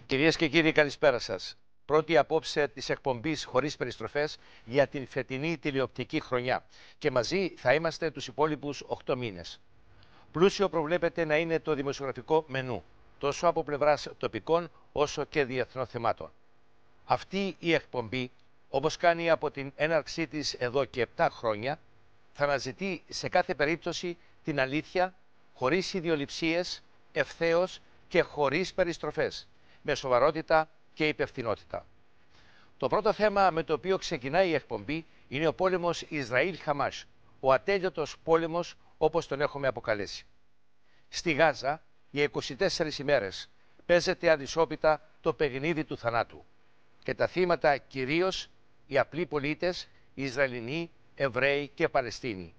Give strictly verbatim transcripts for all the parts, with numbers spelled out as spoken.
Κυρίες και κύριοι, καλησπέρα σας. Πρώτη απόψε της εκπομπής χωρίς περιστροφές για την φετινή τηλεοπτική χρονιά. Και μαζί θα είμαστε τους υπόλοιπους οκτώ μήνες. Πλούσιο προβλέπεται να είναι το δημοσιογραφικό μενού, τόσο από πλευράς τοπικών όσο και διεθνών θεμάτων. Αυτή η εκπομπή, όπως κάνει από την έναρξή της εδώ και επτά χρόνια, θα αναζητεί σε κάθε περίπτωση την αλήθεια, χωρίς ιδιοληψίες, ευθέως και χωρίς περιστροφές, με σοβαρότητα και υπευθυνότητα. Το πρώτο θέμα με το οποίο ξεκινάει η εκπομπή είναι ο πόλεμος Ισραήλ-Χαμάς, ο ατέλειωτος πόλεμος όπως τον έχουμε αποκαλέσει. Στη Γάζα, για είκοσι τέσσερις ημέρες, παίζεται αδυσόπιτα το παιχνίδι του θανάτου και τα θύματα κυρίως οι απλοί πολίτες, οι Ισραηλινοί, Εβραίοι και Παλαιστίνοι.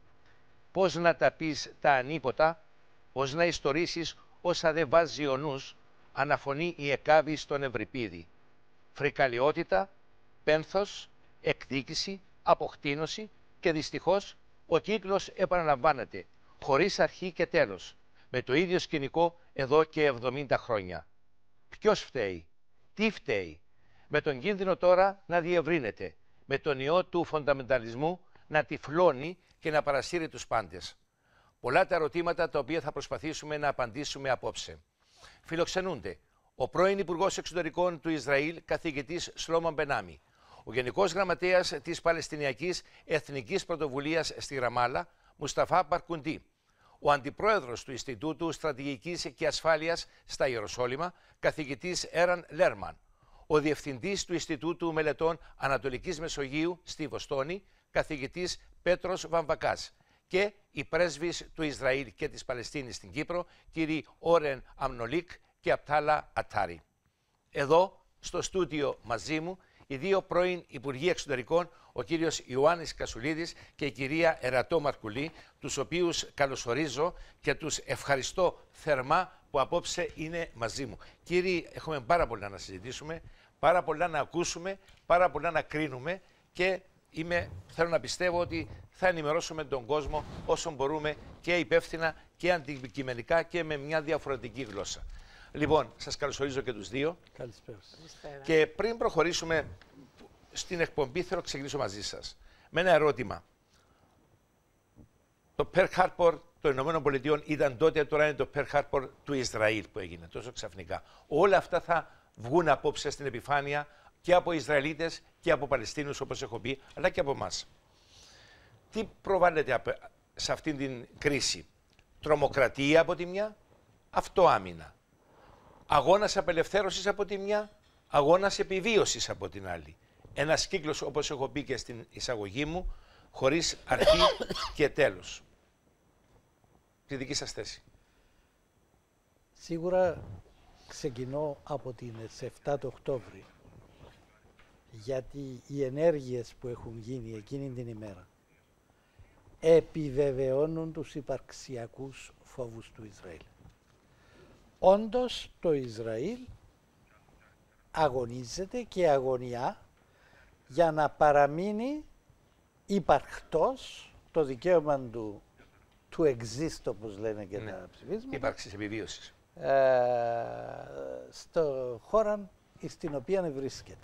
Πώς να τα πεις τα ανίποτα, πώς να ιστορίσεις όσα δεν βάζει ο νους, αναφωνεί η Εκάβη στον Ευρυπίδη. Φρικαλιότητα, πένθος, εκδίκηση, αποκτήνωση και δυστυχώς ο κύκλος επαναλαμβάνεται, χωρίς αρχή και τέλος, με το ίδιο σκηνικό εδώ και εβδομήντα χρόνια. Ποιος φταίει, τι φταίει, με τον κίνδυνο τώρα να διευρύνεται, με τον ιό του φονταμενταλισμού να τυφλώνει και να παρασύρει τους πάντες. Πολλά τα ερωτήματα τα οποία θα προσπαθήσουμε να απαντήσουμε απόψε. Φιλοξενούνται ο πρώην Υπουργός Εξωτερικών του Ισραήλ, καθηγητής Σλόμο Μπενάμι, ο Γενικός Γραμματέας της Παλαιστινιακής Εθνικής Πρωτοβουλίας στη Ραμάλα, Μουσταφά Μπαρκουντή, ο Αντιπρόεδρος του Ινστιτούτου Στρατηγικής και Ασφάλειας στα Ιεροσόλυμα, καθηγητής Έραν Λέρμαν, ο Διευθυντής του Ινστιτούτου Μελετών Ανατολικής Μεσογείου στη Βοστόνη, καθηγητής Πέτρος Βαμβακάς, και οι πρέσβεις του Ισραήλ και της Παλαιστίνης στην Κύπρο, κύριοι Όρεν Αμνολίκ και Απτάλα Ατάρη. Εδώ, στο στούντιο μαζί μου, οι δύο πρώην Υπουργοί Εξωτερικών, ο κύριος Ιωάννης Κασουλίδης και η κυρία Ερατό Μαρκουλή, τους οποίους καλωσορίζω και τους ευχαριστώ θερμά που απόψε είναι μαζί μου. Κύριοι, έχουμε πάρα πολλά να συζητήσουμε, πάρα πολλά να ακούσουμε, πάρα πολλά να κρίνουμε και είμαι, θέλω να πιστεύω ότι θα ενημερώσουμε τον κόσμο όσο μπορούμε και υπεύθυνα και αντικειμενικά και με μια διαφορετική γλώσσα. Λοιπόν, σας καλωσορίζω και τους δύο. Καλησπέρα. Και πριν προχωρήσουμε στην εκπομπή, θέλω να ξεκινήσω μαζί σας με ένα ερώτημα. Το Pearl Harbor των Ηνωμένων Πολιτειών ήταν τότε, τώρα είναι το Pearl Harbor του Ισραήλ που έγινε τόσο ξαφνικά. Όλα αυτά θα βγουν απόψε στην επιφάνεια και από Ισραηλίτες και από Παλαιστίνους, όπως έχω πει, αλλά και από εμάς. Τι προβάλλεται σε αυτήν την κρίση? Τρομοκρατία από τη μια, αυτοάμυνα. Αγώνας απελευθέρωσης από τη μια, αγώνας επιβίωσης από την άλλη. Ένας κύκλος, όπως έχω πει και στην εισαγωγή μου, χωρίς αρχή και τέλος. Τη δική σας θέση. Σίγουρα ξεκινώ από τις επτά του Οκτώβρη, γιατί οι ενέργειες που έχουν γίνει εκείνη την ημέρα επιβεβαιώνουν τους υπαρξιακούς φόβους του Ισραήλ. Όντως το Ισραήλ αγωνίζεται και αγωνιά για να παραμείνει υπαρκτός, το δικαίωμα του to exist, όπως λένε και ναι. τα ψηφίσματα, ύπαρξης επιβίωσης, ε, στο χώρα στην οποία βρίσκεται.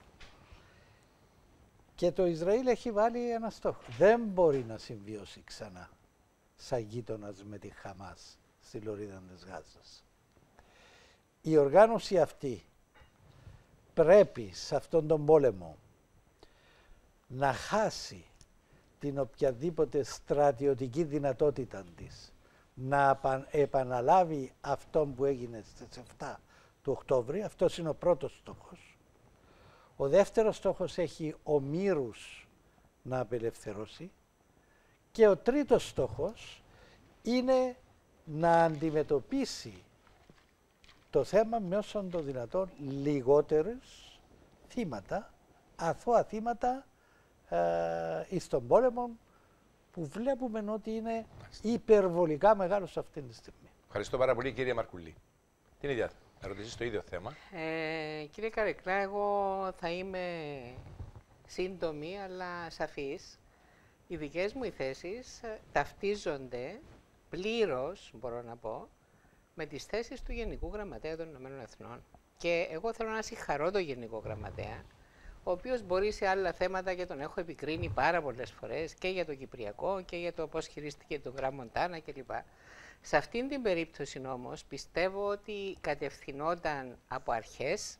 Και το Ισραήλ έχει βάλει ένα στόχο. Δεν μπορεί να συμβιώσει ξανά σαν γείτονας με τη Χαμάς στη λωρίδα της Γάζας. Η οργάνωση αυτή πρέπει σε αυτόν τον πόλεμο να χάσει την οποιαδήποτε στρατιωτική δυνατότητα της, να επαναλάβει αυτό που έγινε στις επτά του Οκτώβρη. Αυτός είναι ο πρώτος στόχος. Ο δεύτερος στόχος έχει ομήρους να απελευθερώσει και ο τρίτος στόχος είναι να αντιμετωπίσει το θέμα με όσον το δυνατόν λιγότερους θύματα, αθώα θύματα ε, στον πόλεμο που βλέπουμε ότι είναι υπερβολικά μεγάλος αυτή τη στιγμή. Ευχαριστώ πάρα πολύ, κυρία Μαρκουλή. Την ίδια ερωτήσεις στο ίδιο θέμα. Ε, κύριε Καρεκλά, εγώ θα είμαι σύντομη αλλά σαφής. Οι δικές μου οι θέσεις ταυτίζονται πλήρως, μπορώ να πω, με τις θέσεις του Γενικού Γραμματέα των Ηνωμένων Εθνών. Και εγώ θέλω να συγχαρώ τον Γενικό Γραμματέα, ο οποίος μπορεί σε άλλα θέματα, και τον έχω επικρίνει πάρα πολλές φορές, και για το Κυπριακό και για το πώς χειρίστηκε τον Γκραν Μοντάνα κλπ. Σε αυτήν την περίπτωση όμως πιστεύω ότι κατευθυνόταν από αρχές.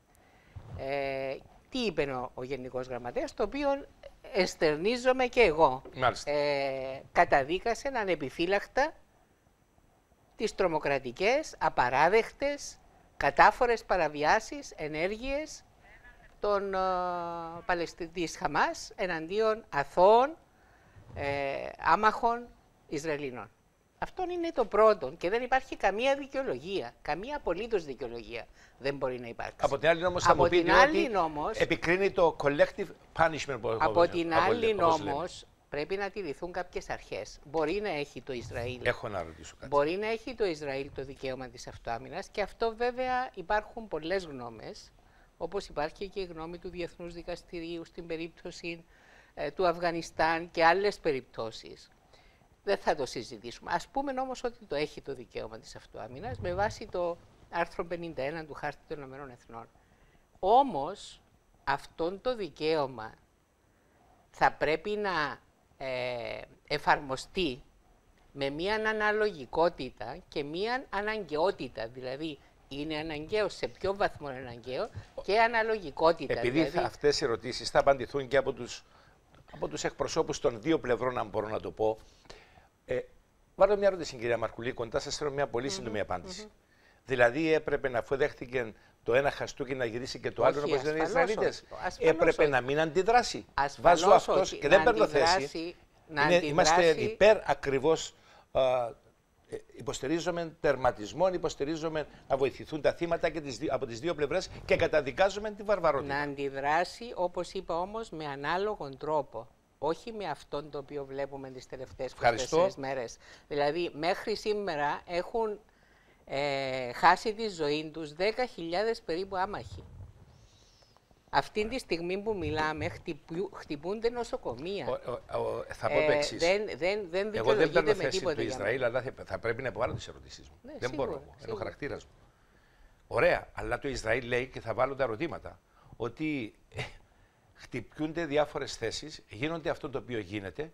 Ε, τι είπε ο, ο Γενικός Γραμματέας, το οποίο εστερνίζομαι και εγώ. Ε, καταδίκασε ανεπιφύλακτα τις τρομοκρατικές, απαράδεκτες, κατάφορες παραβιάσεις, ενέργειες των uh, Παλαιστινής Χαμάς εναντίον αθώων, ε, άμαχων Ισραηλινών. Αυτό είναι το πρώτο και δεν υπάρχει καμία δικαιολογία, καμία απολύτως δικαιολογία δεν μπορεί να υπάρξει. Από την άλλη όμως θα μου πείτε ότι όμως, επικρίνει το collective punishment. Που από την άλλη όμως πρέπει να τηρηθούν κάποιες αρχές. Μπορεί να έχει το Ισραήλ, Έχω να ρωτήσω κάτι. Μπορεί να έχει το Ισραήλ το δικαίωμα της αυτοάμυνας και αυτό βέβαια υπάρχουν πολλές γνώμες, όπως υπάρχει και η γνώμη του Διεθνούς Δικαστηρίου στην περίπτωση ε, του Αφγανιστάν και άλλες περιπτώσεις. Δεν θα το συζητήσουμε. Ας πούμε όμως ότι το έχει το δικαίωμα της αυτοάμυνας με βάση το άρθρο πενήντα ένα του Χάρτη των Ηνωμένων Εθνών. Όμως αυτό το δικαίωμα θα πρέπει να ε, εφαρμοστεί με μία αναλογικότητα και μία αναγκαιότητα. Δηλαδή, είναι αναγκαίο, σε ποιο βαθμό είναι αναγκαίο και αναλογικότητα. Επειδή δηλαδή... αυτές οι ερωτήσεις θα απαντηθούν και από τους, από τους εκπροσώπους των δύο πλευρών, αν μπορώ να το πω. Ε, Βάλω μια ερώτηση, κυρία Μαρκουλή, κοντά σας θέλω μια πολύ σύντομη mm-hmm, απάντηση. Mm-hmm. Δηλαδή, έπρεπε να αφού δέχτηκε το ένα χαστούκι να γυρίσει και το άλλο, όπως λένε οι Ισραηλίτες. Έπρεπε όχι. να μην αντιδράσει. Ασφαλώς Βάζω αυτό και δεν παίρνω θέση. Να Είναι, αντιδράσει... Είμαστε υπέρ ακριβώς. Α, υποστηρίζουμε τερματισμό, υποστηρίζουμε να βοηθηθούν τα θύματα και τις, από τις δύο πλευρές και καταδικάζουμε τη βαρβαρότητα. Να αντιδράσει, όπως είπα όμως, με ανάλογον τρόπο. Όχι με αυτόν το οποίο βλέπουμε τις τελευταίες είκοσι τέσσερις μέρες. Δηλαδή, μέχρι σήμερα έχουν ε, χάσει τη ζωή τους δέκα χιλιάδες περίπου άμαχοι. Αυτή τη στιγμή που μιλάμε, χτυπού, χτυπούνται νοσοκομεία. Ο, ο, ο, θα πω το εξής. Ε, δεν, δεν, δεν Εγώ δεν παίρνω με θέση του Ισραήλ, αλλά θα, θα πρέπει να υποβάλω τις ερωτήσεις μου. Ναι, δεν σίγουρα, μπορώ. σίγουρα. Είναι ο χαρακτήρας μου. Ωραία, αλλά το Ισραήλ λέει και θα βάλω τα ερωτήματα. Ότι ε, χτυπιούνται διάφορες θέσεις, γίνονται αυτό το οποίο γίνεται,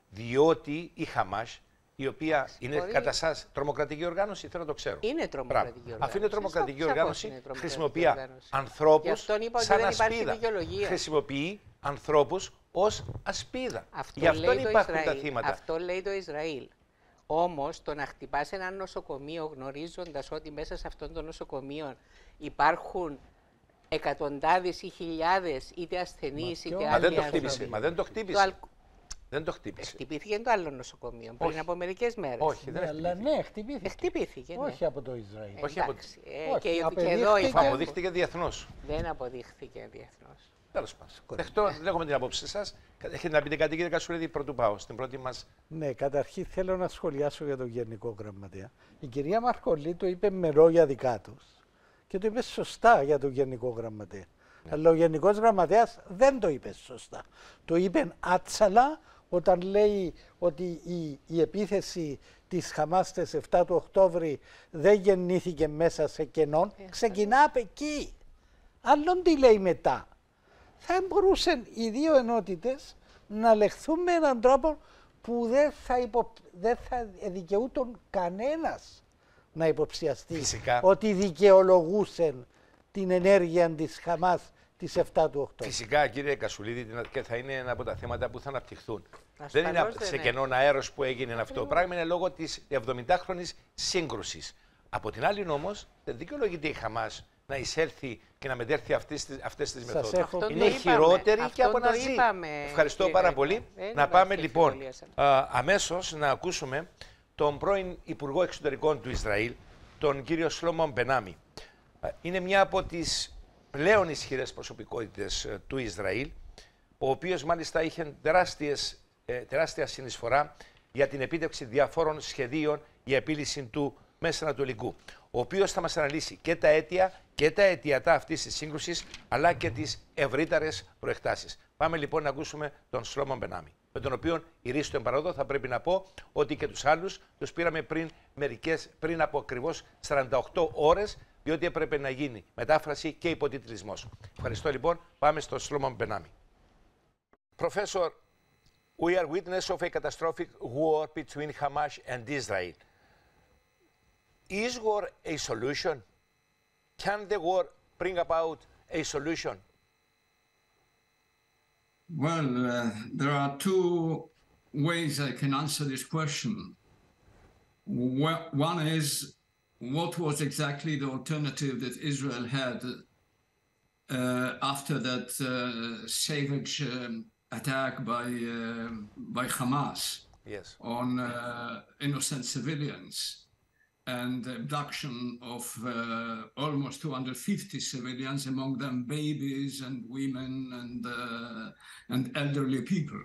διότι η Χαμάς, η οποία είναι Μπορεί... κατά σας τρομοκρατική οργάνωση, θέλω να το ξέρω. Είναι τρομοκρατική οργάνωση. Αφού είναι τρομοκρατική Σαφώς οργάνωση, είναι τρομοκρατική χρησιμοποιεί οργάνωση. ανθρώπους σαν ασπίδα. Δικαιολογία. Χρησιμοποιεί ανθρώπους ως ασπίδα. Αυτό Γι' αυτό υπάρχουν Ισραήλ. τα θύματα. Αυτό λέει το Ισραήλ. Όμως το να χτυπάς ένα νοσοκομείο γνωρίζοντας ότι μέσα σε αυτό το νοσοκομείο υπάρχουν εκατοντάδες ή χιλιάδες είτε ασθενείς είτε άλλοι. Μα δεν το χτύπησε. Μα δεν το χτύπησε. Το αλ... Δεν το χτύπησε. Χτυπήθηκε το άλλο νοσοκομείο πριν από μερικές μέρες. Όχι, δεν ναι, αλλά ναι, χτυπήθηκε. Χτυπήθηκε, ναι. Όχι από το Ισραήλ. Όχι από... Ε, Όχι, και, και αποδείχθηκε... εδώ υπάρχουν... αποδείχθηκε διεθνώς. Δεν αποδείχθηκε διεθνώς. Τέλος πάντων. Δεχτώ, λέγομαι την απόψη σας. Έχετε να πείτε κάτι, κύριε Κασουλίδη, πρωτού πάω στην πρώτη μας. Ναι, καταρχήν θέλω να σχολιάσω για τον Γενικό Γραμματέα. Η κυρία Μαρκολή το είπε με λόγια δικά τους και το είπε σωστά για τον Γενικό Γραμματέα. Ναι. Αλλά ο Γενικός Γραμματέας δεν το είπε σωστά. Το είπε άτσαλα όταν λέει ότι η, η επίθεση της Χαμάς στις εφτά του Οκτώβρη δεν γεννήθηκε μέσα σε κενόν. Ε, ξεκινά από εκεί. Άλλον τι λέει μετά. Θα μπορούσαν οι δύο ενότητες να λεχθούν με έναν τρόπο που δεν θα, υπο... δεν θα δικαιούτον κανένας να υποψιαστεί Φυσικά. ότι δικαιολογούσαν την ενέργεια της Χαμάς της εφτά του Οκτώβρη. Φυσικά, κύριε Κασουλίδη, και θα είναι ένα από τα θέματα που θα αναπτυχθούν. Ασφαλώς δεν είναι δεν σε είναι. κενόν αέρος που έγινε αυτό το πράγμα, είναι λόγω της εβδομηντάχρονης σύγκρουσης. Από την άλλη όμως, δεν δικαιολογείται η Χαμάς να εισέλθει και να μετέρθει αυτές τις, αυτές τις μεθόδους. Έχω... Είναι χειρότερη αυτό και από να το ζει. είπαμε, Ευχαριστώ πάρα πολύ. Να πάμε λοιπόν α, αμέσως να ακούσουμε τον πρώην Υπουργό Εξωτερικών του Ισραήλ, τον κύριο Σλόμο Μπενάμι. Είναι μια από τις πλέον ισχυρές προσωπικότητες ε, του Ισραήλ, ο οποίος μάλιστα είχε τεράστιες, ε, τεράστια συνεισφορά για την επίτευξη διαφόρων σχεδίων για επίλυση του Μεσανατολικού, ο οποίος θα μας αναλύσει και τα αίτια και τα αιτιατά αυτής της σύγκρουσης, αλλά και τις ευρύτερες προεκτάσεις. Πάμε λοιπόν να ακούσουμε τον Σλόμο Μπενάμι, με τον οποίο ηρίστο εμπαρόδο. Θα πρέπει να πω ότι και τους άλλους τους πήραμε πριν, μερικές, πριν από ακριβώς σαράντα οκτώ ώρες, διότι έπρεπε να γίνει μετάφραση και υποτιτλισμός. Ευχαριστώ λοιπόν. Πάμε στο Σλόμον Μπενάμι. Professor, we are witness of a catastrophic war between Hamas and Israel. Is war a solution? Can the war bring about a solution? Well, uh, there are two ways I can answer this question. Well, one is, what was exactly the alternative that Israel had uh, after that uh, savage um, attack by, uh, by Hamas yes. on uh, innocent civilians and the abduction of uh, almost two hundred fifty civilians, among them babies and women and, uh, and elderly people.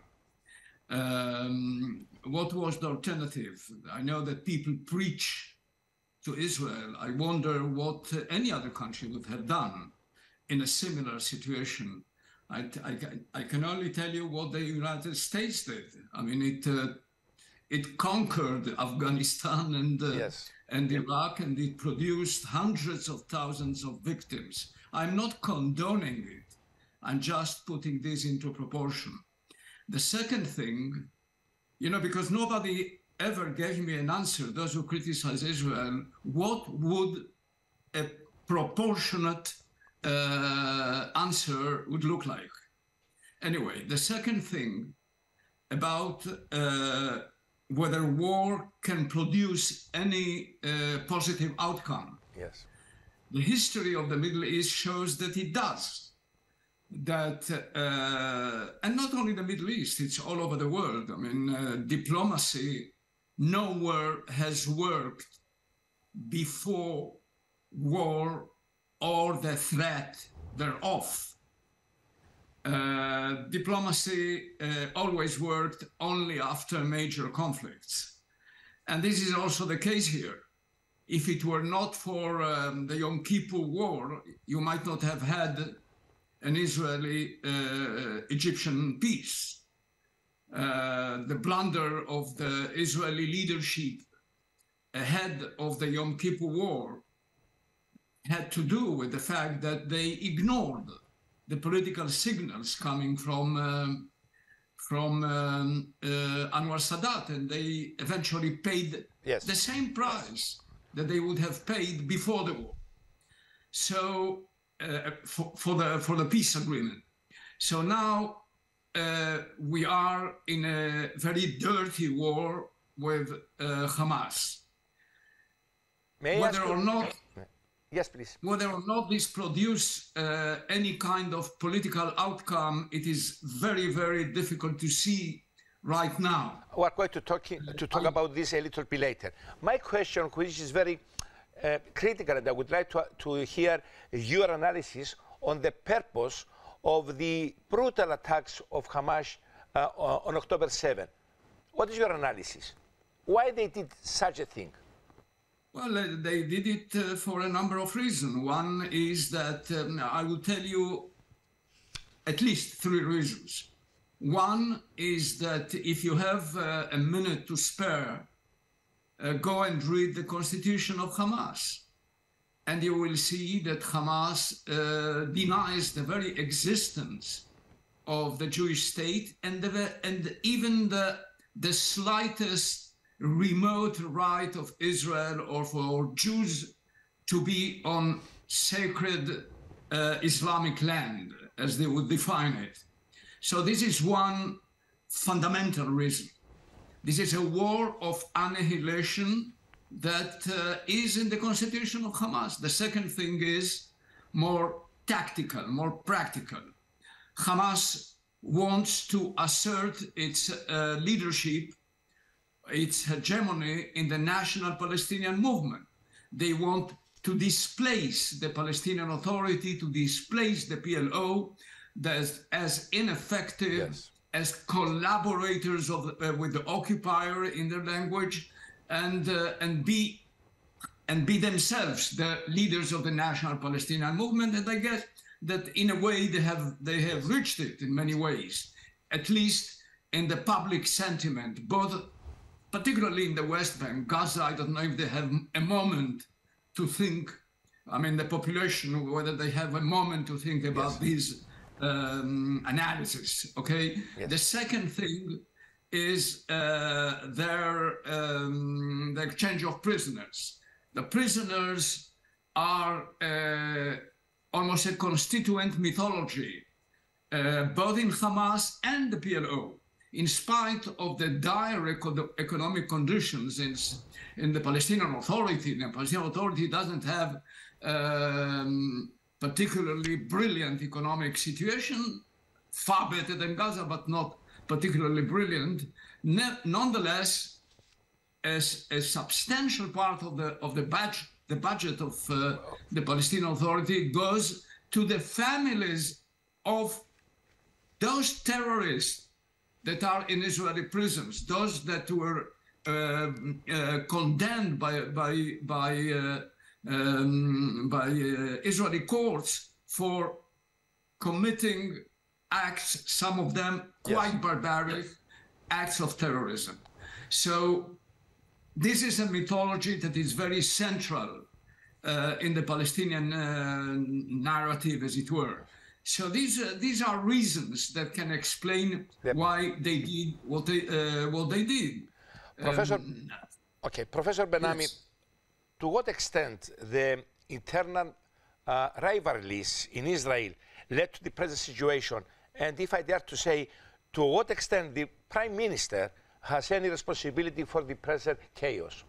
Um, what was the alternative? I know that people preach to Israel. I wonder what any other country would have done in a similar situation. I, I, I can only tell you what the United States did. I mean, it uh, it conquered Afghanistan and uh, yes. and Iraq, and it produced hundreds of thousands of victims. I'm not condoning it. I'm just putting this into proportion. The second thing, you know, because nobody ever gave me an answer, those who criticize Israel, what would a proportionate uh, answer would look like? Anyway, the second thing about uh, whether war can produce any uh, positive outcome. Yes. The history of the Middle East shows that it does. That, uh, and not only the Middle East, it's all over the world. I mean, uh, diplomacy nowhere has worked before war or the threat thereof. Uh, diplomacy uh, always worked only after major conflicts. And this is also the case here. If it were not for um, the Yom Kippur War, you might not have had an Israeli-Egyptian uh, peace. Uh, the blunder of the Israeli leadership ahead of the Yom Kippur War had to do with the fact that they ignored the political signals coming from um, from um, uh, Anwar Sadat, and they eventually paid yes. the same price that they would have paid before the war. So uh, for, for the for the peace agreement. So now uh, we are in a very dirty war with uh, Hamas. May I Whether ask or you... not. Yes, please. Whether or not this produce uh, any kind of political outcome, it is very, very difficult to see right now. We are going to talk, to talk about this a little bit later. My question, which is very uh, critical, and I would like to, to hear your analysis on the purpose of the brutal attacks of Hamas uh, on October seventh. What is your analysis? Why they did such a thing? Well, uh, they did it uh, for a number of reasons. One is that um, I will tell you at least three reasons. One is that if you have uh, a minute to spare, uh, go and read the constitution of Hamas. And you will see that Hamas uh, denies the very existence of the Jewish state and, the, and even the, the slightest remote right of Israel or for Jews to be on sacred uh, Islamic land, as they would define it. So this is one fundamental reason. This is a war of annihilation that uh, is in the constitution of Hamas. The second thing is more tactical, more practical. Hamas wants to assert its uh, leadership, its hegemony in the national Palestinian movement. They want to displace the Palestinian Authority, to displace the P L O as, as ineffective, yes. as collaborators of, uh, with the occupier in their language, and, uh, and, be, and be themselves the leaders of the national Palestinian movement. And I guess that in a way they have, they have reached it in many ways, at least in the public sentiment, both particularly in the West Bank. Gaza, I don't know if they have a moment to think I mean, the population, whether they have a moment to think about Yes. these um, analysis, okay? Yes. The second thing is uh, their um, the exchange of prisoners. The prisoners are uh, almost a constituent mythology, uh, both in Hamas and the P L O. In spite of the dire eco economic conditions in, in the Palestinian Authority, the Palestinian Authority doesn't have um, particularly brilliant economic situation, far better than Gaza, but not particularly brilliant. Ne nonetheless, as a substantial part of the of the budget, the budget of uh, the Palestinian Authority goes to the families of those terrorists that are in Israeli prisons, those that were uh, uh, condemned by by by uh, um, by uh, Israeli courts for committing acts, some of them quite Yes. barbaric, acts of terrorism. So this is a mythology that is very central uh, in the Palestinian uh, narrative, as it were. So these uh, these are reasons that can explain Yep. why they did what they uh, what they did. Professor, Um, okay, Professor Benami, yes. to what extent the internal uh, rivalries in Israel led to the present situation, and if I dare to say, to what extent the Prime Minister has any responsibility for the present chaos?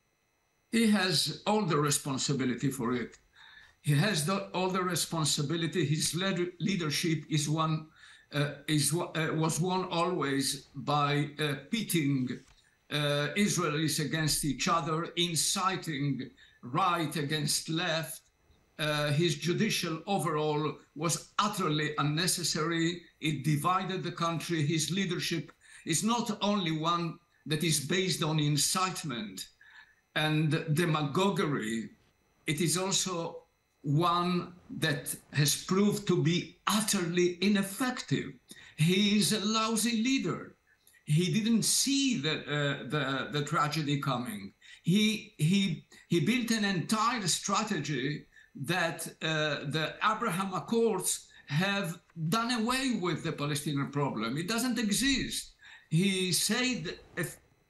He has all the responsibility for it. He has the, all the responsibility. His lead, leadership is one uh, is uh, was won always by uh, pitting uh, Israelis against each other, inciting right against left. Uh, his judicial overall was utterly unnecessary. It divided the country. His leadership is not only one that is based on incitement and demagoguery, it is also one that has proved to be utterly ineffective. He is a lousy leader. He didn't see the, uh, the, the tragedy coming. He, he, he built an entire strategy that uh, the Abraham Accords have done away with the Palestinian problem. It doesn't exist. He said a,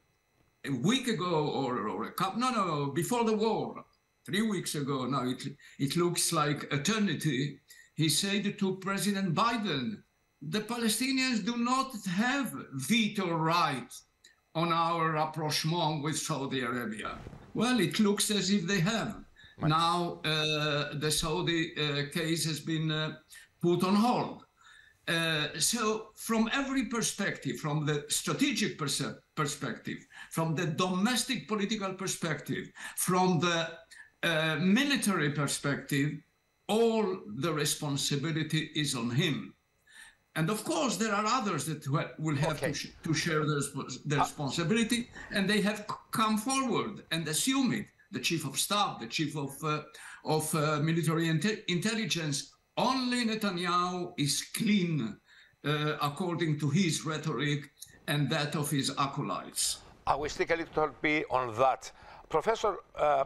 a week ago, or, or a couple, no, no, before the war, three weeks ago, now it, it looks like eternity, he said to President Biden, the Palestinians do not have veto right on our rapprochement with Saudi Arabia. Well, it looks as if they have. Right. Now uh, the Saudi uh, case has been uh, put on hold. Uh, so from every perspective, from the strategic pers perspective, from the domestic political perspective, from the uh, military perspective, all the responsibility is on him. And of course, there are others that will have okay. to, sh to share the, the responsibility, and they have come forward and assume it. The chief of staff, the chief of, uh, of uh, military inte intelligence. Only Netanyahu is clean, uh, according to his rhetoric and that of his acolytes. I will stick a little bit on that. Professor, uh,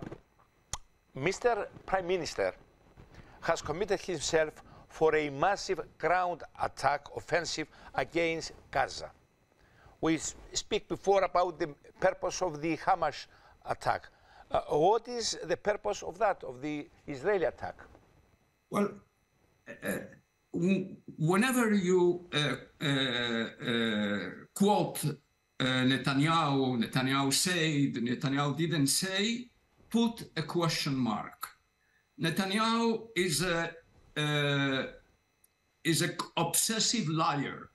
Mister Prime Minister has committed himself for a massive ground attack offensive against Gaza. We speak before about the purpose of the Hamas attack. Uh, what is the purpose of that, of the Israeli attack? Well, uh, whenever you uh, uh, uh, quote uh, Netanyahu, Netanyahu said, Netanyahu didn't say, put a question mark. Netanyahu is a uh, is an obsessive liar.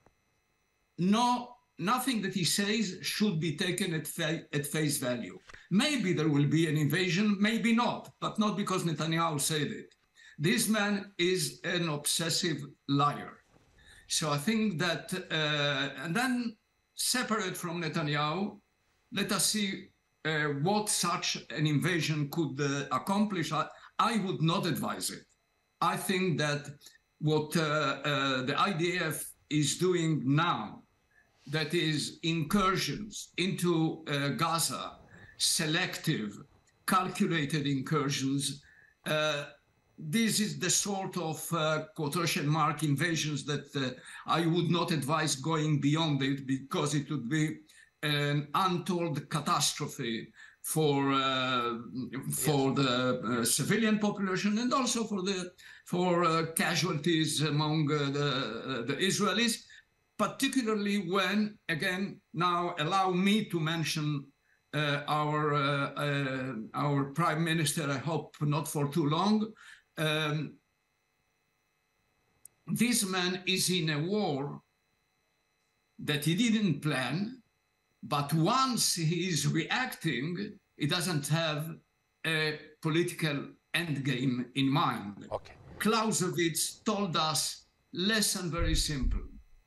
No, nothing that he says should be taken at, fa at face value. Maybe there will be an invasion, maybe not, but not because Netanyahu said it. This man is an obsessive liar. So I think that, uh, and then separate from Netanyahu, let us see uh, what such an invasion could uh, accomplish. I, I would not advise it. I think that what uh, uh, the I D F is doing now, that is incursions into uh, Gaza, selective, calculated incursions, uh, this is the sort of uh, quotation mark invasions that uh, I would not advise going beyond it, because it would be an untold catastrophe for uh, for yes. the uh, civilian population, and also for the for uh, casualties among uh, the uh, the Israelis, particularly when, again, now allow me to mention uh, our uh, uh, our prime minister. I hope not for too long. Um, this man is in a war that he didn't plan. But once he is reacting, he doesn't have a political endgame in mind. Okay. Clausewitz told us lesson very simple.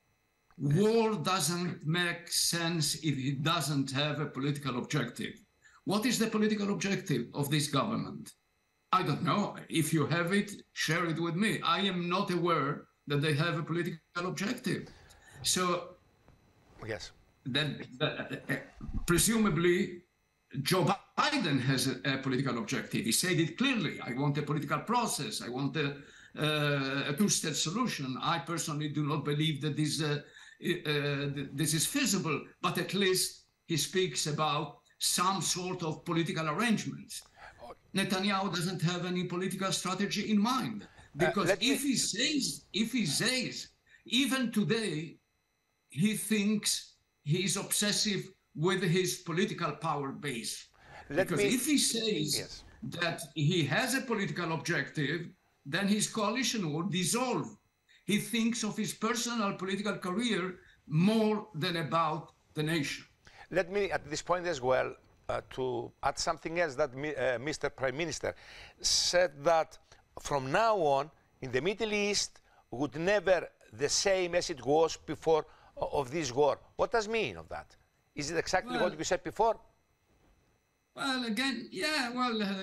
War doesn't make sense if it doesn't have a political objective. What is the political objective of this government? I don't know. If you have it, share it with me. I am not aware that they have a political objective. So, yes. Then uh, presumably Joe Biden has a, a political objective. He said it clearly. I want a political process. I want a, uh, a two-state solution. I personally do not believe that this, uh, uh, this is feasible, but at least he speaks about some sort of political arrangements. Netanyahu doesn't have any political strategy in mind, because uh, if me... he says, if he says, even today, he thinks he is obsessive with his political power base. Let because me... if he says yes. that he has a political objective, then his coalition will dissolve. He thinks of his personal political career more than about the nation. Let me, at this point as well, uh, to add something else that uh, Mister Prime Minister said that from now on, in the Middle East, would never the same as it was before of this war. What does it mean of that? Is it exactly well, what you said before? Well, again, yeah, well, uh,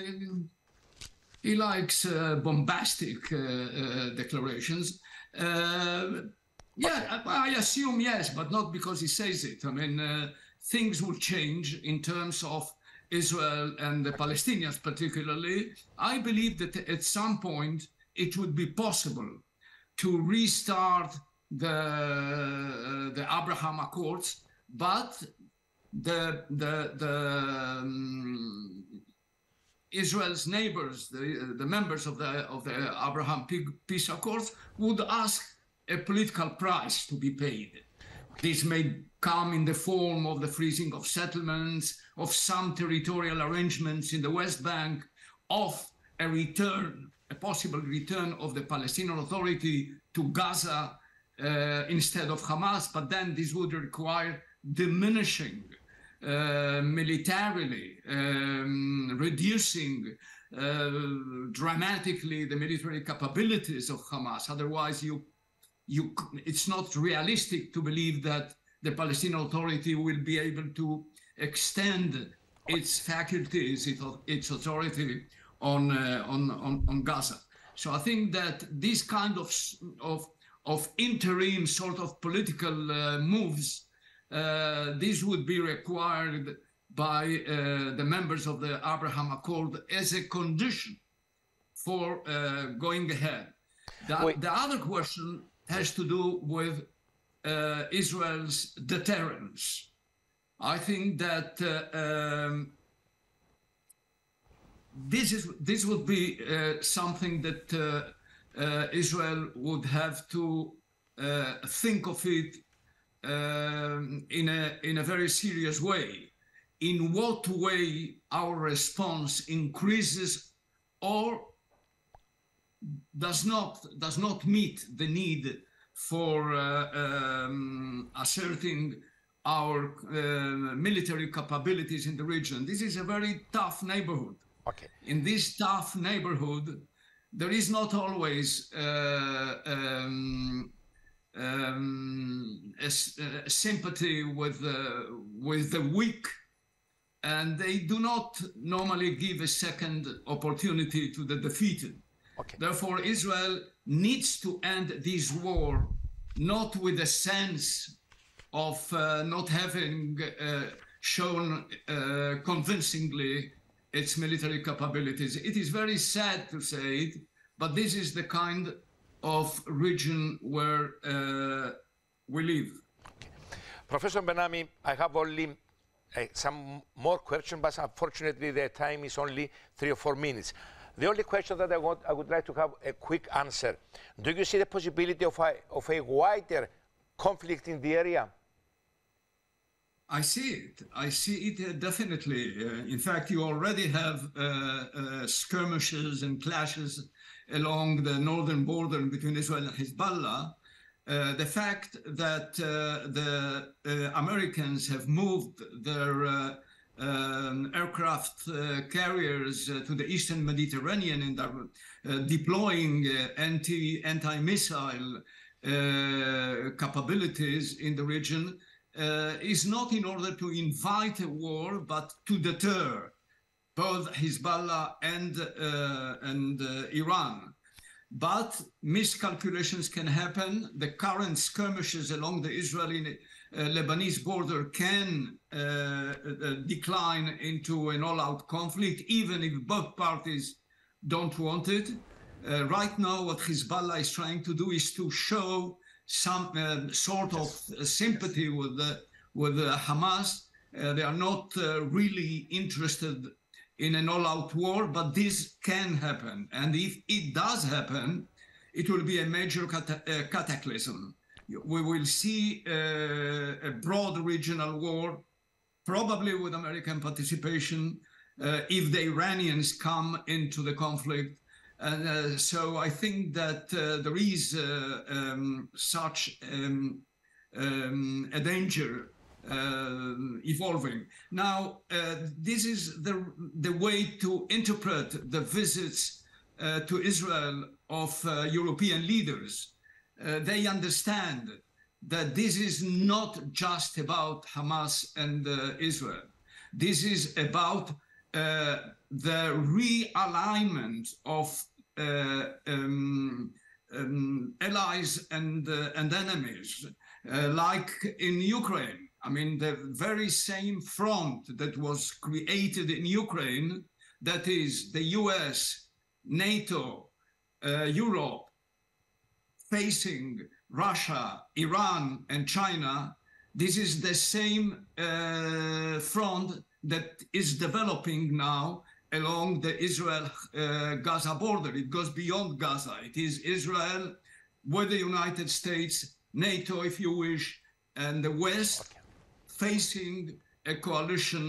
he likes uh, bombastic uh, uh, declarations. Uh, yeah, okay. I, I assume yes, but not because he says it. I mean, uh, things will change in terms of Israel and the Palestinians particularly. I believe that at some point it would be possible to restart the uh, the Abraham Accords, but the the the um, Israel's neighbors, the the members of the of the Abraham Peace Accords, would ask a political price to be paid. This may come in the form of the freezing of settlements, of some territorial arrangements in the West Bank, of a return, a possible return of the Palestinian Authority to Gaza uh, instead of Hamas, but then this would require diminishing uh, militarily, um, reducing uh, dramatically the military capabilities of Hamas. Otherwise, you, you, it's not realistic to believe that the Palestinian Authority will be able to extend its faculties, its, its authority on, uh, on, on, on Gaza. So I think that this kind of, of, of interim sort of political uh, moves, uh, this would be required by uh, the members of the Abraham Accord as a condition for uh, going ahead. The, the other question has to do with uh, Israel's deterrence. I think that uh, um, this is this would be uh, something that uh, uh, Israel would have to uh, think of it um, in a in a very serious way. In what way our response increases or does not does not meet the need for uh, um, asserting our uh, military capabilities in the region. This is a very tough neighborhood. Okay. In this tough neighborhood, there is not always uh, um, um, a, a sympathy with uh, with the weak, and they do not normally give a second opportunity to the defeated. Okay. Therefore, Israel needs to end this war not with a sense of uh, not having uh, shown uh, convincingly its military capabilities. It is very sad to say it, but this is the kind of region where uh, we live. Professor Benami, I have only uh, some more questions, but unfortunately the time is only three or four minutes. The only question that I, want, I would like to have a quick answer. Do you see the possibility of a, of a wider conflict in the area? I see it. I see it uh, definitely. Uh, in fact, you already have uh, uh, skirmishes and clashes along the northern border between Israel and Hezbollah. Uh, the fact that uh, the uh, Americans have moved their uh, um, aircraft uh, carriers uh, to the eastern Mediterranean and are uh, deploying uh, anti, anti-missile uh, capabilities in the region uh, is not in order to invite a war, but to deter both Hezbollah and, uh, and uh, Iran. But miscalculations can happen. The current skirmishes along the Israeli-Lebanese uh, border can uh, uh, decline into an all-out conflict, even if both parties don't want it. Uh, right now, what Hezbollah is trying to do is to show some uh, sort of uh, sympathy with, the, with the Hamas. Uh, they are not uh, really interested in an all-out war, but this can happen. And if it does happen, it will be a major cata uh, cataclysm. We will see uh, a broad regional war, probably with American participation, uh, if the Iranians come into the conflict. And uh, so I think that uh, there is uh, um, such um, um, a danger Uh, evolving. Now, uh, this is the, the way to interpret the visits uh, to Israel of uh, European leaders. Uh, they understand that this is not just about Hamas and uh, Israel. This is about uh, the realignment of uh, um, um, allies and, uh, and enemies, uh, like in Ukraine. I mean, the very same front that was created in Ukraine, that is the U S, NATO, uh, Europe, facing Russia, Iran, and China, this is the same uh, front that is developing now along the Israel-Gaza uh, border. It goes beyond Gaza. It is Israel with the United States, NATO, if you wish, and the West, okay, facing a coalition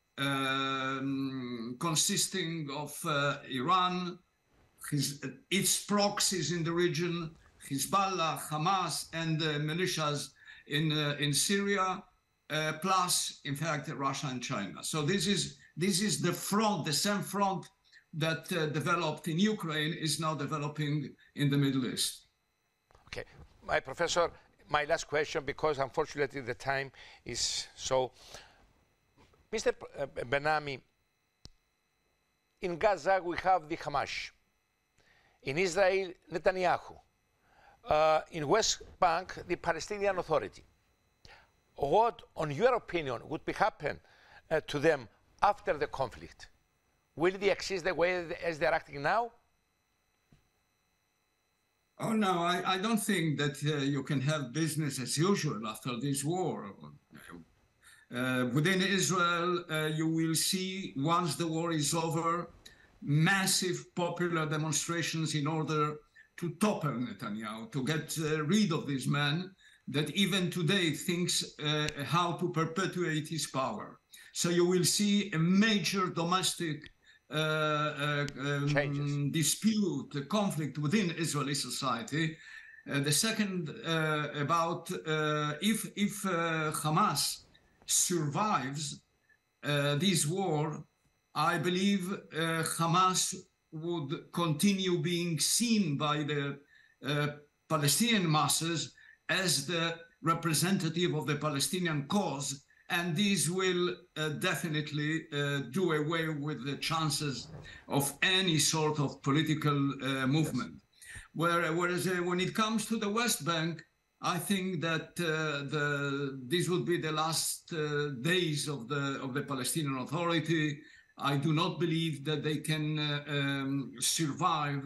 um, consisting of uh, Iran, his, its proxies in the region, Hezbollah, Hamas, and uh, militias in, uh, in Syria, uh, plus, in fact, Russia and China. So this is, this is the front, the same front that uh, developed in Ukraine is now developing in the Middle East. Okay, my professor, my last question, because unfortunately the time is so. Mister Benami, in Gaza we have the Hamas, in Israel Netanyahu, uh, in West Bank the Palestinian Authority. What, on your opinion, would be happen uh, to them after the conflict? Will they exist the way as they're acting now? Oh, no, I, I don't think that uh, you can have business as usual after this war. Uh, within Israel, uh, you will see, once the war is over, massive popular demonstrations in order to topple Netanyahu, to get uh, rid of this man that even today thinks uh, how to perpetuate his power. So you will see a major domestic Uh, uh, um, dispute, uh, conflict within Israeli society. Uh, the second uh, about uh, if, if uh, Hamas survives uh, this war, I believe uh, Hamas would continue being seen by the uh, Palestinian masses as the representative of the Palestinian cause, and this will uh, definitely uh, do away with the chances of any sort of political uh, movement. Yes. Where, whereas uh, when it comes to the West Bank, I think that uh, the, this would be the last uh, days of the, of the Palestinian Authority. I do not believe that they can uh, um, survive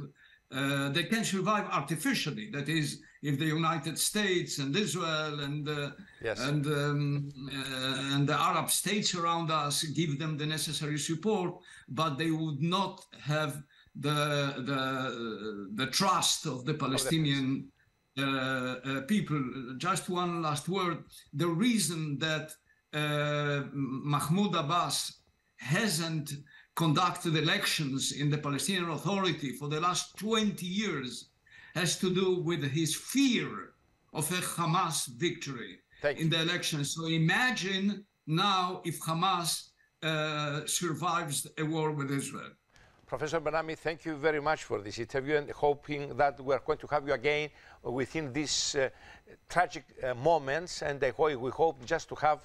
Uh, they can survive artificially. That is, if the United States and Israel and uh, yes. and um, uh, and the Arab states around us give them the necessary support, but they would not have the the the trust of the Palestinian uh, uh, people. Just one last word: the reason that uh, Mahmoud Abbas hasn't conducted elections in the Palestinian Authority for the last twenty years has to do with his fear of a Hamas victory in the elections. So imagine now if Hamas uh, survives a war with Israel. Professor Benami, thank you very much for this interview, and hoping that we're going to have you again within these uh, tragic uh, moments, and we hope just to have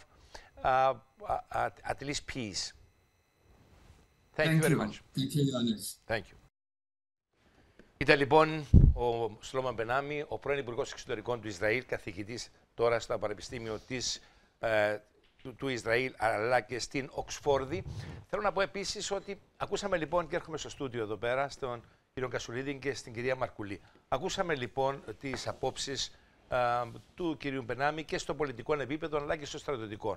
uh, at, at least peace. Thank, Thank you very you. much. Thank you, Giannis. Thank you. Ήταν λοιπόν ο Σλόμαν Μπενάμι, ο πρώην Υπουργός Εξωτερικών του Ισραήλ, καθηγητής τώρα στο Πανεπιστήμιο της, ε, του, του Ισραήλ, αλλά και στην Οξφόρδη. Θέλω να πω επίσης ότι ακούσαμε λοιπόν, και έρχομαι στο στούντιο εδώ πέρα, στον κύριο Κασουλίδη και στην κυρία Μαρκουλή. Ακούσαμε λοιπόν τις απόψεις ε, του κυρίου Μπενάμι και στο πολιτικό επίπεδο, αλλά και στο στρατιωτικό.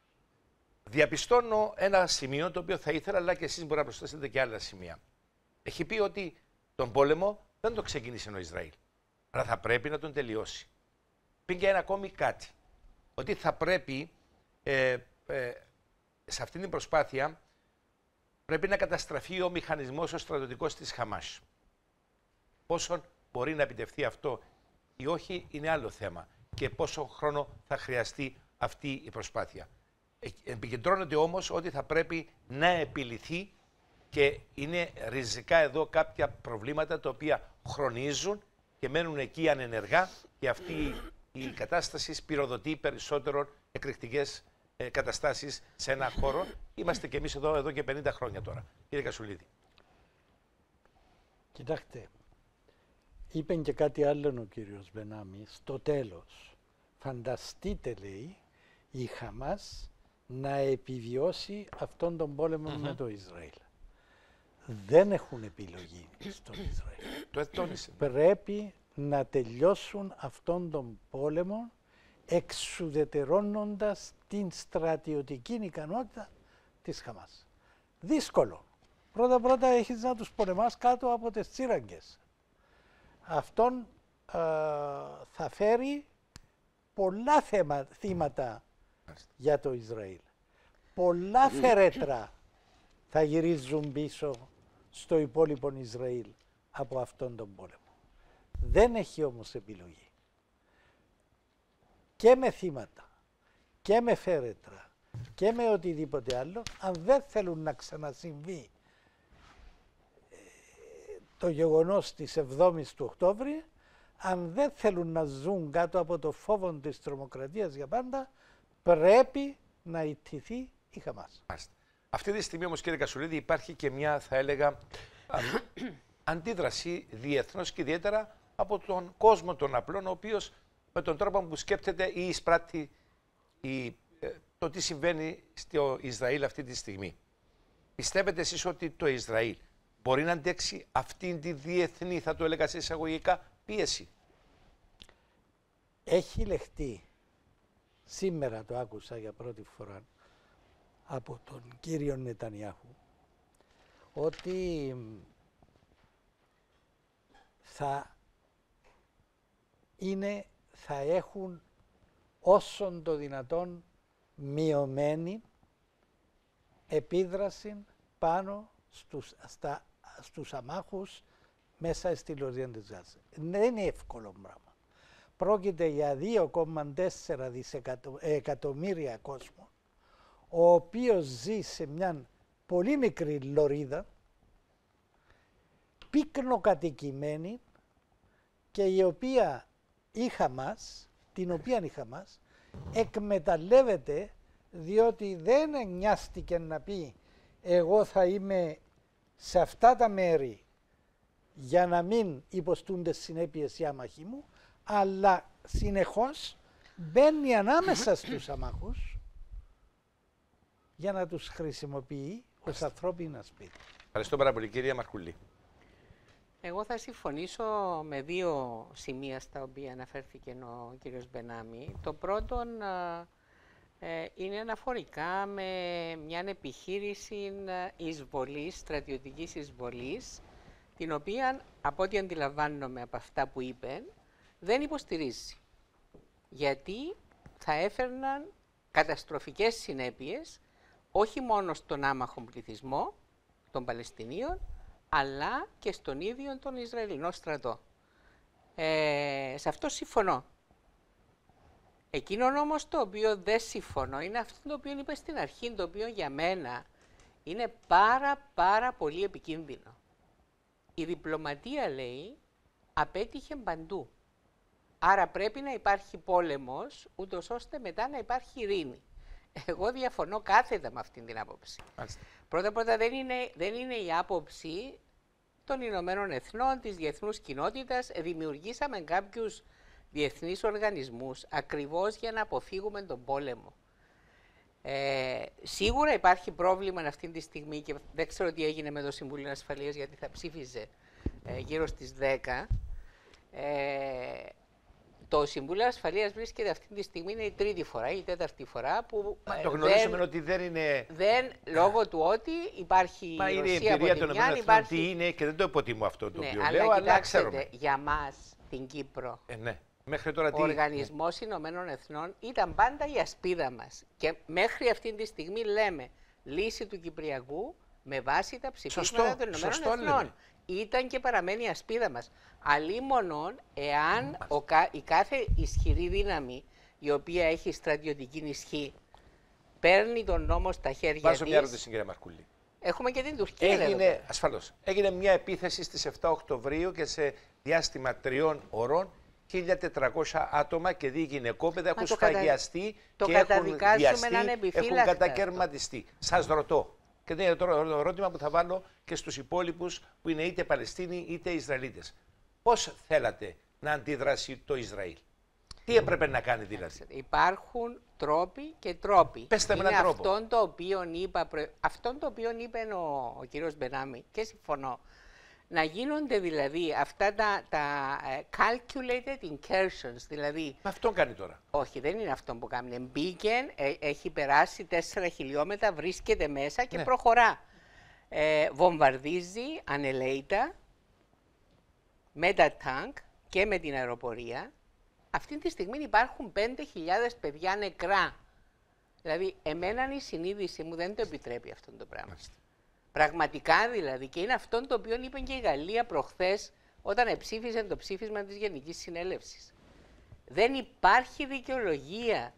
Διαπιστώνω ένα σημείο το οποίο θα ήθελα, αλλά και εσείς μπορεί να προσθέσετε και άλλα σημεία. Έχει πει ότι τον πόλεμο δεν το ξεκίνησε ο Ισραήλ, αλλά θα πρέπει να τον τελειώσει. Πει και ένα ακόμη κάτι, ότι θα πρέπει ε, ε, σε αυτήν την προσπάθεια πρέπει να καταστραφεί ο μηχανισμός ο στρατιωτικός της Χαμάς. Πόσο μπορεί να επιτευχθεί αυτό ή όχι είναι άλλο θέμα και πόσο χρόνο θα χρειαστεί αυτή η προσπάθεια. Επικεντρώνεται όμως ότι θα πρέπει να επιληθεί και είναι ριζικά εδώ κάποια προβλήματα τα οποία χρονίζουν και μένουν εκεί ανενεργά και αυτή η κατάσταση σπυροδοτεί περισσότερο εκρηκτικές ε, καταστάσεις σε ένα χώρο. Είμαστε και εμείς εδώ, εδώ και πενήντα χρόνια τώρα. Κύριε Κασουλίδη. Κοιτάξτε, είπε και κάτι άλλο ο κύριος Μπενάμι στο τέλος. Φανταστείτε, λέει, η Χαμάς να επιβιώσει αυτόν τον πόλεμο uh-huh. με το Ισραήλ. Δεν έχουν επιλογή στον Ισραήλ. Το ετώνησε. Πρέπει να τελειώσουν αυτόν τον πόλεμο εξουδετερώνοντας την στρατιωτική ικανότητα της Χαμάς. Δύσκολο. Πρώτα-πρώτα έχεις να τους πολεμάς κάτω από τις τσίραγγες. Αυτόν α, θα φέρει πολλά θέμα, θύματα για το Ισραήλ. Πολλά φερέτρα θα γυρίζουν πίσω στο υπόλοιπο Ισραήλ από αυτόν τον πόλεμο. Δεν έχει όμως επιλογή. Και με θύματα, και με φέρετρα, και με οτιδήποτε άλλο, αν δεν θέλουν να ξανασυμβεί ε, το γεγονός της εβδόμης του Οκτώβρη, αν δεν θέλουν να ζουν κάτω από το φόβο της τρομοκρατίας για πάντα, πρέπει να ιτηθεί η Χαμάς. Αυτή τη στιγμή όμως, κύριε Κασουλίδη, υπάρχει και μια, θα έλεγα, αντίδραση διεθνώς και ιδιαίτερα από τον κόσμο των απλών, ο οποίος με τον τρόπο που σκέπτεται ή εισπράττει η, το τι συμβαίνει στο Ισραήλ αυτή τη στιγμή. Πιστεύετε εσείς ότι το Ισραήλ μπορεί να αντέξει αυτήν τη διεθνή, θα το έλεγα σε εισαγωγικά, πίεση? Έχει λεχτεί, σήμερα το άκουσα για πρώτη φορά από τον κύριο Νετανιάχου, ότι θα είναι, θα έχουν όσον το δυνατόν μειωμένη επίδραση πάνω στους, στα, στους αμάχους μέσα στη λωρίδα της Γάζας. Δεν είναι εύκολο πράγμα. Πρόκειται για δύο κόμμα τέσσερα εκατομμύρια κόσμο, ο οποίος ζει σε μια πολύ μικρή λωρίδα, πυκνοκατοικημένη, και η οποία η Χαμάς, την οποία η Χαμάς εκμεταλλεύεται, διότι δεν νοιάστηκε να πει εγώ θα είμαι σε αυτά τα μέρη για να μην υποστούν τις συνέπειες οι άμαχοι μου, αλλά συνεχώς μπαίνει ανάμεσα στους αμάχους για να τους χρησιμοποιεί ως ανθρώπινα σπίτια. Ευχαριστώ πάρα πολύ, κυρία Μαρκουλή. Εγώ θα συμφωνήσω με δύο σημεία στα οποία αναφέρθηκε ο κύριος Μπενάμι. Το πρώτο ε, είναι αναφορικά με μια επιχείρηση εισβολής, στρατιωτικής εισβολής, την οποία, από ό,τι αντιλαμβάνομαι από αυτά που είπε, δεν υποστηρίζει. Γιατί θα έφερναν καταστροφικές συνέπειες, όχι μόνο στον άμαχο πληθυσμό των Παλαιστινίων, αλλά και στον ίδιο τον Ισραηλινό στρατό. Ε, σε αυτό συμφωνώ. Εκείνο όμως το οποίο δεν συμφωνώ είναι αυτό το οποίο είπα στην αρχή, το οποίο για μένα είναι πάρα πάρα πολύ επικίνδυνο. Η διπλωματία, λέει, απέτυχε παντού. Άρα πρέπει να υπάρχει πόλεμος, ούτως ώστε μετά να υπάρχει ειρήνη. Εγώ διαφωνώ κάθετα με αυτήν την άποψη. Πρώτα-πρώτα δεν είναι, δεν είναι η άποψη των Ηνωμένων Εθνών, της διεθνούς κοινότητας. Δημιουργήσαμε κάποιους διεθνείς οργανισμούς ακριβώς για να αποφύγουμε τον πόλεμο. Ε, σίγουρα υπάρχει πρόβλημα αυτή τη στιγμή και δεν ξέρω τι έγινε με το Συμβούλιο Ασφαλείας, γιατί θα ψήφιζε ε, γύρω στις δέκα. Ε, Το Συμβούλιο Ασφαλείας βρίσκεται αυτή τη στιγμή, είναι η τρίτη φορά ή η τέταρτη φορά που. Μα το γνωρίζουμε ότι δεν είναι. Δεν, λόγω του ότι υπάρχει. Μα η είναι η Ρωσία εμπειρία από των τη μια, ΗΠΑ υπάρχει... τι είναι και δεν το υποτιμώ αυτό το ναι, οποίο αλλά λέω, αλλά κοιτάξτε, ξέρουμε. για μας την Κύπρο, Ε, ναι. Μέχρι τώρα ο τι... Οργανισμός ναι. Ηνωμένων Εθνών ήταν πάντα η ασπίδα μας. Και μέχρι αυτή τη στιγμή λέμε λύση του Κυπριακού με βάση τα ψηφίσματα των Ηνωμένων Εθνών. Λέμε. Ήταν και παραμένει η ασπίδα μας. Αλλήμονον εάν ο, η κάθε ισχυρή δύναμη η οποία έχει στρατιωτική ισχύ παίρνει τον νόμο στα χέρια Βάζω της. μια ερώτηση, κυρία Μαρκούλη. Έχουμε και την Τουρκία. Έγινε, ασφαλώς, έγινε μια επίθεση στις εφτά Οκτωβρίου και σε διάστημα τριών ωρών χίλια τετρακόσια άτομα και δύο γυναικόπαιδα έχουν σφαγιαστεί το και έχουν βιαστεί, έχουν κατακαιρματιστεί. Σας ρωτώ. Και δεν είναι το ερώτημα που θα βάλω και στους υπόλοιπους που είναι είτε Παλαιστίνοι είτε Ισραηλίτες. Πώς θέλατε να αντιδράσει το Ισραήλ? Τι έπρεπε να κάνει δηλαδή? Υπάρχουν τρόποι και τρόποι. Πέστε με είναι έναν τρόπο. Αυτόν το οποίο είπα, αυτόν το οποίο είπε ο, ο κύριος Μπενάμι και συμφωνώ. Να γίνονται δηλαδή αυτά τα, τα uh, calculated incursions, δηλαδή... Αυτό κάνει τώρα. Όχι, δεν είναι αυτό που κάνει. Μπήκε, ε, έχει περάσει τέσσερα χιλιόμετρα, βρίσκεται μέσα και ναι. προχωρά. Ε, βομβαρδίζει ανελαίητα με τα τάγκ και με την αεροπορία. Αυτή τη στιγμή υπάρχουν πέντε χιλιάδες παιδιά νεκρά. Δηλαδή, εμένα η συνείδηση μου δεν το επιτρέπει αυτό το πράγμα. Μάλιστα. Πραγματικά δηλαδή, και είναι αυτό το οποίο είπε και η Γαλλία προχθές όταν εψήφισε το ψήφισμα της Γενικής Συνέλευσης. Δεν υπάρχει δικαιολογία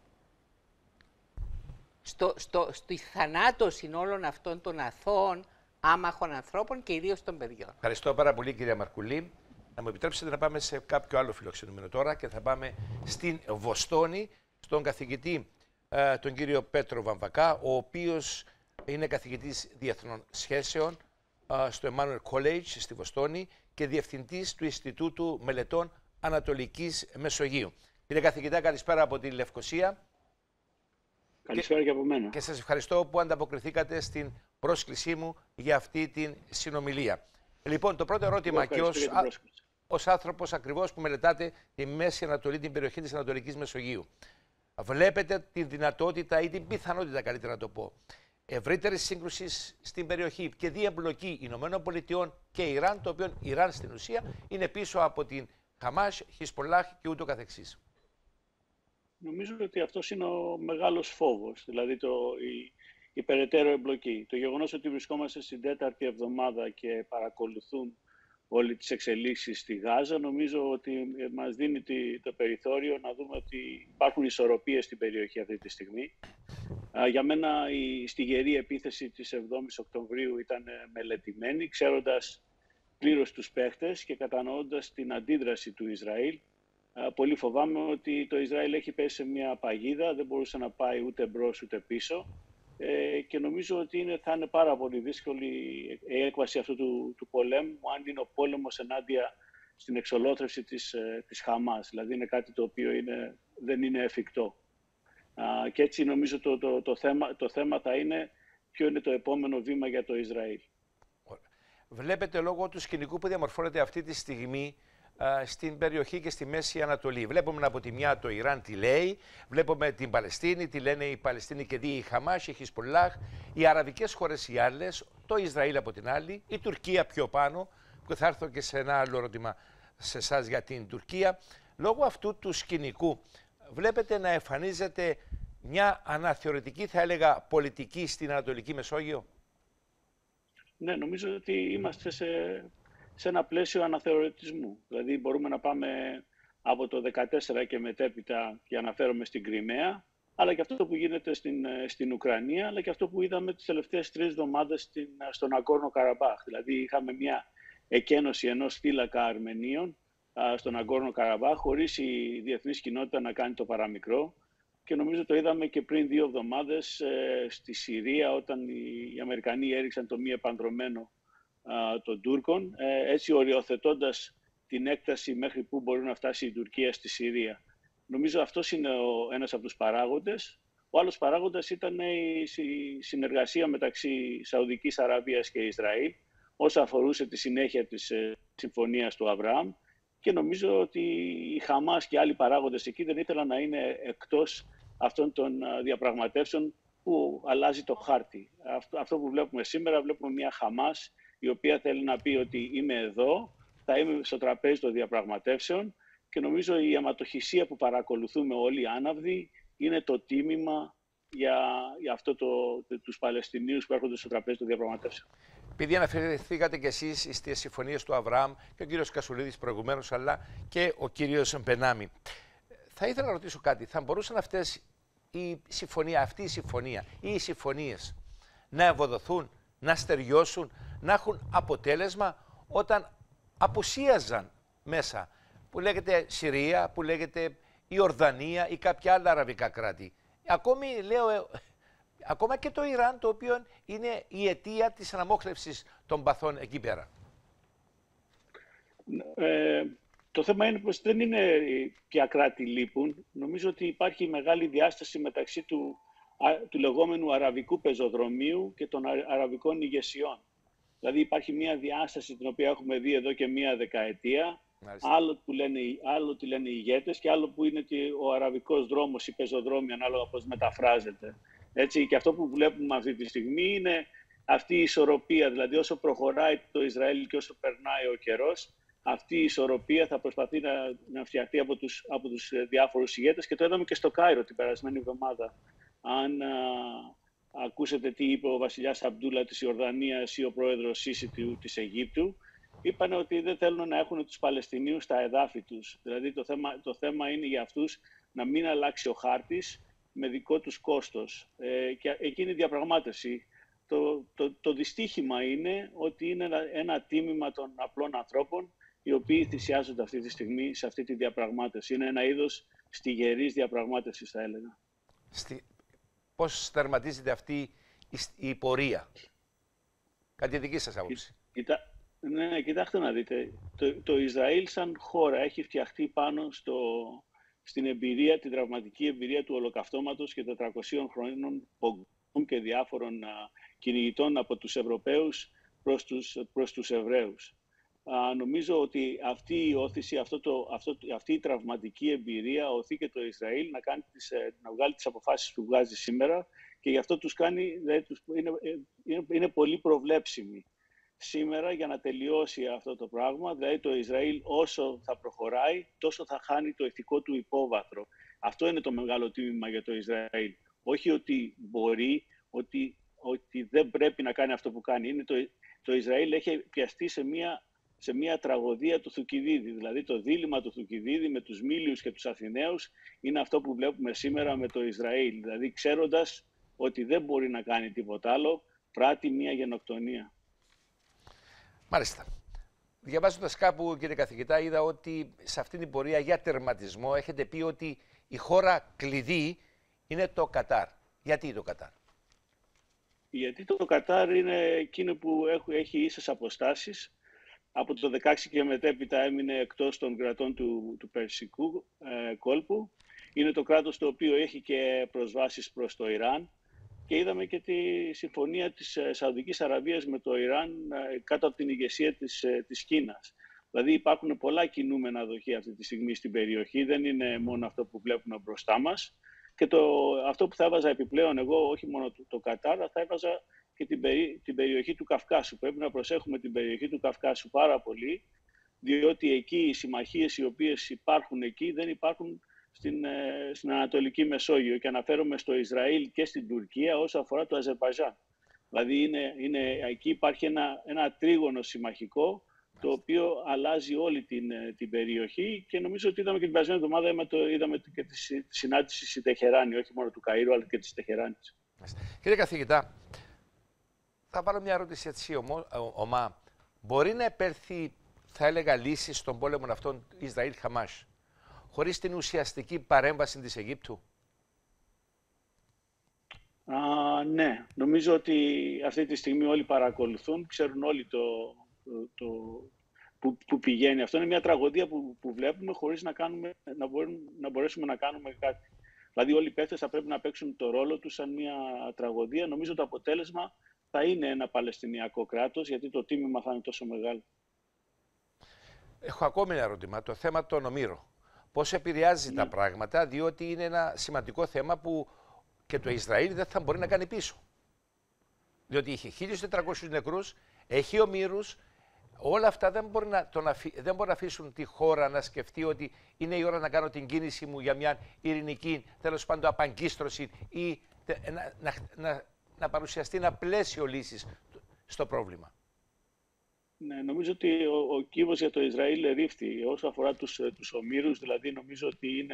στο, στο, στη θανάτωση όλων αυτών των αθώων, άμαχων ανθρώπων και ιδίως των παιδιών. Ευχαριστώ πάρα πολύ, κυρία Μαρκουλή. Να μου επιτρέψετε να πάμε σε κάποιο άλλο φιλοξενούμενο τώρα και θα πάμε στην Βοστόνη, στον καθηγητή ε, τον κύριο Πέτρο Βαμβακά, ο οποίος είναι καθηγητής διεθνών σχέσεων uh, στο Emmanuel College στη Βοστόνη και διευθυντής του Ινστιτούτου Μελετών Ανατολικής Μεσογείου. Κύριε καθηγητά, καλησπέρα από τη Λευκοσία. Καλησπέρα και, και από μένα. Και σας ευχαριστώ που ανταποκριθήκατε στην πρόσκλησή μου για αυτή την συνομιλία. Λοιπόν, το πρώτο ερώτημα και ως, α, ως άνθρωπος ακριβώς που μελετάτε τη Μέση Ανατολή, την περιοχή της Ανατολικής Μεσογείου. Βλέπετε την δυνατότητα ή την πιθανότητα, καλύτερα να το πω, ευρύτερη σύγκρουση στην περιοχή και διεμπλοκή Ηνωμένων Πολιτειών και Ιράν, το οποίο Ιράν στην ουσία είναι πίσω από την Χαμάς, Χισπολάχ και ούτω καθεξής? Νομίζω ότι αυτός είναι ο μεγάλος φόβος, δηλαδή το, η, η περαιτέρω εμπλοκή. Το γεγονός ότι βρισκόμαστε στην τέταρτη εβδομάδα και παρακολουθούν όλες τις εξελίξεις στη Γάζα, νομίζω ότι μας δίνει το περιθώριο να δούμε ότι υπάρχουν ισορροπίες στην περιοχή αυτή τη στιγμή. Για μένα η στιγερή επίθεση της εβδόμης Οκτωβρίου ήταν μελετημένη, ξέροντας πλήρως τους παίχτες και κατανοώντας την αντίδραση του Ισραήλ. Πολύ φοβάμαι ότι το Ισραήλ έχει πέσει σε μια παγίδα, δεν μπορούσε να πάει ούτε μπρος ούτε πίσω και νομίζω ότι είναι, θα είναι πάρα πολύ δύσκολη η έκβαση αυτού του, του πολέμου αν είναι ο πόλεμος ενάντια στην εξολόθρευση της, της Χαμάς. Δηλαδή είναι κάτι το οποίο είναι, δεν είναι εφικτό. Uh, και έτσι νομίζω το, το, το, θέμα, το θέμα θα είναι ποιο είναι το επόμενο βήμα για το Ισραήλ. βλέπετε λόγω του σκηνικού που διαμορφώνεται αυτή τη στιγμή στην περιοχή και στη Μέση Ανατολή. Βλέπουμε από τη μια το Ιράν τι λέει, βλέπουμε την Παλαιστίνη, τι λένε οι Παλαιστίνοι και δι, η Χαμάς, η Χισπολάχ, οι αραβικές χώρες οι άλλες, το Ισραήλ από την άλλη, η Τουρκία πιο πάνω, που θα έρθω και σε ένα άλλο ερώτημα σε εσάς για την Τουρκία. Λόγω αυτού του σκηνικού βλέπετε να εμφανίζεται μια αναθεωρητική, θα έλεγα, πολιτική στην Ανατολική Μεσόγειο. Ναι, νομίζω ότι είμαστε σε, σε ένα πλαίσιο αναθεωρητισμού. Δηλαδή μπορούμε να πάμε από το δύο χιλιάδες δεκατέσσερα και μετέπειτα, και αναφέρομαι στην Κριμαία, αλλά και αυτό που γίνεται στην, στην Ουκρανία, αλλά και αυτό που είδαμε τις τελευταίες τρεις εβδομάδες στον Αγκόρνο Καραμπάχ. Δηλαδή είχαμε μια εκένωση ενός θύλακα Αρμενίων α, στον Αγκόρνο Καραμπάχ, χωρίς η διεθνής κοινότητα να κάνει το παραμικρό. Και νομίζω το είδαμε και πριν δύο εβδομάδες ε, στη Συρία, όταν οι, οι Αμερικανοί έριξαν το μη επανδρωμένο α, των Τούρκων, ε, έτσι οριοθετώντας την έκταση μέχρι που μπορεί να φτάσει η Τουρκία στη Συρία. Νομίζω αυτός είναι ο, ένας από τους παράγοντες. Ο άλλος παράγοντας ήταν η, η συνεργασία μεταξύ Σαουδικής Αραβίας και Ισραήλ, όσα αφορούσε τη συνέχεια της ε, συμφωνίας του Αβραάμ. Και νομίζω ότι η Χαμάς και άλλοι παράγοντες εκεί δεν ήθελαν να είναι εκτός αυτών των διαπραγματεύσεων που αλλάζει το χάρτη. Αυτό, αυτό που βλέπουμε σήμερα, βλέπουμε μια Χαμάς η οποία θέλει να πει ότι είμαι εδώ, θα είμαι στο τραπέζι των διαπραγματεύσεων, και νομίζω η αιματοχυσία που παρακολουθούμε όλοι οι άναυδοι είναι το τίμημα για, για αυτό το, τους Παλαιστινίους που έρχονται στο τραπέζι των διαπραγματεύσεων. Επειδή αναφερθήκατε κι εσείς στις συμφωνίες του Αβραάμ και ο κύριος Κασουλίδης προηγουμένως, αλλά και ο κύριος Μπενάμι, θα ήθελα να ρωτήσω κάτι. Θα μπορούσαν αυτές η συμφωνία, αυτή η συμφωνία ή οι συμφωνίες να ευοδοθούν, να στεριώσουν, να έχουν αποτέλεσμα όταν απουσίαζαν μέσα, που λέγεται Συρία, που λέγεται η Ορδανία ή κάποια άλλα αραβικά κράτη. Ακόμη λέω... Ακόμα και το Ιράν, το οποίο είναι η αιτία της αναμόχλευσης των παθών εκεί πέρα. Ε, το θέμα είναι πως δεν είναι ποια κράτη λείπουν. Νομίζω ότι υπάρχει μεγάλη διάσταση μεταξύ του, του λεγόμενου αραβικού πεζοδρομίου και των αραβικών ηγεσιών. Δηλαδή υπάρχει μια διάσταση την οποία έχουμε δει εδώ και μια δεκαετία. Άλλο που λένε, άλλο τι λένε οι ηγέτες και άλλο που είναι και ο αραβικός δρόμος, η πεζοδρόμη, ανάλογα πώς μεταφράζεται. Έτσι, και αυτό που βλέπουμε αυτή τη στιγμή είναι αυτή η ισορροπία. Δηλαδή όσο προχωράει το Ισραήλ και όσο περνάει ο καιρός, αυτή η ισορροπία θα προσπαθεί να, να φτιαχτεί από τους, από τους διάφορους ηγέτες, και το είδαμε και στο Κάιρο την περασμένη εβδομάδα. Αν α, ακούσετε τι είπε ο βασιλιάς Αμπτούλα της Ιορδανίας ή ο πρόεδρος Σίση της Αιγύπτου, είπαν ότι δεν θέλουν να έχουν τους Παλαιστινίους στα εδάφη τους. Δηλαδή το θέμα, το θέμα είναι για αυτούς να μην αλλάξει ο χάρτης με δικό τους κόστος. Ε, και εκείνη η διαπραγμάτευση. Το, το, το δυστύχημα είναι ότι είναι ένα, ένα τίμημα των απλών ανθρώπων οι οποίοι θυσιάζονται αυτή τη στιγμή σε αυτή τη διαπραγμάτευση. Είναι ένα είδος στιγερής διαπραγμάτευσης, θα έλεγα. Στη... Πώς τερματίζεται αυτή η, η πορεία, κατά τη δική σας άποψη? Κοιτά, ναι, κοιτάξτε να δείτε. Το, το Ισραήλ σαν χώρα έχει φτιαχτεί πάνω στο... στην εμπειρία, την τραυματική εμπειρία του ολοκαυτώματος και τετρακοσίων χρόνων πογκών και διάφορων α, κυνηγητών από τους Ευρωπαίους προς τους, προς τους Εβραίους. Α, νομίζω ότι αυτή η όθηση, αυτό το, αυτό, αυτή η τραυματική εμπειρία οθεί και το Ισραήλ να, κάνει τις, να βγάλει τις αποφάσεις που βγάζει σήμερα, και γι' αυτό τους κάνει, δηλαδή, τους, είναι, είναι, είναι πολύ προβλέψιμοι σήμερα για να τελειώσει αυτό το πράγμα. Δηλαδή το Ισραήλ όσο θα προχωράει, τόσο θα χάνει το ηθικό του υπόβαθρο. Αυτό είναι το μεγάλο τίμημα για το Ισραήλ. Όχι ότι μπορεί, ότι, ότι δεν πρέπει να κάνει αυτό που κάνει. Είναι το, το Ισραήλ έχει πιαστεί σε μια, σε μια τραγωδία του Θουκυδίδη. Δηλαδή το δίλημμα του Θουκυδίδη με τους Μίλιους και τους Αθηναίους είναι αυτό που βλέπουμε σήμερα με το Ισραήλ. Δηλαδή ξέροντας ότι δεν μπορεί να κάνει τίποτα άλλο, πράττει μια γενοκτονία. Μάλιστα. Διαβάζοντας κάπου, κύριε καθηγητά, είδα ότι σε αυτή την πορεία για τερματισμό έχετε πει ότι η χώρα κλειδί είναι το Κατάρ. Γιατί το Κατάρ? Γιατί το Κατάρ είναι εκείνο που έχει ίσες αποστάσεις. Από το δεκαέξι και μετέπειτα έμεινε εκτός των κρατών του, του Περσικού ε, κόλπου. Είναι το κράτος το οποίο έχει και προσβάσεις προς το Ιράν. και είδαμε και τη συμφωνία της Σαουδικής Αραβίας με το Ιράν κάτω από την ηγεσία της, της Κίνας. Δηλαδή υπάρχουν πολλά κινούμενα δοχεία αυτή τη στιγμή στην περιοχή, δεν είναι μόνο αυτό που βλέπουμε μπροστά μας. Και το, αυτό που θα έβαζα επιπλέον εγώ, όχι μόνο το, το Κατάρ, θα έβαζα και την, περί, την περιοχή του Καυκάσου. Πρέπει να προσέχουμε την περιοχή του Καυκάσου πάρα πολύ, διότι εκεί οι συμμαχίες οι οποίες υπάρχουν εκεί δεν υπάρχουν στην, στην Ανατολική Μεσόγειο. Και αναφέρομαι στο Ισραήλ και στην Τουρκία όσο αφορά το Αζερμπαϊτζάν. Δηλαδή είναι, είναι, εκεί υπάρχει ένα, ένα τρίγωνο συμμαχικό, το οποίο αλλάζει όλη την, την περιοχή και νομίζω ότι είδαμε και την περασμένη εβδομάδα είδαμε, το, είδαμε και τη συνάντηση στη Τεχεράνη, όχι μόνο του Καΐρου αλλά και της Τεχεράνης. Κύριε καθηγητά, θα βάλω μια ερώτηση έτσι ομό, ομά. Μπορεί να επέλθει, θα έλεγα, λύση στον πόλεμο αυτών Ισραήλ-Χαμάς χωρίς την ουσιαστική παρέμβαση της Αιγύπτου? Α, ναι, νομίζω ότι αυτή τη στιγμή όλοι παρακολουθούν, ξέρουν όλοι το... Το, που, που πηγαίνει. Αυτό είναι μια τραγωδία που, που βλέπουμε χωρίς να, κάνουμε, να, μπορούμε, να μπορέσουμε να κάνουμε κάτι. Δηλαδή όλοι οι παίκτες θα πρέπει να παίξουν το ρόλο τους σαν μια τραγωδία. Νομίζω το αποτέλεσμα θα είναι ένα Παλαιστινιακό κράτος, γιατί το τίμημα θα είναι τόσο μεγάλο. Έχω ακόμη ένα ερώτημα, το θέμα των ομήρων. Πώς επηρεάζει ναι. τα πράγματα, διότι είναι ένα σημαντικό θέμα που και το Ισραήλ δεν θα μπορεί να κάνει πίσω. Διότι είχε χίλιους τετρακόσιους νεκρούς, έχει ομήρους. Όλα αυτά δεν μπορεί, να, τον αφή, δεν μπορεί να αφήσουν τη χώρα να σκεφτεί ότι είναι η ώρα να κάνω την κίνηση μου για μια ειρηνική, τέλος πάντων, απαγκίστρωση ή να, να, να, να παρουσιαστεί ένα πλαίσιο λύσης στο πρόβλημα. Ναι, νομίζω ότι ο, ο κύβος για το Ισραήλ ρίφθη. Όσο αφορά τους, τους ομήρους, δηλαδή νομίζω ότι είναι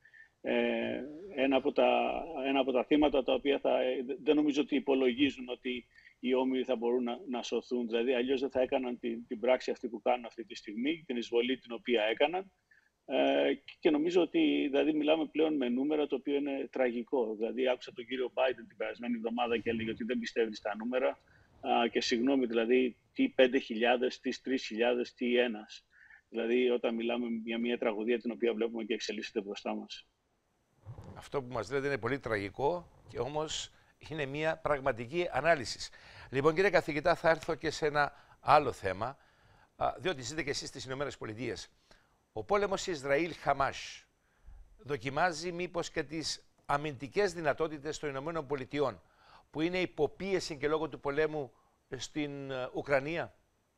ε, ένα, από τα, ένα από τα θύματα τα οποία θα, δεν νομίζω ότι υπολογίζουν ότι οι όμοιροι θα μπορούν να, να σωθούν. Δηλαδή, αλλιώς δεν θα έκαναν την, την πράξη αυτή που κάνουν αυτή τη στιγμή, την εισβολή την οποία έκαναν. Ε, και νομίζω ότι δηλαδή, μιλάμε πλέον με νούμερα το οποίο είναι τραγικό. Δηλαδή, άκουσα τον κύριο Biden την περασμένη εβδομάδα και έλεγε ότι δεν πιστεύει στα νούμερα. Α, και συγγνώμη, δηλαδή, τι πέντε χιλιάδες, τι τρεις χιλιάδες, τι ένας. Δηλαδή, όταν μιλάμε για μια τραγωδία την οποία βλέπουμε και εξελίσσεται μπροστά μας. Αυτό που μας λέτε είναι πολύ τραγικό και όμως είναι μια πραγματική ανάλυση. Λοιπόν, κύριε καθηγητά, θα έρθω και σε ένα άλλο θέμα, διότι ζείτε και εσείς στις Ηνωμένες Πολιτείες. Ο πόλεμος Ισραήλ-Χαμάς δοκιμάζει μήπως και τις αμυντικές δυνατότητες των Ηνωμένων Πολιτειών, που είναι υποπίεση και λόγω του πολέμου στην Ουκρανία?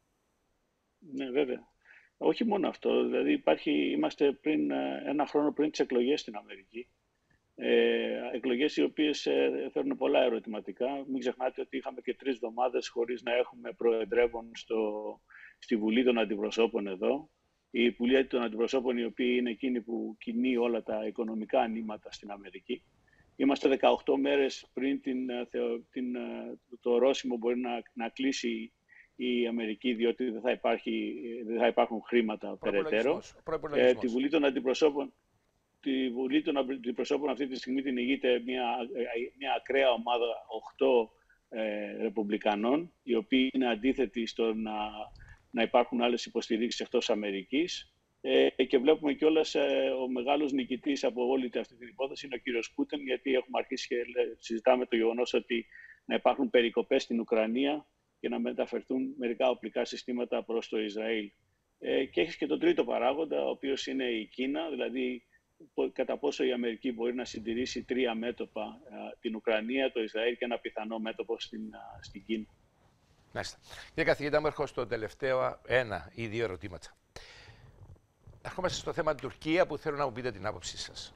Ναι, βέβαια. Όχι μόνο αυτό. Δηλαδή, υπάρχει, είμαστε πριν, ένα χρόνο πριν τις εκλογές στην Αμερική. Ε, εκλογές οι οποίες ε, φέρνουν πολλά ερωτηματικά. Μην ξεχνάτε ότι είχαμε και τρεις εβδομάδες χωρίς να έχουμε προεδρεύον στο, στη Βουλή των Αντιπροσώπων εδώ. Η Βουλή των Αντιπροσώπων, η οποία είναι εκείνη που κινεί όλα τα οικονομικά ανήματα στην Αμερική. Είμαστε δεκαοκτώ μέρες πριν την, την, το ορόσημο μπορεί να, να κλείσει η Αμερική, διότι δεν θα, υπάρχει, δεν θα υπάρχουν χρήματα περαιτέρω. Ε, τη Βουλή των Αντιπροσώπων Τη Βουλή των Αντιπροσώπων αυτή τη στιγμή την ηγείται μια, μια ακραία ομάδα οκτώ ε, ρεπουμπλικανών, οι οποίοι είναι αντίθετοι στο να, να υπάρχουν άλλες υποστηρίξεις εκτός Αμερικής. Ε, και βλέπουμε κιόλας ε, ο μεγάλος νικητής από όλη αυτή την υπόθεση είναι ο κύριος Πούτιν, γιατί έχουμε αρχίσει και συζητάμε το γεγονός ότι να υπάρχουν περικοπές στην Ουκρανία και να μεταφερθούν μερικά οπλικά συστήματα προς το Ισραήλ. Ε, και έχεις και τον τρίτο παράγοντα, ο οποίος είναι η Κίνα, δηλαδή κατά πόσο η Αμερική μπορεί να συντηρήσει τρία μέτωπα, την Ουκρανία, το Ισραήλ και ένα πιθανό μέτωπο στην, στην Κίνα. Μάλιστα. Κύριε καθηγητά, μου έρχομαι στο τελευταίο ένα ή δύο ερωτήματα. Ερχόμαστε στο θέμα Τουρκία, που θέλω να μου πείτε την άποψή σας.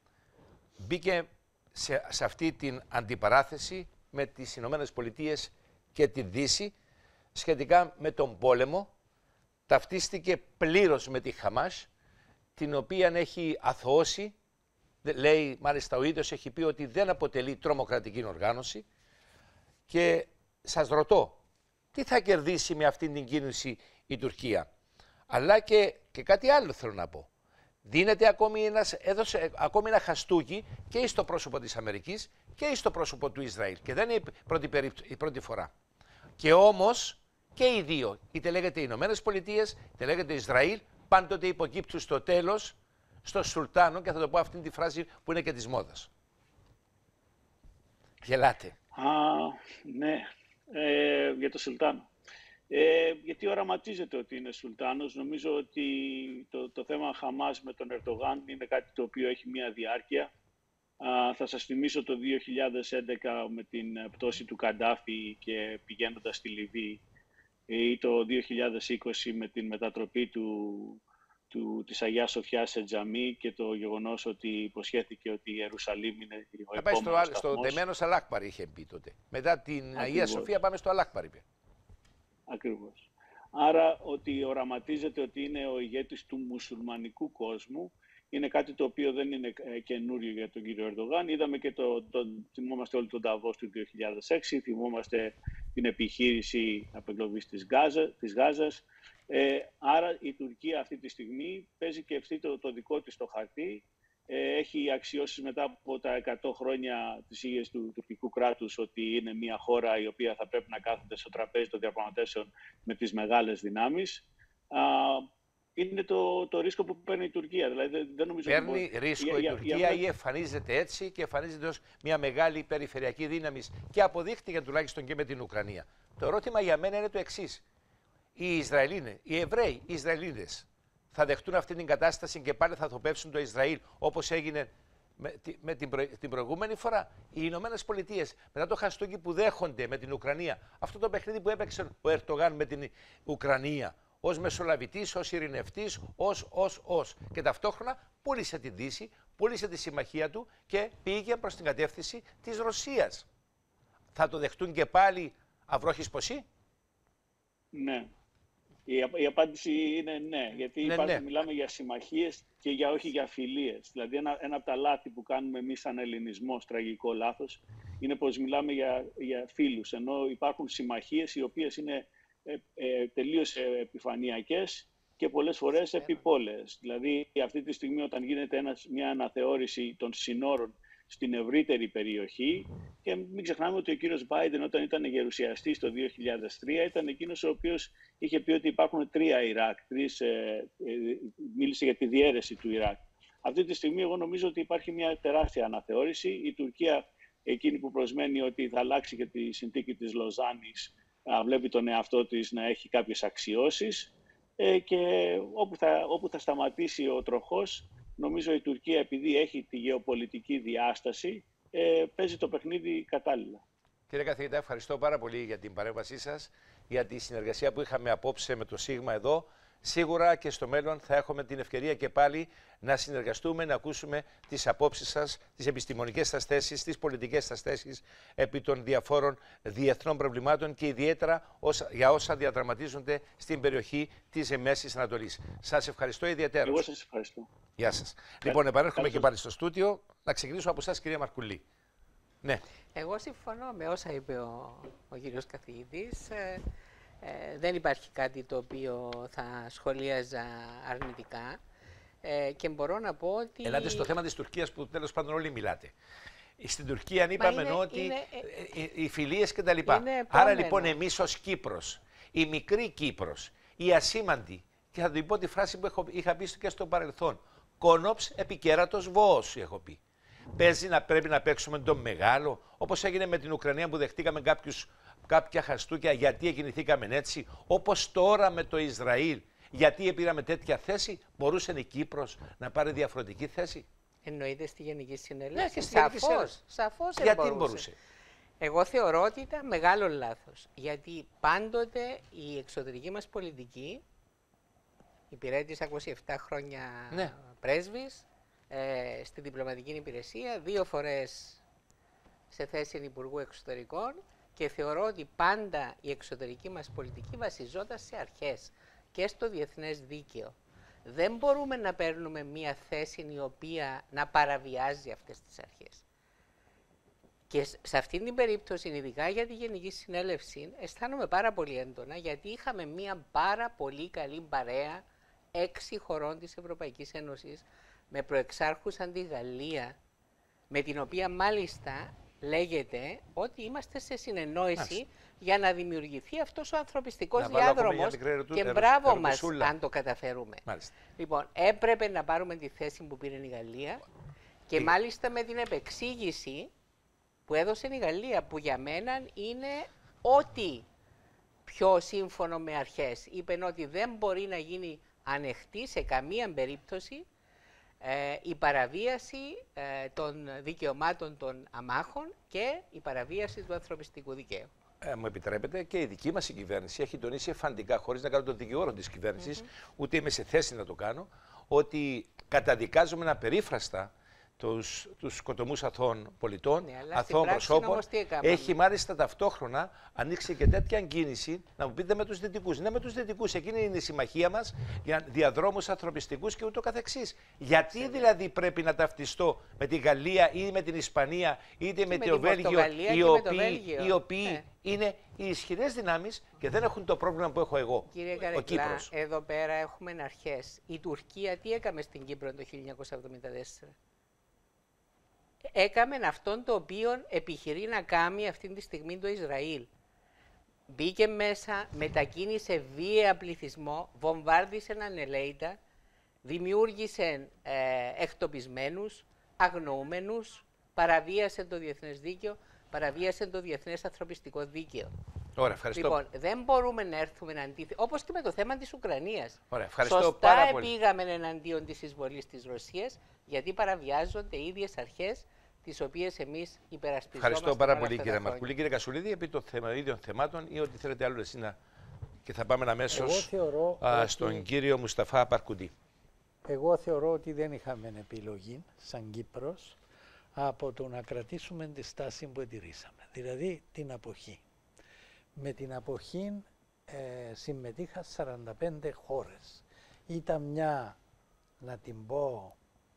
Μπήκε σε, σε αυτή την αντιπαράθεση με τις Ηνωμένες Πολιτείες και τη Δύση σχετικά με τον πόλεμο, ταυτίστηκε πλήρως με τη Χαμάς, την οποία έχει αθωώσει, λέει μάλιστα ο ίδιος, έχει πει ότι δεν αποτελεί τρομοκρατική οργάνωση. Και σας ρωτώ, τι θα κερδίσει με αυτήν την κίνηση η Τουρκία? Αλλά και, και κάτι άλλο θέλω να πω. Δίνεται ακόμη, ένας, έδωσε ακόμη ένα χαστούκι και στο πρόσωπο της Αμερικής και στο πρόσωπο του Ισραήλ. Και δεν είναι η πρώτη, η πρώτη φορά. Και όμως και οι δύο, είτε λέγεται οι Ηνωμένες Πολιτείες, είτε λέγεται Ισραήλ, πάντοτε υποκύπτουν στο τέλος στο Σουλτάνο, και θα το πω αυτήν τη φράση που είναι και της μόδας. Γελάτε. Α, ναι, ε, για το Σουλτάνο. Ε, γιατί οραματίζεται ότι είναι Σουλτάνος. Νομίζω ότι το, το θέμα Χαμάς με τον Ερντογάν είναι κάτι το οποίο έχει μία διάρκεια. Α, θα σας θυμίσω το δύο χιλιάδες έντεκα με την πτώση του Καντάφη και πηγαίνοντας στη Λιβύη, ή το δύο χιλιάδες είκοσι με την μετατροπή του, του, της Αγιάς Σοφιάς σε τζαμί και το γεγονός ότι υποσχέθηκε ότι η Ιερουσαλήμ είναι ο θα πάει επόμενος στο, σταθμός. στο δεμένος Αλάκπαρ είχε πει τότε. Μετά την Ακριβώς. Αγία Σοφία πάμε στο Αλάκπαρ, είπε. Ακριβώς. Άρα ότι οραματίζεται ότι είναι ο ηγέτης του μουσουλμανικού κόσμου είναι κάτι το οποίο δεν είναι καινούριο για τον κύριο Ερντογάν. Είδαμε και το, το, θυμόμαστε όλοι τον Νταβός του δύο χιλιάδες έξι, θυμόμαστε την επιχείρηση απεγκλωβής της, Γάζα, της Γάζας. Ε, άρα η Τουρκία αυτή τη στιγμή παίζει και ευθύ το, το δικό της το χαρτί. Ε, έχει αξιώσει μετά από τα εκατό χρόνια της ήγεσης του τουρκικού κράτους ότι είναι μια χώρα η οποία θα πρέπει να κάθεται στο τραπέζι των διαπραγματεύσεων με τις μεγάλες δυνάμεις. Α, είναι το, το ρίσκο που παίρνει η Τουρκία. Δηλαδή, δεν, δεν νομίζω Παίρνει ότι... ρίσκο για, η Τουρκία για... ή εμφανίζεται έτσι και εμφανίζεται ως μια μεγάλη περιφερειακή δύναμη και αποδείχτηκε τουλάχιστον και με την Ουκρανία. Το ερώτημα για μένα είναι το εξής. Οι Ισραηλίνες, οι Εβραίοι, οι Ισραηλίδες θα δεχτούν αυτή την κατάσταση και πάλι θα θοπεύσουν το Ισραήλ όπως έγινε με, με την, προ, την προηγούμενη φορά. Οι Ηνωμένες Πολιτείες μετά το χαστούκι που δέχονται με την Ουκρανία, αυτό το παιχνίδι που έπαιξε ο Ερντογάν με την Ουκρανία, ως μεσολαβητής, ως ειρηνευτής, ως, ως, ως. Και ταυτόχρονα πούλησε τη Δύση, πούλησε τη συμμαχία του και πήγε προς την κατεύθυνση της Ρωσίας. Θα το δεχτούν και πάλι αυρόχης ποσί? Ναι. Η, η απάντηση είναι ναι, γιατί ναι, υπάρχει, ναι. μιλάμε για συμμαχίες και για, όχι για φιλίες. Δηλαδή ένα, ένα από τα λάθη που κάνουμε εμείς σαν ελληνισμός, τραγικό λάθος, είναι πως μιλάμε για, για φίλους, ενώ υπάρχουν συμμαχίες οι οποίες είναι ε, ε, τελείως επιφανειακές και πολλές φορές επιπόλαιες. Δηλαδή αυτή τη στιγμή όταν γίνεται ένας, μια αναθεώρηση των συνόρων στην ευρύτερη περιοχή, και μην ξεχνάμε ότι ο κύριος Μπάιντεν όταν ήταν γερουσιαστής το δύο χιλιάδες τρία ήταν εκείνος ο οποίος είχε πει ότι υπάρχουν τρία Ιράκ, τρεις, ε, ε, μίλησε για τη διαίρεση του Ιράκ. Αυτή τη στιγμή εγώ νομίζω ότι υπάρχει μια τεράστια αναθεώρηση. Η Τουρκία, εκείνη που προσμένει ότι θα αλλάξει και τη συνθήκη της Λοζάνης, βλέπει τον εαυτό της να έχει κάποιες αξιώσεις, ε, και όπου θα, όπου θα σταματήσει ο τροχός, νομίζω η Τουρκία, επειδή έχει τη γεωπολιτική διάσταση, ε, παίζει το παιχνίδι κατάλληλα. Κύριε καθηγητά, ευχαριστώ πάρα πολύ για την παρέμβασή σας, για τη συνεργασία που είχαμε απόψε με το ΣΥΓΜΑ εδώ. Σίγουρα και στο μέλλον θα έχουμε την ευκαιρία και πάλι να συνεργαστούμε, να ακούσουμε τις απόψεις σας, τις επιστημονικές σας θέσεις, τις πολιτικές σας θέσεις επί των διαφόρων διεθνών προβλημάτων και ιδιαίτερα όσα, για όσα διαδραματίζονται στην περιοχή της Μέσης Ανατολής. Σας ευχαριστώ ιδιαίτερα. Εγώ σας ευχαριστώ. Γεια σας. Λοιπόν, επανέρχομαι και πάλι στο στούτιο. Να ξεκινήσω από εσάς, κυρία Μαρκουλή. Ναι. Εγώ συμφωνώ με όσα είπε ο, ο κύριος καθηγητής. Ε, ε, δεν υπάρχει κάτι το οποίο θα σχολίαζα αρνητικά. Ε, και μπορώ να πω ότι... Ελάτε στο θέμα της Τουρκίας που τέλος πάντων όλοι μιλάτε. Στην Τουρκία αν είπαμε είναι, ότι είναι, οι φιλίες και τα λοιπά. Είναι Άρα λοιπόν εμείς ως Κύπρος, η μικρή Κύπρος, η ασήμαντη, και θα του πω τη φράση που έχω, είχα πει και στο παρελθόν, κόνοψ επικέρατος βόος, έχω πει. Παίζει να πρέπει να παίξουμε τον μεγάλο, όπως έγινε με την Ουκρανία που δεχτήκαμε κάποιους, κάποια χαστούκια γιατί εκκινηθήκαμε έτσι, όπως τώρα με το Ισραήλ. Γιατί πήραμε τέτοια θέση, μπορούσε η Κύπρος να πάρει διαφορετική θέση? Εννοείται στη Γενική Συνέλευση. Ναι, και στη Γενική Σαφώς, σαφώς γιατί μπορούσε. μπορούσε? Εγώ θεωρώ ότι ήταν μεγάλο λάθος. Γιατί πάντοτε η εξωτερική μας πολιτική, υπηρέτησα είκοσι επτά χρόνια ναι. πρέσβης, ε, στη διπλωματική υπηρεσία, δύο φορές σε θέση Υπουργού Εξωτερικών, και θεωρώ ότι πάντα η εξωτερική μας πολιτική βασιζόταν σε αρχές και στο διεθνές δίκαιο. Δεν μπορούμε να παίρνουμε μία θέση η οποία να παραβιάζει αυτές τις αρχές. Και σε αυτήν την περίπτωση, ειδικά για τη Γενική Συνέλευση, αισθάνομαι πάρα πολύ έντονα, γιατί είχαμε μία πάρα πολύ καλή παρέα έξι χωρών της Ευρωπαϊκής Ένωσης, με προεξάρχους σαν τη Γαλλία, με την οποία μάλιστα λέγεται ότι είμαστε σε συνεννόηση Άς. για να δημιουργηθεί αυτός ο ανθρωπιστικός να διάδρομος και μπράβο μας αν το καταφέρουμε. Μάλιστα. Λοιπόν, έπρεπε να πάρουμε τη θέση που πήρε η Γαλλία και Τι. μάλιστα με την επεξήγηση που έδωσε η Γαλλία, που για μένα είναι ό,τι πιο σύμφωνο με αρχές. Είπεν ότι δεν μπορεί να γίνει ανεχτή σε καμία περίπτωση ε, η παραβίαση ε, των δικαιωμάτων των αμάχων και η παραβίαση του ανθρωπιστικού δικαίου. Ε, μου επιτρέπετε, και η δική μας η κυβέρνηση έχει τονίσει εφαντικά, χωρίς να κάνω τον δικηγόρο της κυβέρνησης, mm-hmm. ούτε είμαι σε θέση να το κάνω, ότι καταδικάζουμε απερίφραστα τους, τους σκοτωμούς αθώων πολιτών, ναι, αθώων προσώπων. Έχει μάλιστα ταυτόχρονα ανοίξει και τέτοια κίνηση, να μου πείτε, με τους δυτικούς. Ναι, με τους δυτικούς. Εκείνη είναι η συμμαχία μας για διαδρόμους ανθρωπιστικούς και ούτω καθεξής. Γιατί Ξέ, δηλαδή πρέπει να ταυτιστώ με τη Γαλλία ή με την Ισπανία, είτε με, με το Βέλγιο, οι οποίοι, οι οποίοι ναι. είναι οι ισχυρές δυνάμεις και δεν έχουν το πρόβλημα που έχω εγώ. Κύριε Καρεκλά, εδώ πέρα έχουμε αρχές. Η Τουρκία τι έκαμε στην Κύπρο το χίλια εννιακόσια εβδομήντα τέσσερα. Έκαμε αυτόν το οποίο επιχειρεί να κάνει αυτή τη στιγμή το Ισραήλ. Μπήκε μέσα, μετακίνησε βία πληθυσμό, βομβάρδισε ανελαίητα, δημιούργησε ε, εκτοπισμένους, αγνοούμενους, παραβίασε το διεθνές δίκαιο, παραβίασε το διεθνές ανθρωπιστικό δίκαιο. Ωραία, ευχαριστώ. Λοιπόν, δεν μπορούμε να έρθουμε εναντίον, όπως και με το θέμα της Ουκρανίας. Ωραία, ευχαριστώ Σωστά πάρα πολύ. πήγαμε εναντίον της εισβολής της Ρωσίας, γιατί παραβιάζονται οι ίδιες αρχές τις οποίες εμείς υπερασπιζόμαστε. Ευχαριστώ πάρα πολύ, κύριε Μαρκουλή. Κύριε Κασουλίδη, επί των θεμα, ίδιων θεμάτων ή ό,τι θέλετε άλλο εσύ να... Και θα πάμε αμέσως στον ότι... κύριο Μουσταφά Παρκουντή. Εγώ θεωρώ ότι δεν είχαμε επιλογή, σαν Κύπρος, από το να κρατήσουμε τη στάση που ετηρήσαμε. Δηλαδή την αποχή. Με την αποχή ε, συμμετείχαν σαράντα πέντε χώρες. Ήταν μια, να την πω,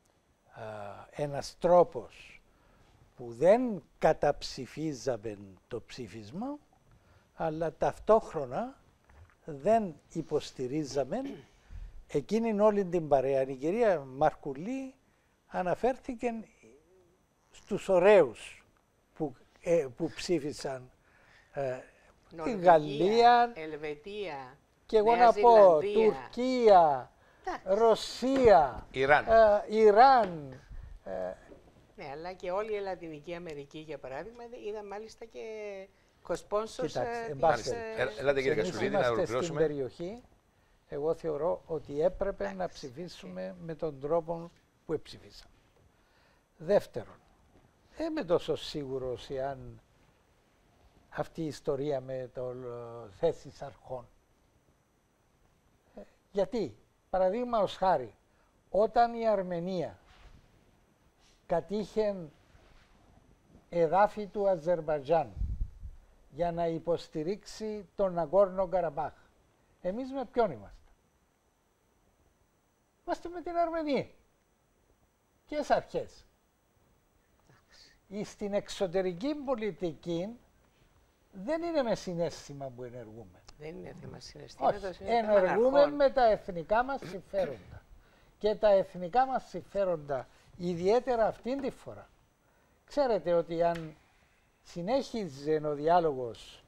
ε, ένας τρόπος που δεν καταψηφίζαμε το ψήφισμα, αλλά ταυτόχρονα δεν υποστηρίζαμε εκείνην όλη την παρέα. Η κυρία Μαρκουλή αναφέρθηκε στους ωραίους που, ε, που ψήφισαν ε, τη Γαλλία, Ελβετία, και εγώ Νέα να πω Ζηλανδία. Τουρκία, Ρωσία, Ιράν. Ε, Ιράν ε, ναι, αλλά και όλη η Λατινική Αμερική, για παράδειγμα, είδα μάλιστα και κοσπόνσος της... Ελάτε κύριε Κασουλίδη, να ολοκληρώσουμε. Στην περιοχή, εγώ θεωρώ ότι έπρεπε Άξι. να ψηφίσουμε με τον τρόπο που ψηφίσαμε. Δεύτερον, δεν είμαι τόσο σίγουρος εάν αυτή η ιστορία με το θέσεις αρχών. Ε, γιατί, παραδείγματος χάρη, όταν η Αρμενία κατήχε εδάφη του Αζερμπαϊτζάν για να υποστηρίξει τον Ναγκόρνο Καραμπάχ, εμείς με ποιον είμαστε? Είμαστε με την Αρμενία. Ποιες αρχές? Στην εξωτερική πολιτική δεν είναι με συναίσθημα που ενεργούμε. Δεν είναι θέμα συναισθήματος. Όχι, ενεργούμε με τα εθνικά μας συμφέροντα. Και τα εθνικά μας συμφέροντα, ιδιαίτερα αυτήν τη φορά. Ξέρετε ότι αν συνέχιζε ο διάλογος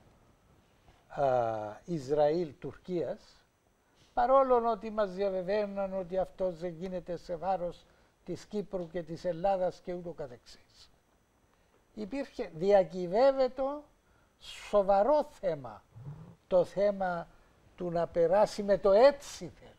Ισραήλ-Τουρκίας, παρόλο ότι μας διαβεβαίωναν ότι αυτό δεν γίνεται σε βάρος της Κύπρου και της Ελλάδας και ούτω καθεξής, υπήρχε, διακυβεύεται σοβαρό θέμα, το θέμα του να περάσει με το έτσι θέλω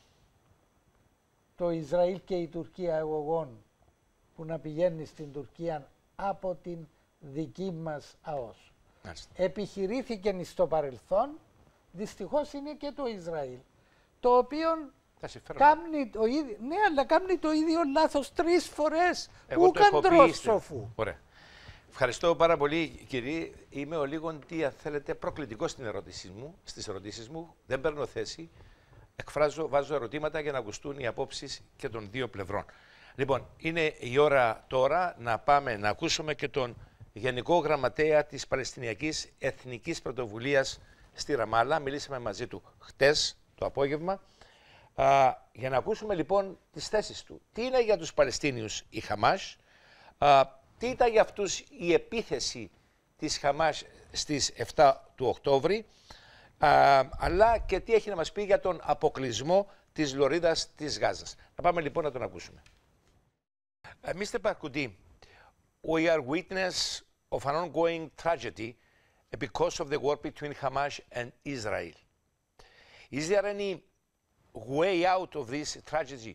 το Ισραήλ και η Τουρκία εγωγών, που να πηγαίνει στην Τουρκία από την δική μας ΑΟΣ. Επιχειρήθηκε στο παρελθόν, δυστυχώς είναι και το Ισραήλ, το οποίο κάνει το ίδιο, ναι, αλλά κάνει το ίδιο λάθος τρεις φορές. Πού καντρός σοφού. Ωραία. Ευχαριστώ πάρα πολύ, κύριε. Είμαι ο λίγο τι, αν θέλετε, προκλητικό στην ερώτησή μου, στις ερωτήσεις μου. Δεν παίρνω θέση. Εκφράζω, βάζω ερωτήματα για να ακουστούν οι απόψεις και των δύο πλευρών. Λοιπόν, είναι η ώρα τώρα να πάμε να ακούσουμε και τον Γενικό Γραμματέα της Παλαιστινιακής Εθνικής Πρωτοβουλίας στη Ραμάλα. Μιλήσαμε μαζί του χτες το απόγευμα. Α, για να ακούσουμε λοιπόν τις θέσεις του. Τι είναι για τους Παλαιστίνιους η Χαμάς, α, τι ήταν για αυτούς η επίθεση της Χαμάς στις επτά του Οκτώβρη, α, αλλά και τι έχει να μας πει για τον αποκλεισμό της λωρίδας της Γάζας. Να πάμε λοιπόν να τον ακούσουμε. Uh, Mister Parkoudi, we are witness of an ongoing tragedy because of the war between Hamas and Israel. Is there any way out of this tragedy?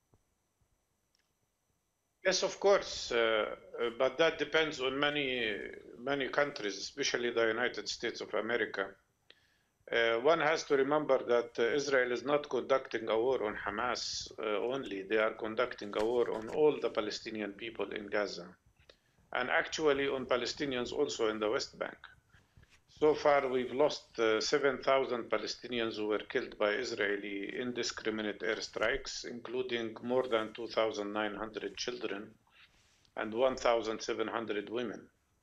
Yes, of course, uh, but that depends on many, many countries, especially the United States of America. Uh, one has to remember that uh, Israel is not conducting a war on Hamas uh, only. They are conducting a war on all the Palestinian people in Gaza, and actually on Palestinians also in the West Bank. So far, we've lost uh, seven thousand Palestinians who were killed by Israeli indiscriminate airstrikes, including more than two thousand nine hundred children and one thousand seven hundred women.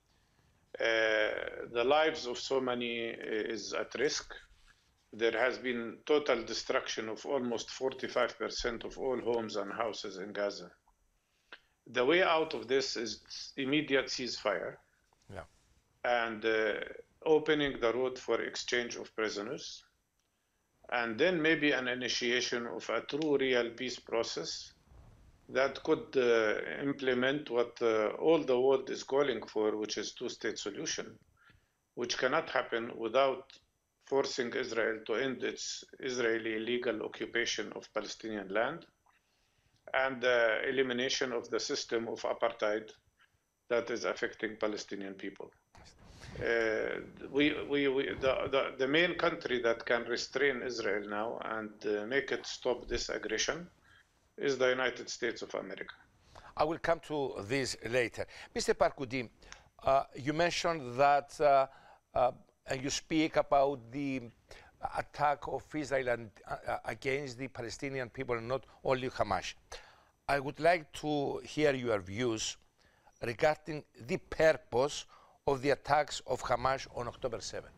Uh, the lives of so many is at risk. There has been total destruction of almost forty-five percent of all homes and houses in Gaza. The way out of this is immediate ceasefire. Yeah. And uh, opening the road for exchange of prisoners, and then maybe an initiation of a true real peace process that could uh, implement what uh, all the world is calling for, which is two-state solution, which cannot happen without forcing Israel to end its Israeli illegal occupation of Palestinian land and the elimination of the system of apartheid that is affecting Palestinian people. Uh, we, we, we, the, the, the main country that can restrain Israel now and uh, make it stop this aggression is the United States of America. I will come to this later. Mister Parkoudi, uh, you mentioned that uh, uh, and you speak about the attack of Israel and, uh, against the Palestinian people, and not only Hamas. I would like to hear your views regarding the purpose of the attacks of Hamas on October seventh.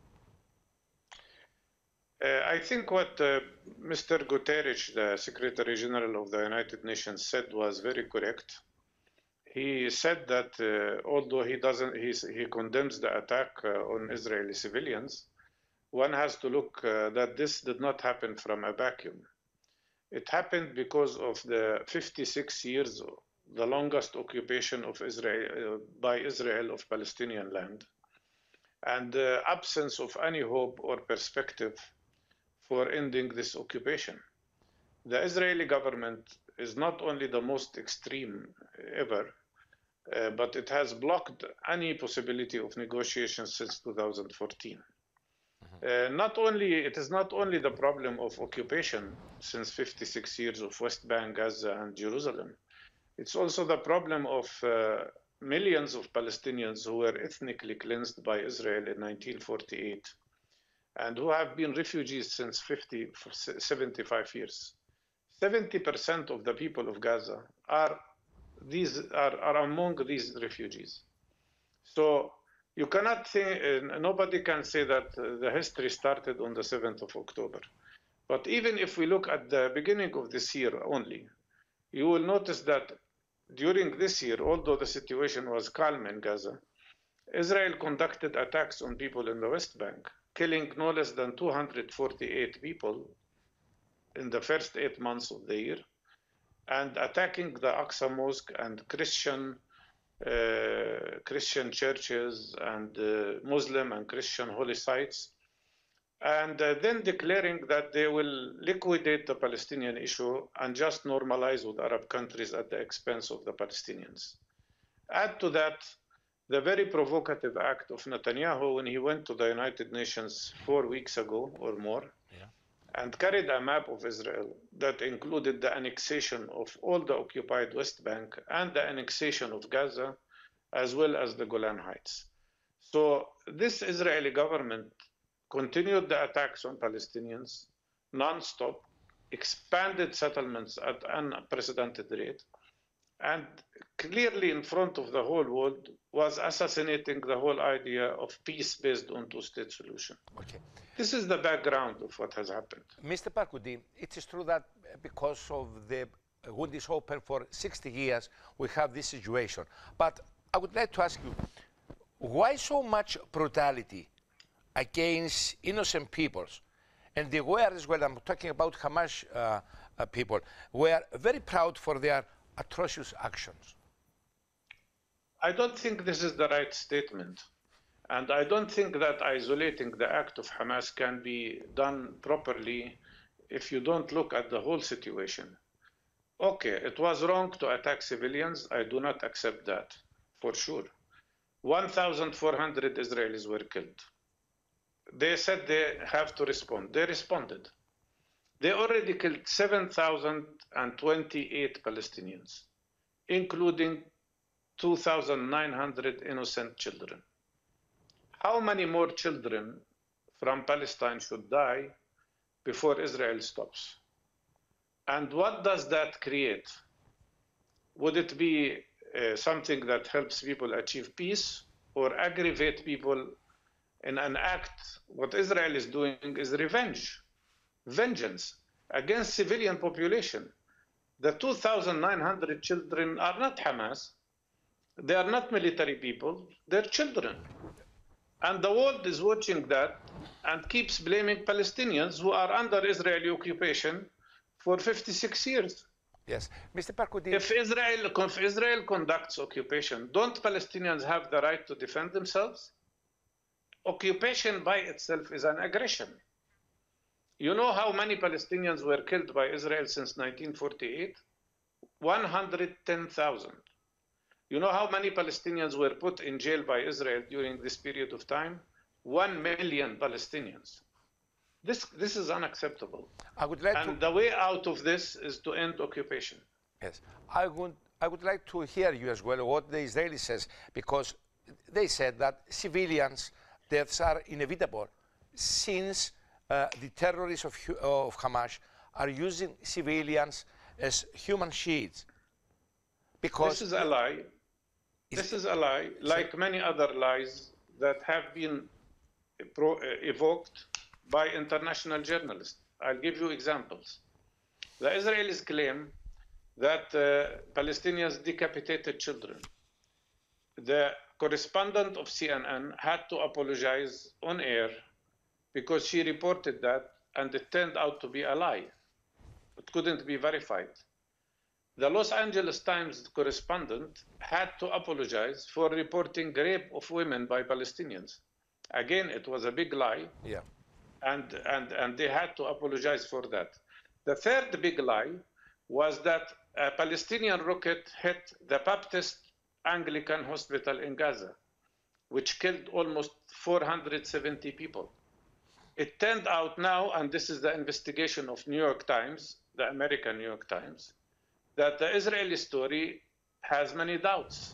Uh, I think what uh, Mister Guterres, the Secretary General of the United Nations, said was very correct. He said that uh, although he doesn't, he, he condemns the attack uh, on Israeli civilians, one has to look uh, that this did not happen from a vacuum. It happened because of the fifty-six years, the longest occupation of Israel uh, by Israel of Palestinian land, and the absence of any hope or perspective for ending this occupation. The Israeli government is not only the most extreme ever, uh, but it has blocked any possibility of negotiations since two thousand fourteen. Uh, not only, it is not only the problem of occupation since fifty-six years of West Bank, Gaza, and Jerusalem. It's also the problem of uh, millions of Palestinians who were ethnically cleansed by Israel in nineteen forty-eight and who have been refugees since fifty, seventy-five years. seventy percent of the people of Gaza are, these, are, are among these refugees. So you cannot think, uh, nobody can say that uh, the history started on the seventh of October. But even if we look at the beginning of this year only, you will notice that during this year, although the situation was calm in Gaza, Israel conducted attacks on people in the West Bank, killing no less than two hundred forty-eight people in the first eight months of the year, and attacking the Aqsa Mosque and Christian uh, Christian churches and uh, Muslim and Christian holy sites, and uh, then declaring that they will liquidate the Palestinian issue and just normalize with Arab countries at the expense of the Palestinians. Add to that the very provocative act of Netanyahu when he went to the United Nations four weeks ago or more, yeah, and carried a map of Israel that included the annexation of all the occupied West Bank and the annexation of Gaza, as well as the Golan Heights. So this Israeli government continued the attacks on Palestinians non-stop, expanded settlements at an unprecedented rate, and clearly in front of the whole world was assassinating the whole idea of peace based on two-state solution. Okay. This is the background of what has happened. Mister Parkoudi, it is true that because of the wound is open for sixty years, we have this situation. But I would like to ask you, why so much brutality against innocent peoples? And they were as well, I'm talking about Hamas uh, uh, people, were very proud for their atrocious actions. I don't think this is the right statement. And I don't think that isolating the act of Hamas can be done properly if you don't look at the whole situation. Okay, it was wrong to attack civilians. I do not accept that, for sure. one thousand four hundred Israelis were killed. They said they have to respond. They responded. They already killed seven thousand twenty-eight Palestinians, including two thousand nine hundred innocent children. How many more children from Palestine should die before Israel stops? And what does that create? Would it be uh, something that helps people achieve peace or aggravate people in an act? What Israel is doing is revenge, vengeance against civilian population. The two thousand nine hundred children are not Hamas. They are not military people. They're children. And the world is watching that and keeps blaming Palestinians who are under Israeli occupation for fifty-six years. Yes. Mister Barghouti. If Israel, if Israel conducts occupation, don't Palestinians have the right to defend themselves? Occupation by itself is an aggression. You know how many Palestinians were killed by Israel since nineteen forty-eight? one hundred ten thousand. You know how many Palestinians were put in jail by Israel during this period of time? One million Palestinians. This, this is unacceptable. I would like and to... the way out of this is to end occupation. Yes. I would, I would like to hear you as well what the Israeli says, because they said that civilians' deaths are inevitable since uh, the terrorists of, of Hamas are using civilians as human shields. Because this is a lie. This is a lie, like many other lies that have been pro, uh, evoked by international journalists. I'll give you examples. The Israelis claim that uh, Palestinians decapitated children. The correspondent of C N N had to apologize on air because she reported that, and it turned out to be a lie. It couldn't be verified. The Los Angeles Times correspondent had to apologize for reporting rape of women by Palestinians. Again, it was a big lie. Yeah. And, and, and they had to apologize for that. The third big lie was that a Palestinian rocket hit the Baptist Anglican Hospital in Gaza, which killed almost four hundred seventy people. It turned out now, and this is the investigation of New York Times, the American New York Times, that the Israeli story has many doubts.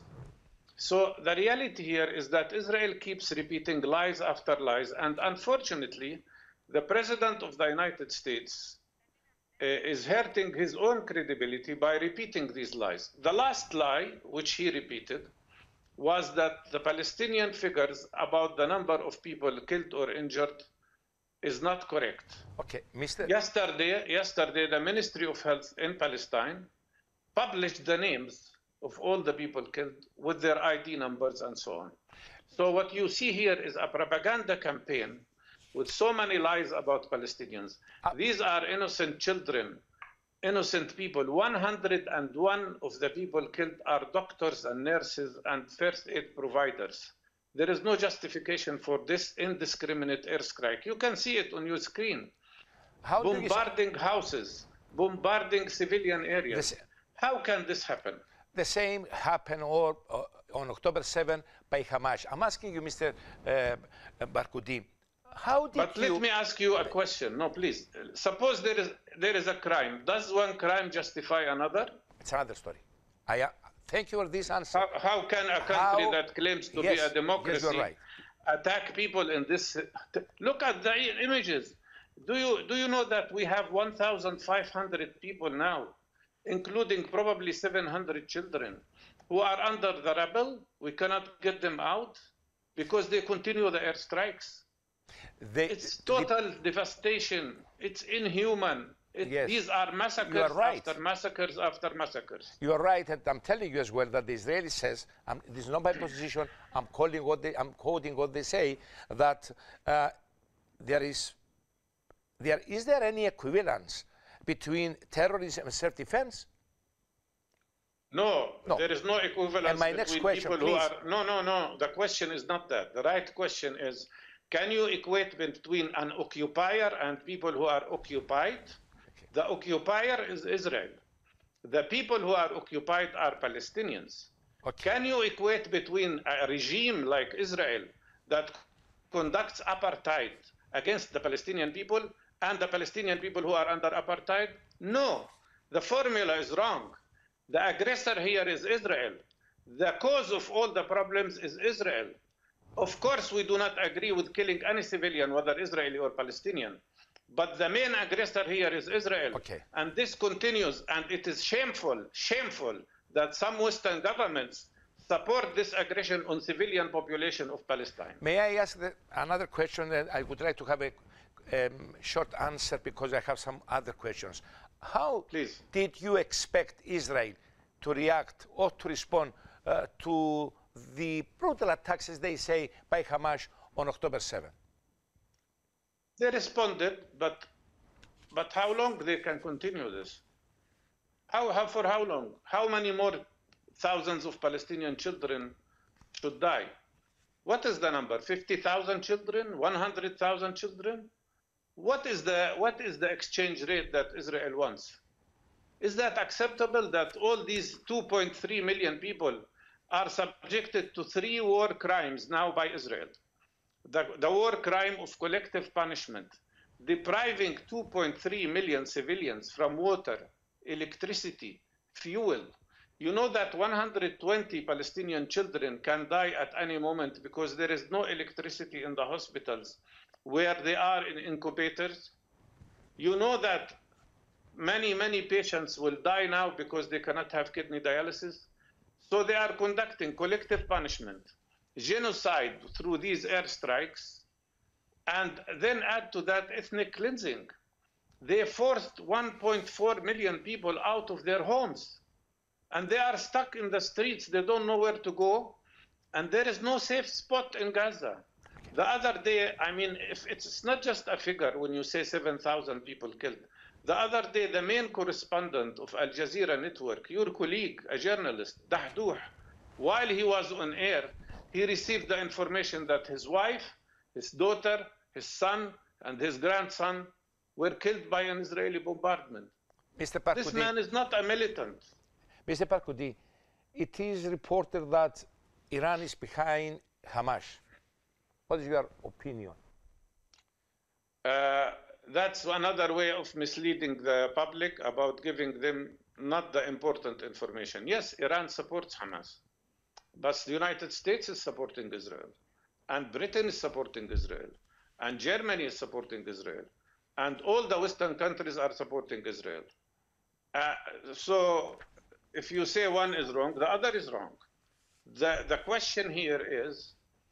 So the reality here is that Israel keeps repeating lies after lies, and unfortunately, the President of the United States uh, is hurting his own credibility by repeating these lies. The last lie, which he repeated, was that the Palestinian figures about the number of people killed or injured is not correct. Okay, Mister Yesterday, yesterday, the Ministry of Health in Palestine published the names of all the people killed with their I D numbers and so on. So what you see here is a propaganda campaign with so many lies about Palestinians. Uh, These are innocent children, innocent people. one hundred and one of the people killed are doctors and nurses and first aid providers. There is no justification for this indiscriminate airstrike. You can see it on your screen. How bombarding houses, bombarding civilian areas. This, How can this happen? The same happened all, uh, on October seventh by Hamas. I'm asking you, Mister Uh, Barghouti, how did but you... let me ask you a question. No, please. Suppose there is, there is a crime. Does one crime justify another? It's another story. I, uh, thank you for this answer. How, how can a country how, that claims to yes, be a democracy yes, you're right. attack people in this? Look at the images. Do you, do you know that we have one thousand five hundred people now, including probably seven hundred children, who are under the rubble? We cannot get them out because they continue the airstrikes. They, it's total the, devastation. It's inhuman. It, yes, these are massacres you are right. after massacres after massacres. You are right, and I'm telling you as well that the Israeli says, um, this is not my position, I'm, calling what they, I'm quoting what they say, that uh, there is, there, is there any equivalence between terrorism and self-defense? No, No. there is no equivalence And my next between question, people who please. are. No, no, no. The question is not that. The right question is, can you equate between an occupier and people who are occupied? Okay. The occupier is Israel. The people who are occupied are Palestinians. Okay. Can you equate between a regime like Israel that conducts apartheid against the Palestinian people and the Palestinian people who are under apartheid? No, the formula is wrong. The aggressor here is Israel. The cause of all the problems is Israel. Of course, we do not agree with killing any civilian, whether Israeli or Palestinian. But the main aggressor here is Israel. Okay. And this continues, and it is shameful, shameful that some Western governments support this aggression on civilian population of Palestine. May I ask the, another question? And I would like to have a um, short answer because I have some other questions. How Please. did you expect Israel to react or to respond uh, to the brutal attacks, as they say, by Hamas on October seventh? They responded, but but how long they can continue this? How, how for how long? How many more thousands of Palestinian children should die? What is the number? fifty thousand children? one hundred thousand children? What is the what is the exchange rate that Israel wants? Is that acceptable that all these two point three million people are subjected to three war crimes now by Israel? The, the war crime of collective punishment, depriving two point three million civilians from water, electricity, fuel. You know that one hundred twenty Palestinian children can die at any moment because there is no electricity in the hospitals where they are in incubators. You know that many, many patients will die now because they cannot have kidney dialysis. So they are conducting collective punishment, genocide through these airstrikes, and then add to that ethnic cleansing. They forced one point four million people out of their homes, and they are stuck in the streets. They don't know where to go, and there is no safe spot in Gaza. The other day, I mean, if it's, it's not just a figure when you say seven thousand people killed. The other day, the main correspondent of Al Jazeera Network, your colleague, a journalist, Dahdouh, while he was on air, he received the information that his wife, his daughter, his son, and his grandson were killed by an Israeli bombardment. Mister Parkoudi, this man is not a militant. Mister Parkoudi, it is reported that Iran is behind Hamas. What is your opinion? Uh, that's another way of misleading the public about giving them not the important information. Yes, Iran supports Hamas, but the United States is supporting Israel, and Britain is supporting Israel, and Germany is supporting Israel, and all the Western countries are supporting Israel. Uh, so if you say one is wrong, the other is wrong. The, the question here is,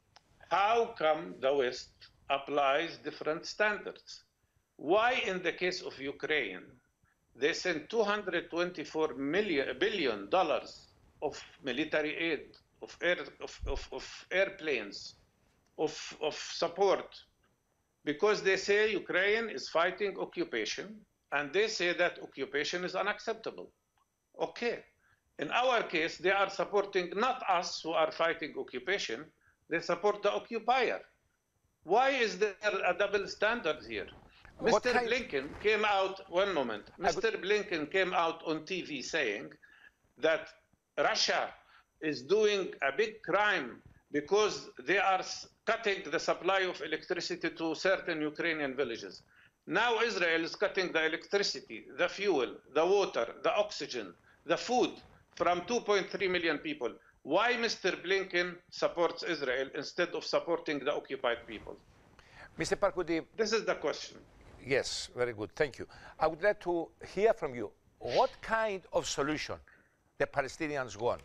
how come the West applies different standards? Why, in the case of Ukraine, they sent two hundred twenty-four million, billion dollars of military aid, of, air, of, of, of airplanes, of, of support, because they say Ukraine is fighting occupation, and they say that occupation is unacceptable. Okay. In our case, they are supporting not us who are fighting occupation, they support the occupier. Why is there a double standard here? What Mister kind... Blinken came out, one moment, Mister Would... Blinken came out on T V saying that Russia is doing a big crime because they are cutting the supply of electricity to certain Ukrainian villages. Now Israel is cutting the electricity, the fuel, the water, the oxygen, the food from two point three million people. Why Mister Blinken supports Israel instead of supporting the occupied people? Mister Parkoudi, this is the question. Yes, very good. Thank you. I would like to hear from you. What kind of solution the Palestinians want?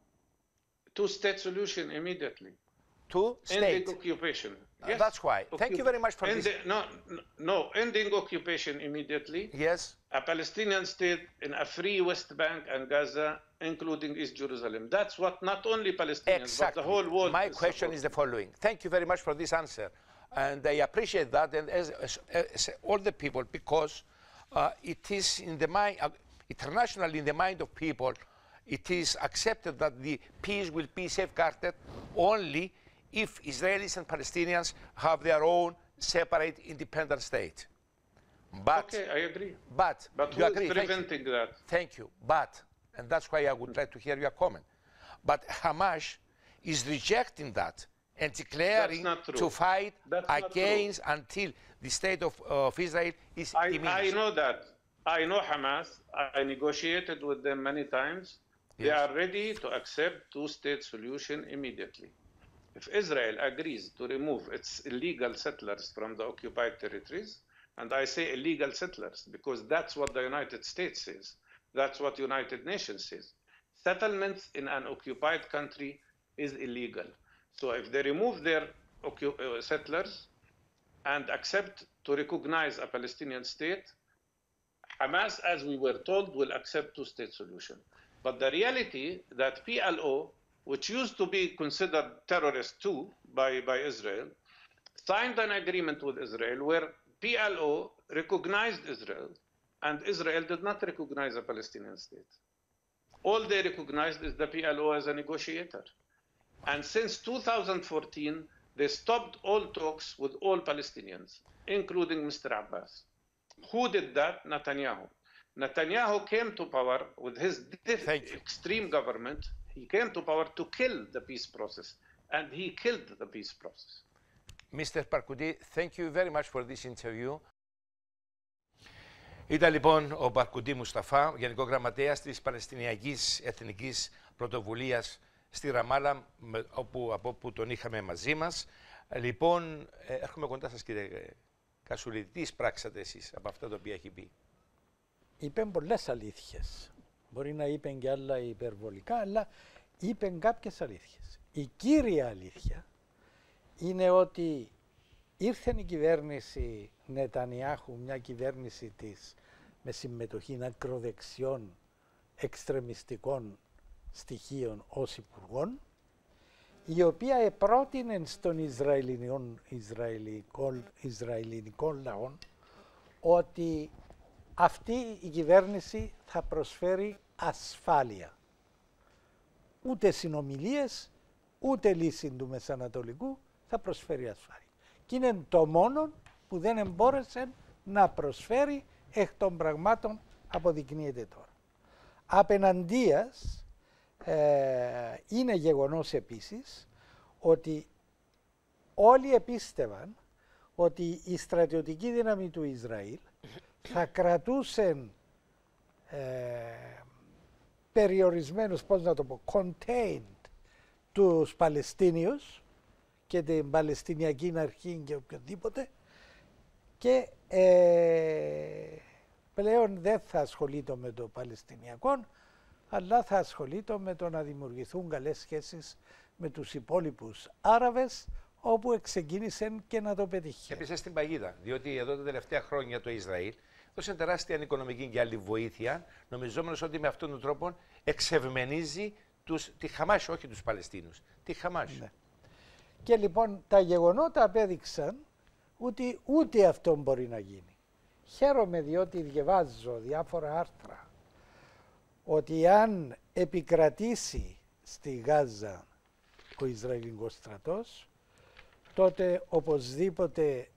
Two-state solution immediately. Two-state? Ending occupation. Yes. Uh, that's why. Occup Thank you very much for Endi this. No, no, ending occupation immediately. Yes. A Palestinian state in a free West Bank and Gaza, including East Jerusalem. That's what not only Palestinians, exactly. but the whole world My is question supporting. is the following. Thank you very much for this answer. And I appreciate that, and as, as, as all the people, because uh, it is in the mind, uh, internationally in the mind of people, it is accepted that the peace will be safeguarded only if Israelis and Palestinians have their own separate independent state. But, okay, I agree. But, but you who agree? is preventing Thank that? Thank you. But, and that's why I would like to hear your comment. But Hamas is rejecting that and declaring to fight That's against until the state of, of Israel is I, diminished. I know that. I know Hamas. I negotiated with them many times. They Yes. are ready to accept two-state solution immediately. If Israel agrees to remove its illegal settlers from the occupied territories, and I say illegal settlers because that's what the United States says, that's what United Nations says. Settlements in an occupied country is illegal. So if they remove their uh, settlers and accept to recognize a Palestinian state, Hamas, as we were told, will accept two-state solution. But the reality that P L O, which used to be considered terrorist too by, by Israel, signed an agreement with Israel where P L O recognized Israel and Israel did not recognize a Palestinian state. All they recognized is the P L O as a negotiator. And since two thousand fourteen, they stopped all talks with all Palestinians, including Mister Abbas. Who did that? Netanyahu. Netanyahu came to power with his extreme government. He came to power to kill the peace process, and he killed the peace process. Mister Barghouti, thank you very much for this interview. Ήταν λοιπόν ο Barghouti Μουσταφά, Γενικό Γραμματέας της Παλαιστινιακής Εθνικής Πρωτοβουλίας στη Ραμάλα, όπου, από όπου τον είχαμε μαζί μας. Λοιπόν, έρχομαι κοντά σας κύριε Κασούλη, τι εισπράξατε εσείς από αυτά τα οποία έχει πει? Είπε πολλές αλήθειες. Μπορεί να είπε και άλλα υπερβολικά, αλλά είπε κάποιες αλήθειες. Η κύρια αλήθεια είναι ότι ήρθε η κυβέρνηση Νετανιάχου, μια κυβέρνηση της με συμμετοχή ακροδεξιών εξτρεμιστικών στοιχείων ως υπουργών, η οποία επρότεινε στον Ισραηλινικό, Ισραηλινικό, Ισραηλινικό λαό ότι αυτή η κυβέρνηση θα προσφέρει ασφάλεια. Ούτε συνομιλίες, ούτε λύση του Μεσανατολικού θα προσφέρει ασφάλεια. Και είναι το μόνο που δεν εμπόρεσε να προσφέρει, εκ των πραγμάτων αποδεικνύεται τώρα. Απέναντίας ε, είναι γεγονός επίσης ότι όλοι επίστευαν ότι η στρατιωτική δύναμη του Ισραήλ θα κρατούσε ε, περιορισμένους, πώς να το πω, contained τους Παλαιστίνιους και την Παλαιστινιακή Αρχή και οποιοδήποτε και ε, πλέον δεν θα ασχολείται με το Παλαιστινιακό, αλλά θα ασχολείται με το να δημιουργηθούν καλές σχέσεις με τους υπόλοιπους Άραβες, όπου ξεκίνησε και να το πετύχει. Έπεσε στην παγίδα, διότι εδώ τα τελευταία χρόνια το Ισραήλ δώσε τεράστια οικονομική και άλλη βοήθεια, νομιζόμενος ότι με αυτόν τον τρόπο εξευμενίζει τους, τη Χαμάς, όχι τους Παλαιστίνους, τη Χαμάς. Ναι. Και λοιπόν τα γεγονότα απέδειξαν ότι ούτε αυτό μπορεί να γίνει. Χαίρομαι διότι διαβάζω διάφορα άρθρα ότι αν επικρατήσει στη Γάζα ο Ισραηλινός στρατός, τότε οπωσδήποτε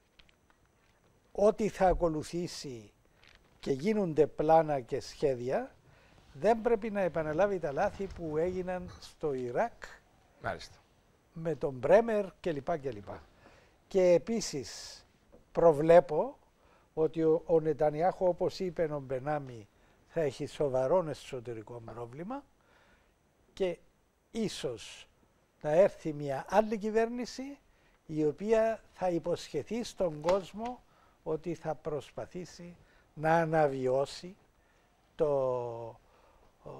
ό,τι θα ακολουθήσει και γίνονται πλάνα και σχέδια, δεν πρέπει να επαναλάβει τα λάθη που έγιναν στο Ιράκ. Μάλιστα. Με τον Μπρέμερ κλπ. κλπ. Και επίσης προβλέπω ότι ο, ο Νετανιάχου, όπως είπε ο Μπενάμι, θα έχει σοβαρό εσωτερικό πρόβλημα και ίσως να έρθει μια άλλη κυβέρνηση η οποία θα υποσχεθεί στον κόσμο ότι θα προσπαθήσει να αναβιώσει το, ο,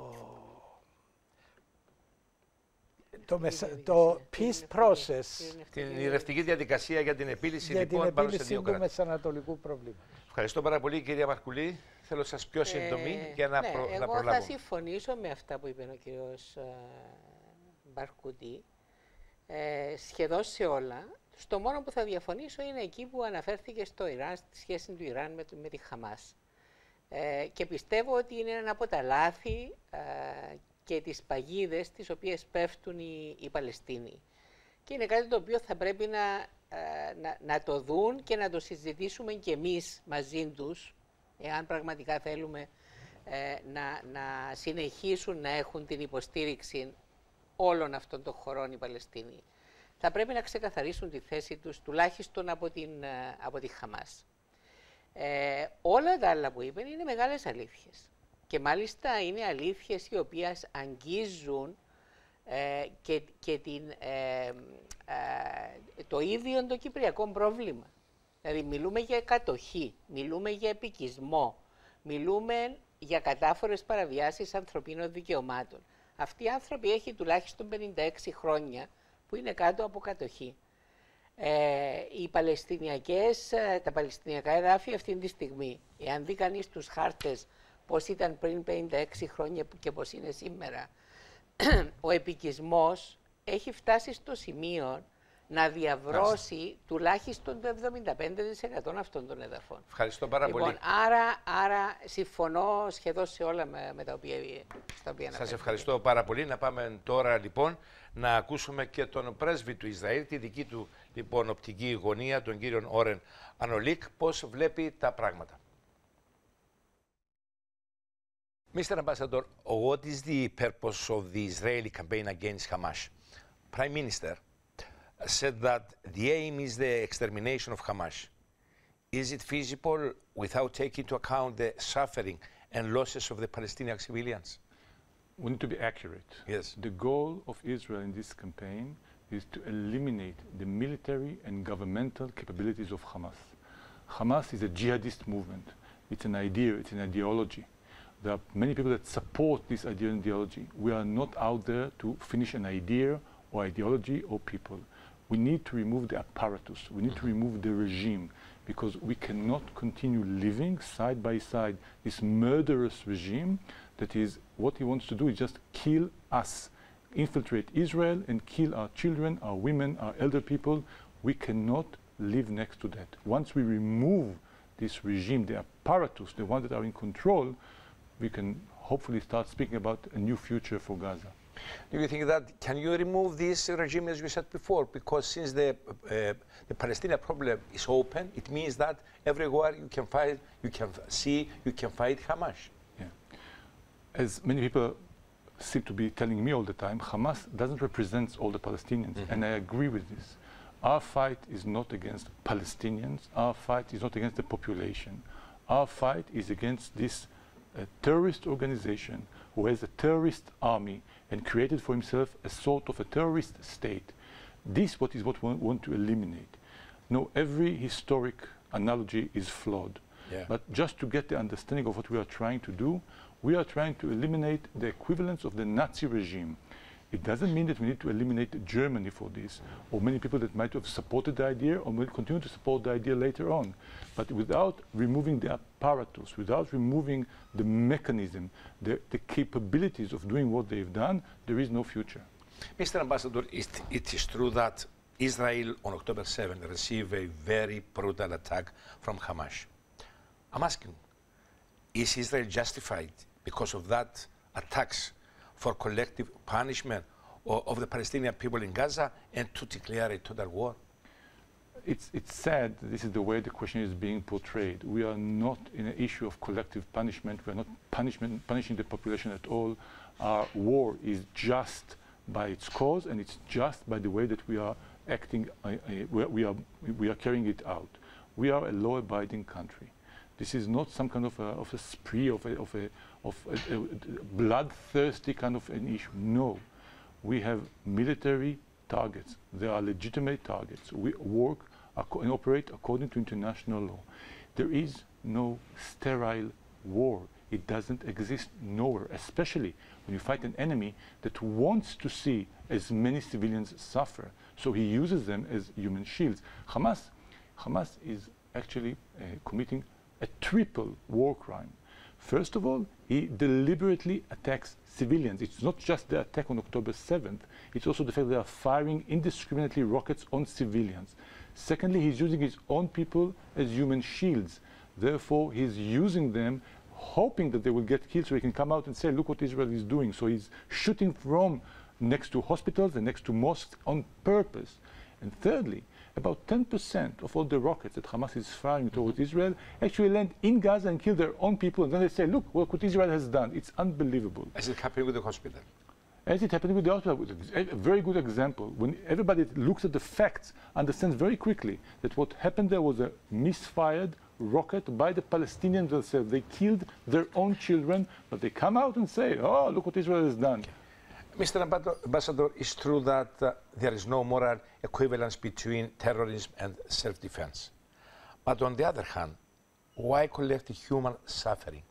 το, μεσα, το peace process, την ηρευτική διαδικασία για την επίλυση, για λοιπόν, την πάνω σε επίλυση δύο του κράτη. μεσανατολικού προβλήματος. Ευχαριστώ πάρα πολύ κυρία Μαρκουλή. Θέλω σας πιο σύντομη Ε, για να, ναι, προ, να εγώ προλάβω. θα συμφωνήσω με αυτά που είπε ο κύριος Barghouti, ε, σχεδόν σε όλα. Στο μόνο που θα διαφωνήσω είναι εκεί που αναφέρθηκε στο Ιράν, στη σχέση του Ιράν με, με τη Χαμάς. Ε, και πιστεύω ότι είναι ένα από τα λάθη ε, και τις παγίδες τις οποίες πέφτουν οι, οι Παλαιστίνοι. Και είναι κάτι το οποίο θα πρέπει να, ε, να, να το δουν και να το συζητήσουμε και εμείς μαζί τους, εάν πραγματικά θέλουμε ε, να, να συνεχίσουν να έχουν την υποστήριξη όλων αυτών των χωρών οι Παλαιστίνοι. Θα πρέπει να ξεκαθαρίσουν τη θέση τους, τουλάχιστον από, την, από τη Χαμάς. Ε, όλα τα άλλα που είπαν είναι μεγάλες αλήθειες. Και μάλιστα είναι αλήθειες οι οποίες αγγίζουν ε, και, και την, ε, ε, το ίδιο το κυπριακό πρόβλημα. Δηλαδή μιλούμε για κατοχή, μιλούμε για επικισμό, μιλούμε για κατάφορες παραβιάσεις ανθρωπίνων δικαιωμάτων. Αυτοί οι άνθρωποι έχουν τουλάχιστον πενήντα έξι χρόνια που είναι κάτω από κατοχή. Ε, οι Παλαιστινιακές, τα Παλαιστινιακά εδάφη αυτή τη στιγμή, εάν δει κανείς τους χάρτες πώς ήταν πριν πενήντα έξι χρόνια και πώς είναι σήμερα, ο επικισμός έχει φτάσει στο σημείο να διαβρώσει Άς. τουλάχιστον το εβδομήντα πέντε τοις εκατό αυτών των εδαφών. Ευχαριστώ πάρα λοιπόν, πολύ. Άρα, άρα συμφωνώ σχεδόν σε όλα με, με τα οποία, στα οποία Σας ευχαριστώ πάρα πολύ. Να πάμε τώρα λοιπόν να ακούσουμε και τον πρέσβη του Ισραήλ, τη δική του λοιπόν οπτική γωνία, τον κύριο Όρεν Ανολίκ, πώς βλέπει τα πράγματα. Mister Ambassador, what is the purpose of the Israeli campaign against Hamas? Prime Minister said that the aim is the extermination of Hamas. Is it feasible without taking into account the suffering and losses of the Palestinian civilians? We need to be accurate. Yes. The goal of Israel in this campaign is to eliminate the military and governmental capabilities of Hamas. Hamas is a jihadist movement. It's an idea, it's an ideology. There are many people that support this idea and ideology. We are not out there to finish an idea or ideology or people. We need to remove the apparatus. We need to remove the regime, because we cannot continue living side by side this murderous regime that is, what he wants to do is just kill us, infiltrate Israel and kill our children, our women, our elder people. We cannot live next to that. Once we remove this regime, the apparatus, the ones that are in control, we can hopefully start speaking about a new future for Gaza. Do you think that, can you remove this regime, as you said before, because since the, uh, the Palestinian problem is open, it means that everywhere you can fight, you can see, you can fight Hamas. Yeah. As many people seem to be telling me all the time, Hamas doesn't represent all the Palestinians, mm-hmm. and I agree with this. Our fight is not against Palestinians, our fight is not against the population. Our fight is against this uh, terrorist organization who has a terrorist army and created for himself a sort of a terrorist state. This what is what we want to eliminate. No, every historic analogy is flawed. Yeah. But just to get the understanding of what we are trying to do, we are trying to eliminate the equivalence of the Nazi regime. It doesn't mean that we need to eliminate Germany for this, or many people that might have supported the idea or will continue to support the idea later on. But without removing the apparatus, without removing the mechanism, the, the capabilities of doing what they've done, there is no future. Mister Ambassador, it, it is true that Israel on October seventh received a very brutal attack from Hamas. I'm asking, is Israel justified because of that attacks for collective punishment of the Palestinian people in Gaza and to declare a total war? It's, it's sad that this is the way the question is being portrayed. We are not in an issue of collective punishment. We are not punishment, punishing the population at all. Our war is just by its cause, and it's just by the way that we are acting, uh, uh, we, are, we are carrying it out. We are a law-abiding country. This is not some kind of a, of a spree, of a, of a, of a, a bloodthirsty kind of an issue. No. We have military targets. They are legitimate targets. We work and operate according to international law. There is no sterile war. It doesn't exist nowhere, especially when you fight an enemy that wants to see as many civilians suffer. So he uses them as human shields. Hamas, Hamas is actually uh, committing a triple war crime. First of all, he deliberately attacks civilians. It's not just the attack on October seventh, it's also the fact that they are firing indiscriminately rockets on civilians. Secondly, he's using his own people as human shields. Therefore, he's using them hoping that they will get killed so he can come out and say, look what Israel is doing. So he's shooting from next to hospitals and next to mosques on purpose. And thirdly, about ten percent of all the rockets that Hamas is firing towards Israel actually land in Gaza and kill their own people. And then they say, look, look what Israel has done. It's unbelievable. As it happened with the hospital. As it happened with the hospital, a very good example. When everybody looks at the facts, understands very quickly that what happened there was a misfired rocket by the Palestinians themselves. They killed their own children, but they come out and say, oh, look what Israel has done. Mister Ambassador, it's true that uh, there is no moral equivalence between terrorism and self-defense. But on the other hand, why collect human suffering?